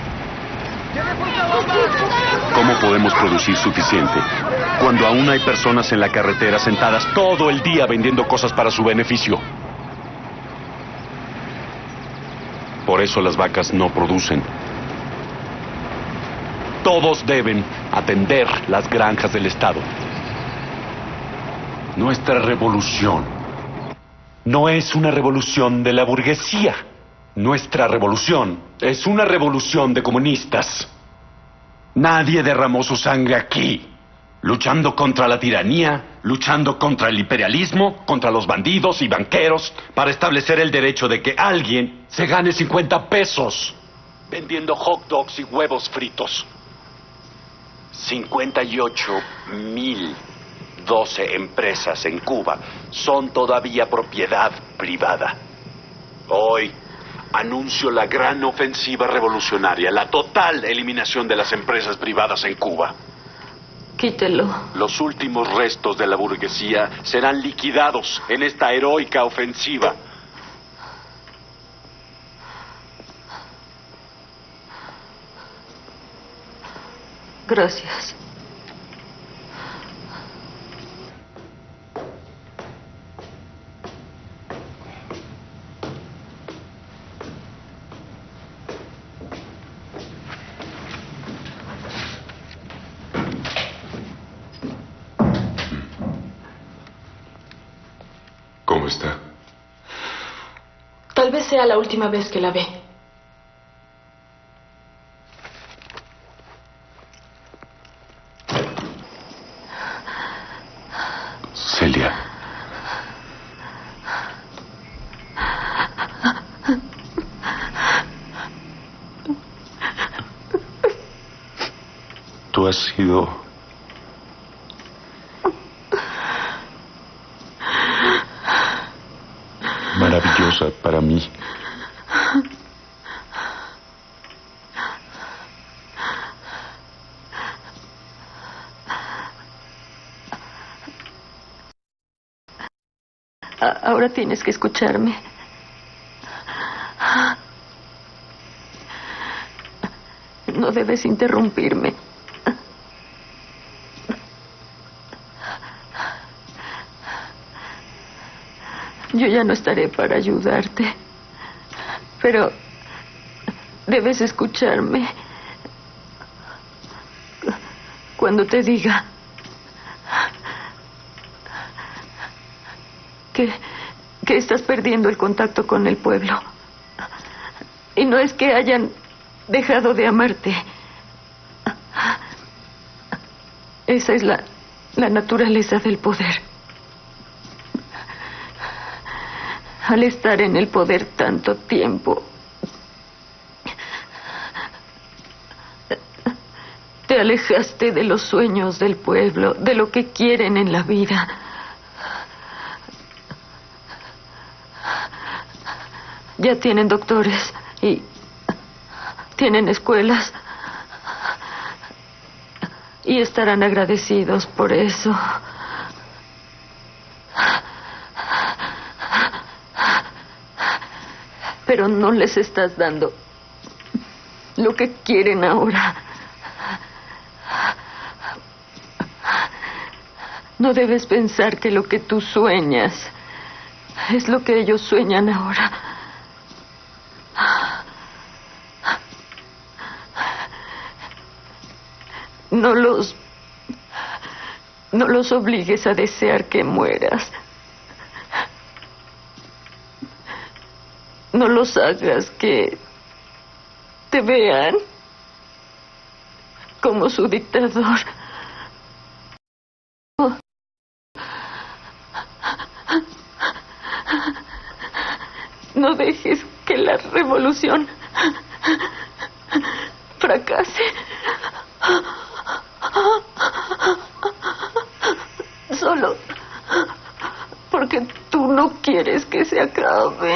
¿Cómo podemos producir suficiente cuando aún hay personas en la carretera sentadas todo el día vendiendo cosas para su beneficio? Por eso las vacas no producen. Todos deben atender las granjas del Estado. Nuestra revolución no es una revolución de la burguesía. Nuestra revolución es una revolución de comunistas. Nadie derramó su sangre aquí, luchando contra la tiranía, luchando contra el imperialismo, contra los bandidos y banqueros, para establecer el derecho de que alguien se gane 50 pesos vendiendo hot dogs y huevos fritos. 58,012 empresas en Cuba son todavía propiedad privada. Hoy anuncio la gran ofensiva revolucionaria, la total eliminación de las empresas privadas en Cuba. Quítelo. Los últimos restos de la burguesía serán liquidados en esta heroica ofensiva. Gracias. ¿Cómo está? Tal vez sea la última vez que la ve. Celia. Tú has sido maravillosa para mí. Ahora tienes que escucharme. No debes interrumpirme. Yo ya no estaré para ayudarte, pero debes escucharme cuando te diga que estás perdiendo el contacto con el pueblo. Y no es que hayan dejado de amarte. Esa es la naturaleza del poder. Al estar en el poder tanto tiempo, te alejaste de los sueños del pueblo, de lo que quieren en la vida. Ya tienen doctores y tienen escuelas y estarán agradecidos por eso. Pero no les estás dando lo que quieren ahora. No debes pensar que lo que tú sueñas es lo que ellos sueñan ahora. No los obligues a desear que mueras. No los hagas que te vean como su dictador. No dejes que la revolución fracase. Solo porque tú no quieres que se acabe.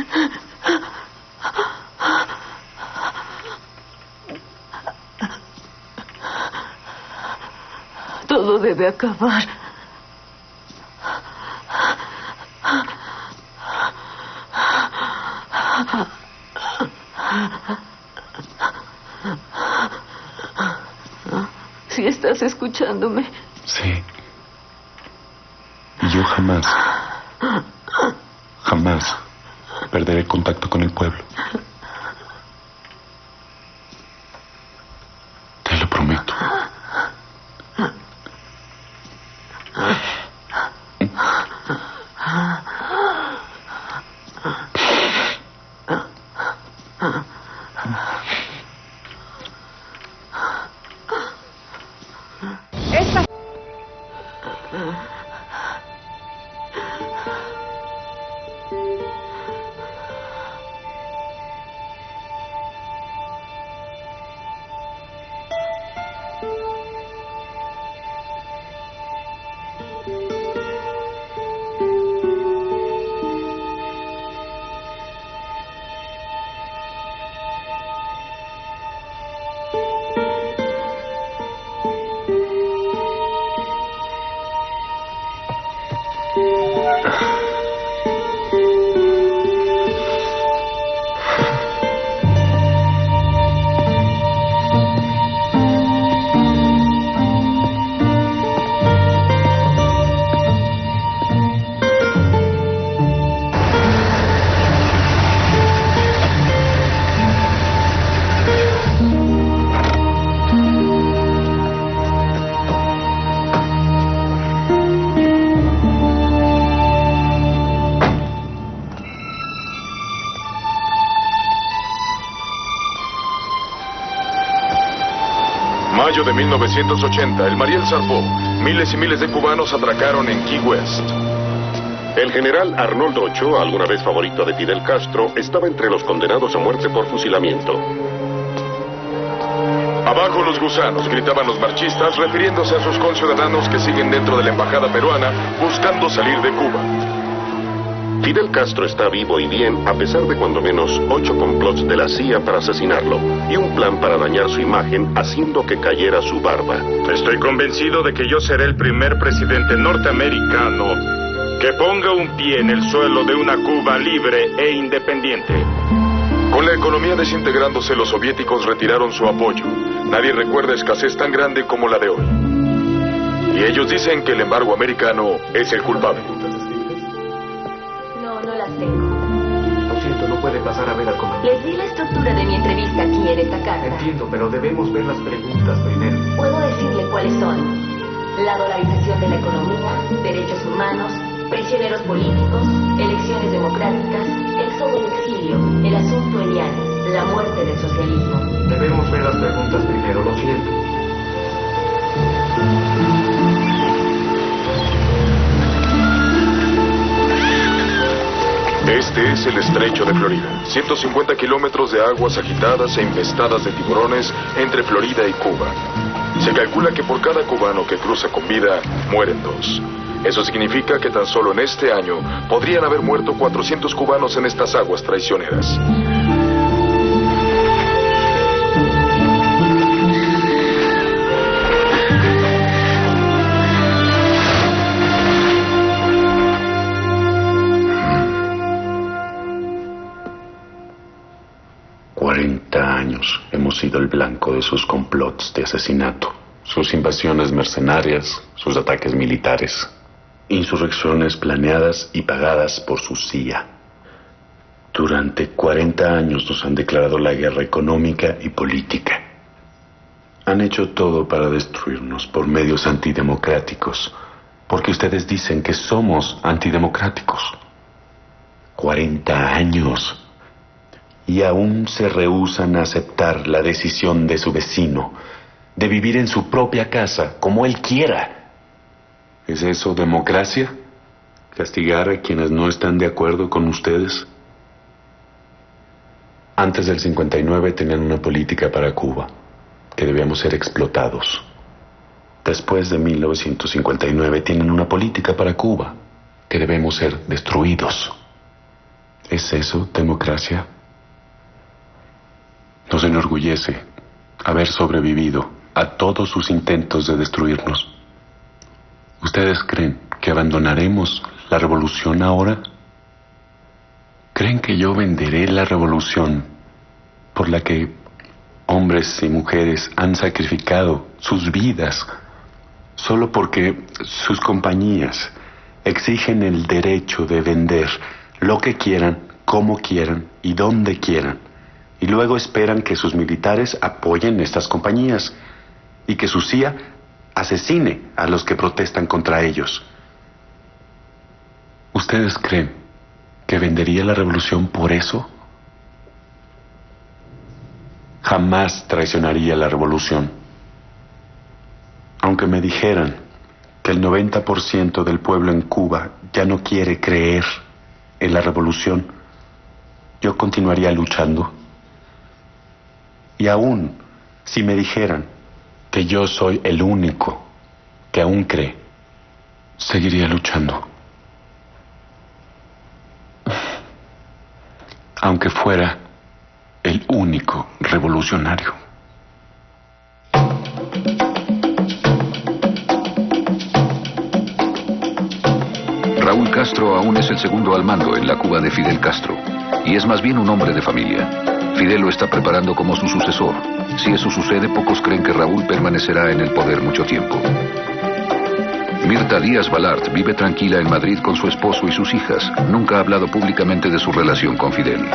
Todo debe acabar. Si estás escuchándome. Sí. Y yo jamás perderé el contacto con el pueblo. Te lo prometo. Mayo de 1980, el Mariel zarpó. Miles y miles de cubanos atracaron en Key West. El general Arnoldo Ochoa, alguna vez favorito de Fidel Castro, estaba entre los condenados a muerte por fusilamiento. Abajo los gusanos, gritaban los marchistas, refiriéndose a sus conciudadanos que siguen dentro de la embajada peruana buscando salir de Cuba. Fidel Castro está vivo y bien a pesar de cuando menos 8 complots de la CIA para asesinarlo y un plan para dañar su imagen haciendo que cayera su barba. Estoy convencido de que yo seré el primer presidente norteamericano que ponga un pie en el suelo de una Cuba libre e independiente. Con la economía desintegrándose, los soviéticos retiraron su apoyo. Nadie recuerda escasez tan grande como la de hoy. Y ellos dicen que el embargo americano es el culpable. No las tengo. Lo siento, no puede pasar a ver al comandante. Les di la estructura de mi entrevista aquí en esta carta. Entiendo, pero debemos ver las preguntas primero. Puedo decirle cuáles son: la dolarización de la economía, derechos humanos, prisioneros políticos, elecciones democráticas, éxodo del exilio, el asunto Elian, la muerte del socialismo. Debemos ver las preguntas primero, lo siento. Este es el estrecho de Florida. 150 kilómetros de aguas agitadas e infestadas de tiburones entre Florida y Cuba. Se calcula que por cada cubano que cruza con vida, mueren 2. Eso significa que tan solo en este año podrían haber muerto 400 cubanos en estas aguas traicioneras. Años hemos sido el blanco de sus complots de asesinato, sus invasiones mercenarias, sus ataques militares, insurrecciones planeadas y pagadas por su CIA. Durante 40 años nos han declarado la guerra económica y política. Han hecho todo para destruirnos por medios antidemocráticos, porque ustedes dicen que somos antidemocráticos. 40 años. Y aún se rehúsan a aceptar la decisión de su vecino de vivir en su propia casa como él quiera. ¿Es eso democracia? ¿Castigar a quienes no están de acuerdo con ustedes? Antes del 59 tenían una política para Cuba, que debíamos ser explotados. Después de 1959 tienen una política para Cuba, que debemos ser destruidos. ¿Es eso democracia? Nos enorgullece haber sobrevivido a todos sus intentos de destruirnos. ¿Ustedes creen que abandonaremos la revolución ahora? ¿Creen que yo venderé la revolución por la que hombres y mujeres han sacrificado sus vidas solo porque sus compañías exigen el derecho de vender lo que quieran, como quieran y donde quieran, y luego esperan que sus militares apoyen estas compañías y que su CIA asesine a los que protestan contra ellos? ¿Ustedes creen que vendería la revolución por eso? Jamás traicionaría la revolución. Aunque me dijeran que el 90% del pueblo en Cuba ya no quiere creer en la revolución, yo continuaría luchando. Y aún si me dijeran que yo soy el único que aún cree, seguiría luchando. Aunque fuera el único revolucionario. Raúl Castro aún es el segundo al mando en la Cuba de Fidel Castro, y es más bien un hombre de familia. Fidel lo está preparando como su sucesor. Si eso sucede, pocos creen que Raúl permanecerá en el poder mucho tiempo. Mirta Díaz Balart vive tranquila en Madrid con su esposo y sus hijas. Nunca ha hablado públicamente de su relación con Fidel.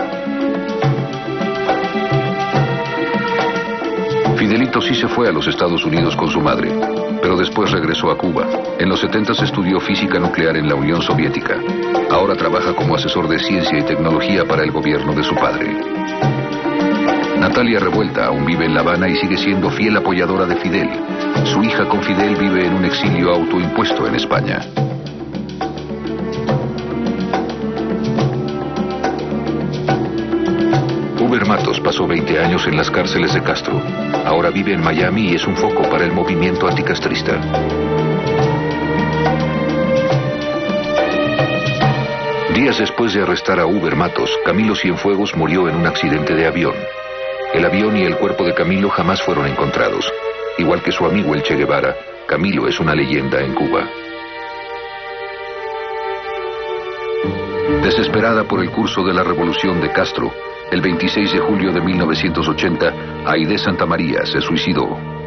Fidelito sí se fue a los Estados Unidos con su madre, pero después regresó a Cuba. En los 70s estudió física nuclear en la Unión Soviética. Ahora trabaja como asesor de ciencia y tecnología para el gobierno de su padre. Natalia Revuelta aún vive en La Habana y sigue siendo fiel apoyadora de Fidel. Su hija con Fidel vive en un exilio autoimpuesto en España. Uber Matos pasó 20 años en las cárceles de Castro. Ahora vive en Miami y es un foco para el movimiento anticastrista. Días después de arrestar a Uber Matos, Camilo Cienfuegos murió en un accidente de avión. El avión y el cuerpo de Camilo jamás fueron encontrados. Igual que su amigo el Che Guevara, Camilo es una leyenda en Cuba. Desesperada por el curso de la revolución de Castro, el 26 de julio de 1980, Aide Santamaría se suicidó.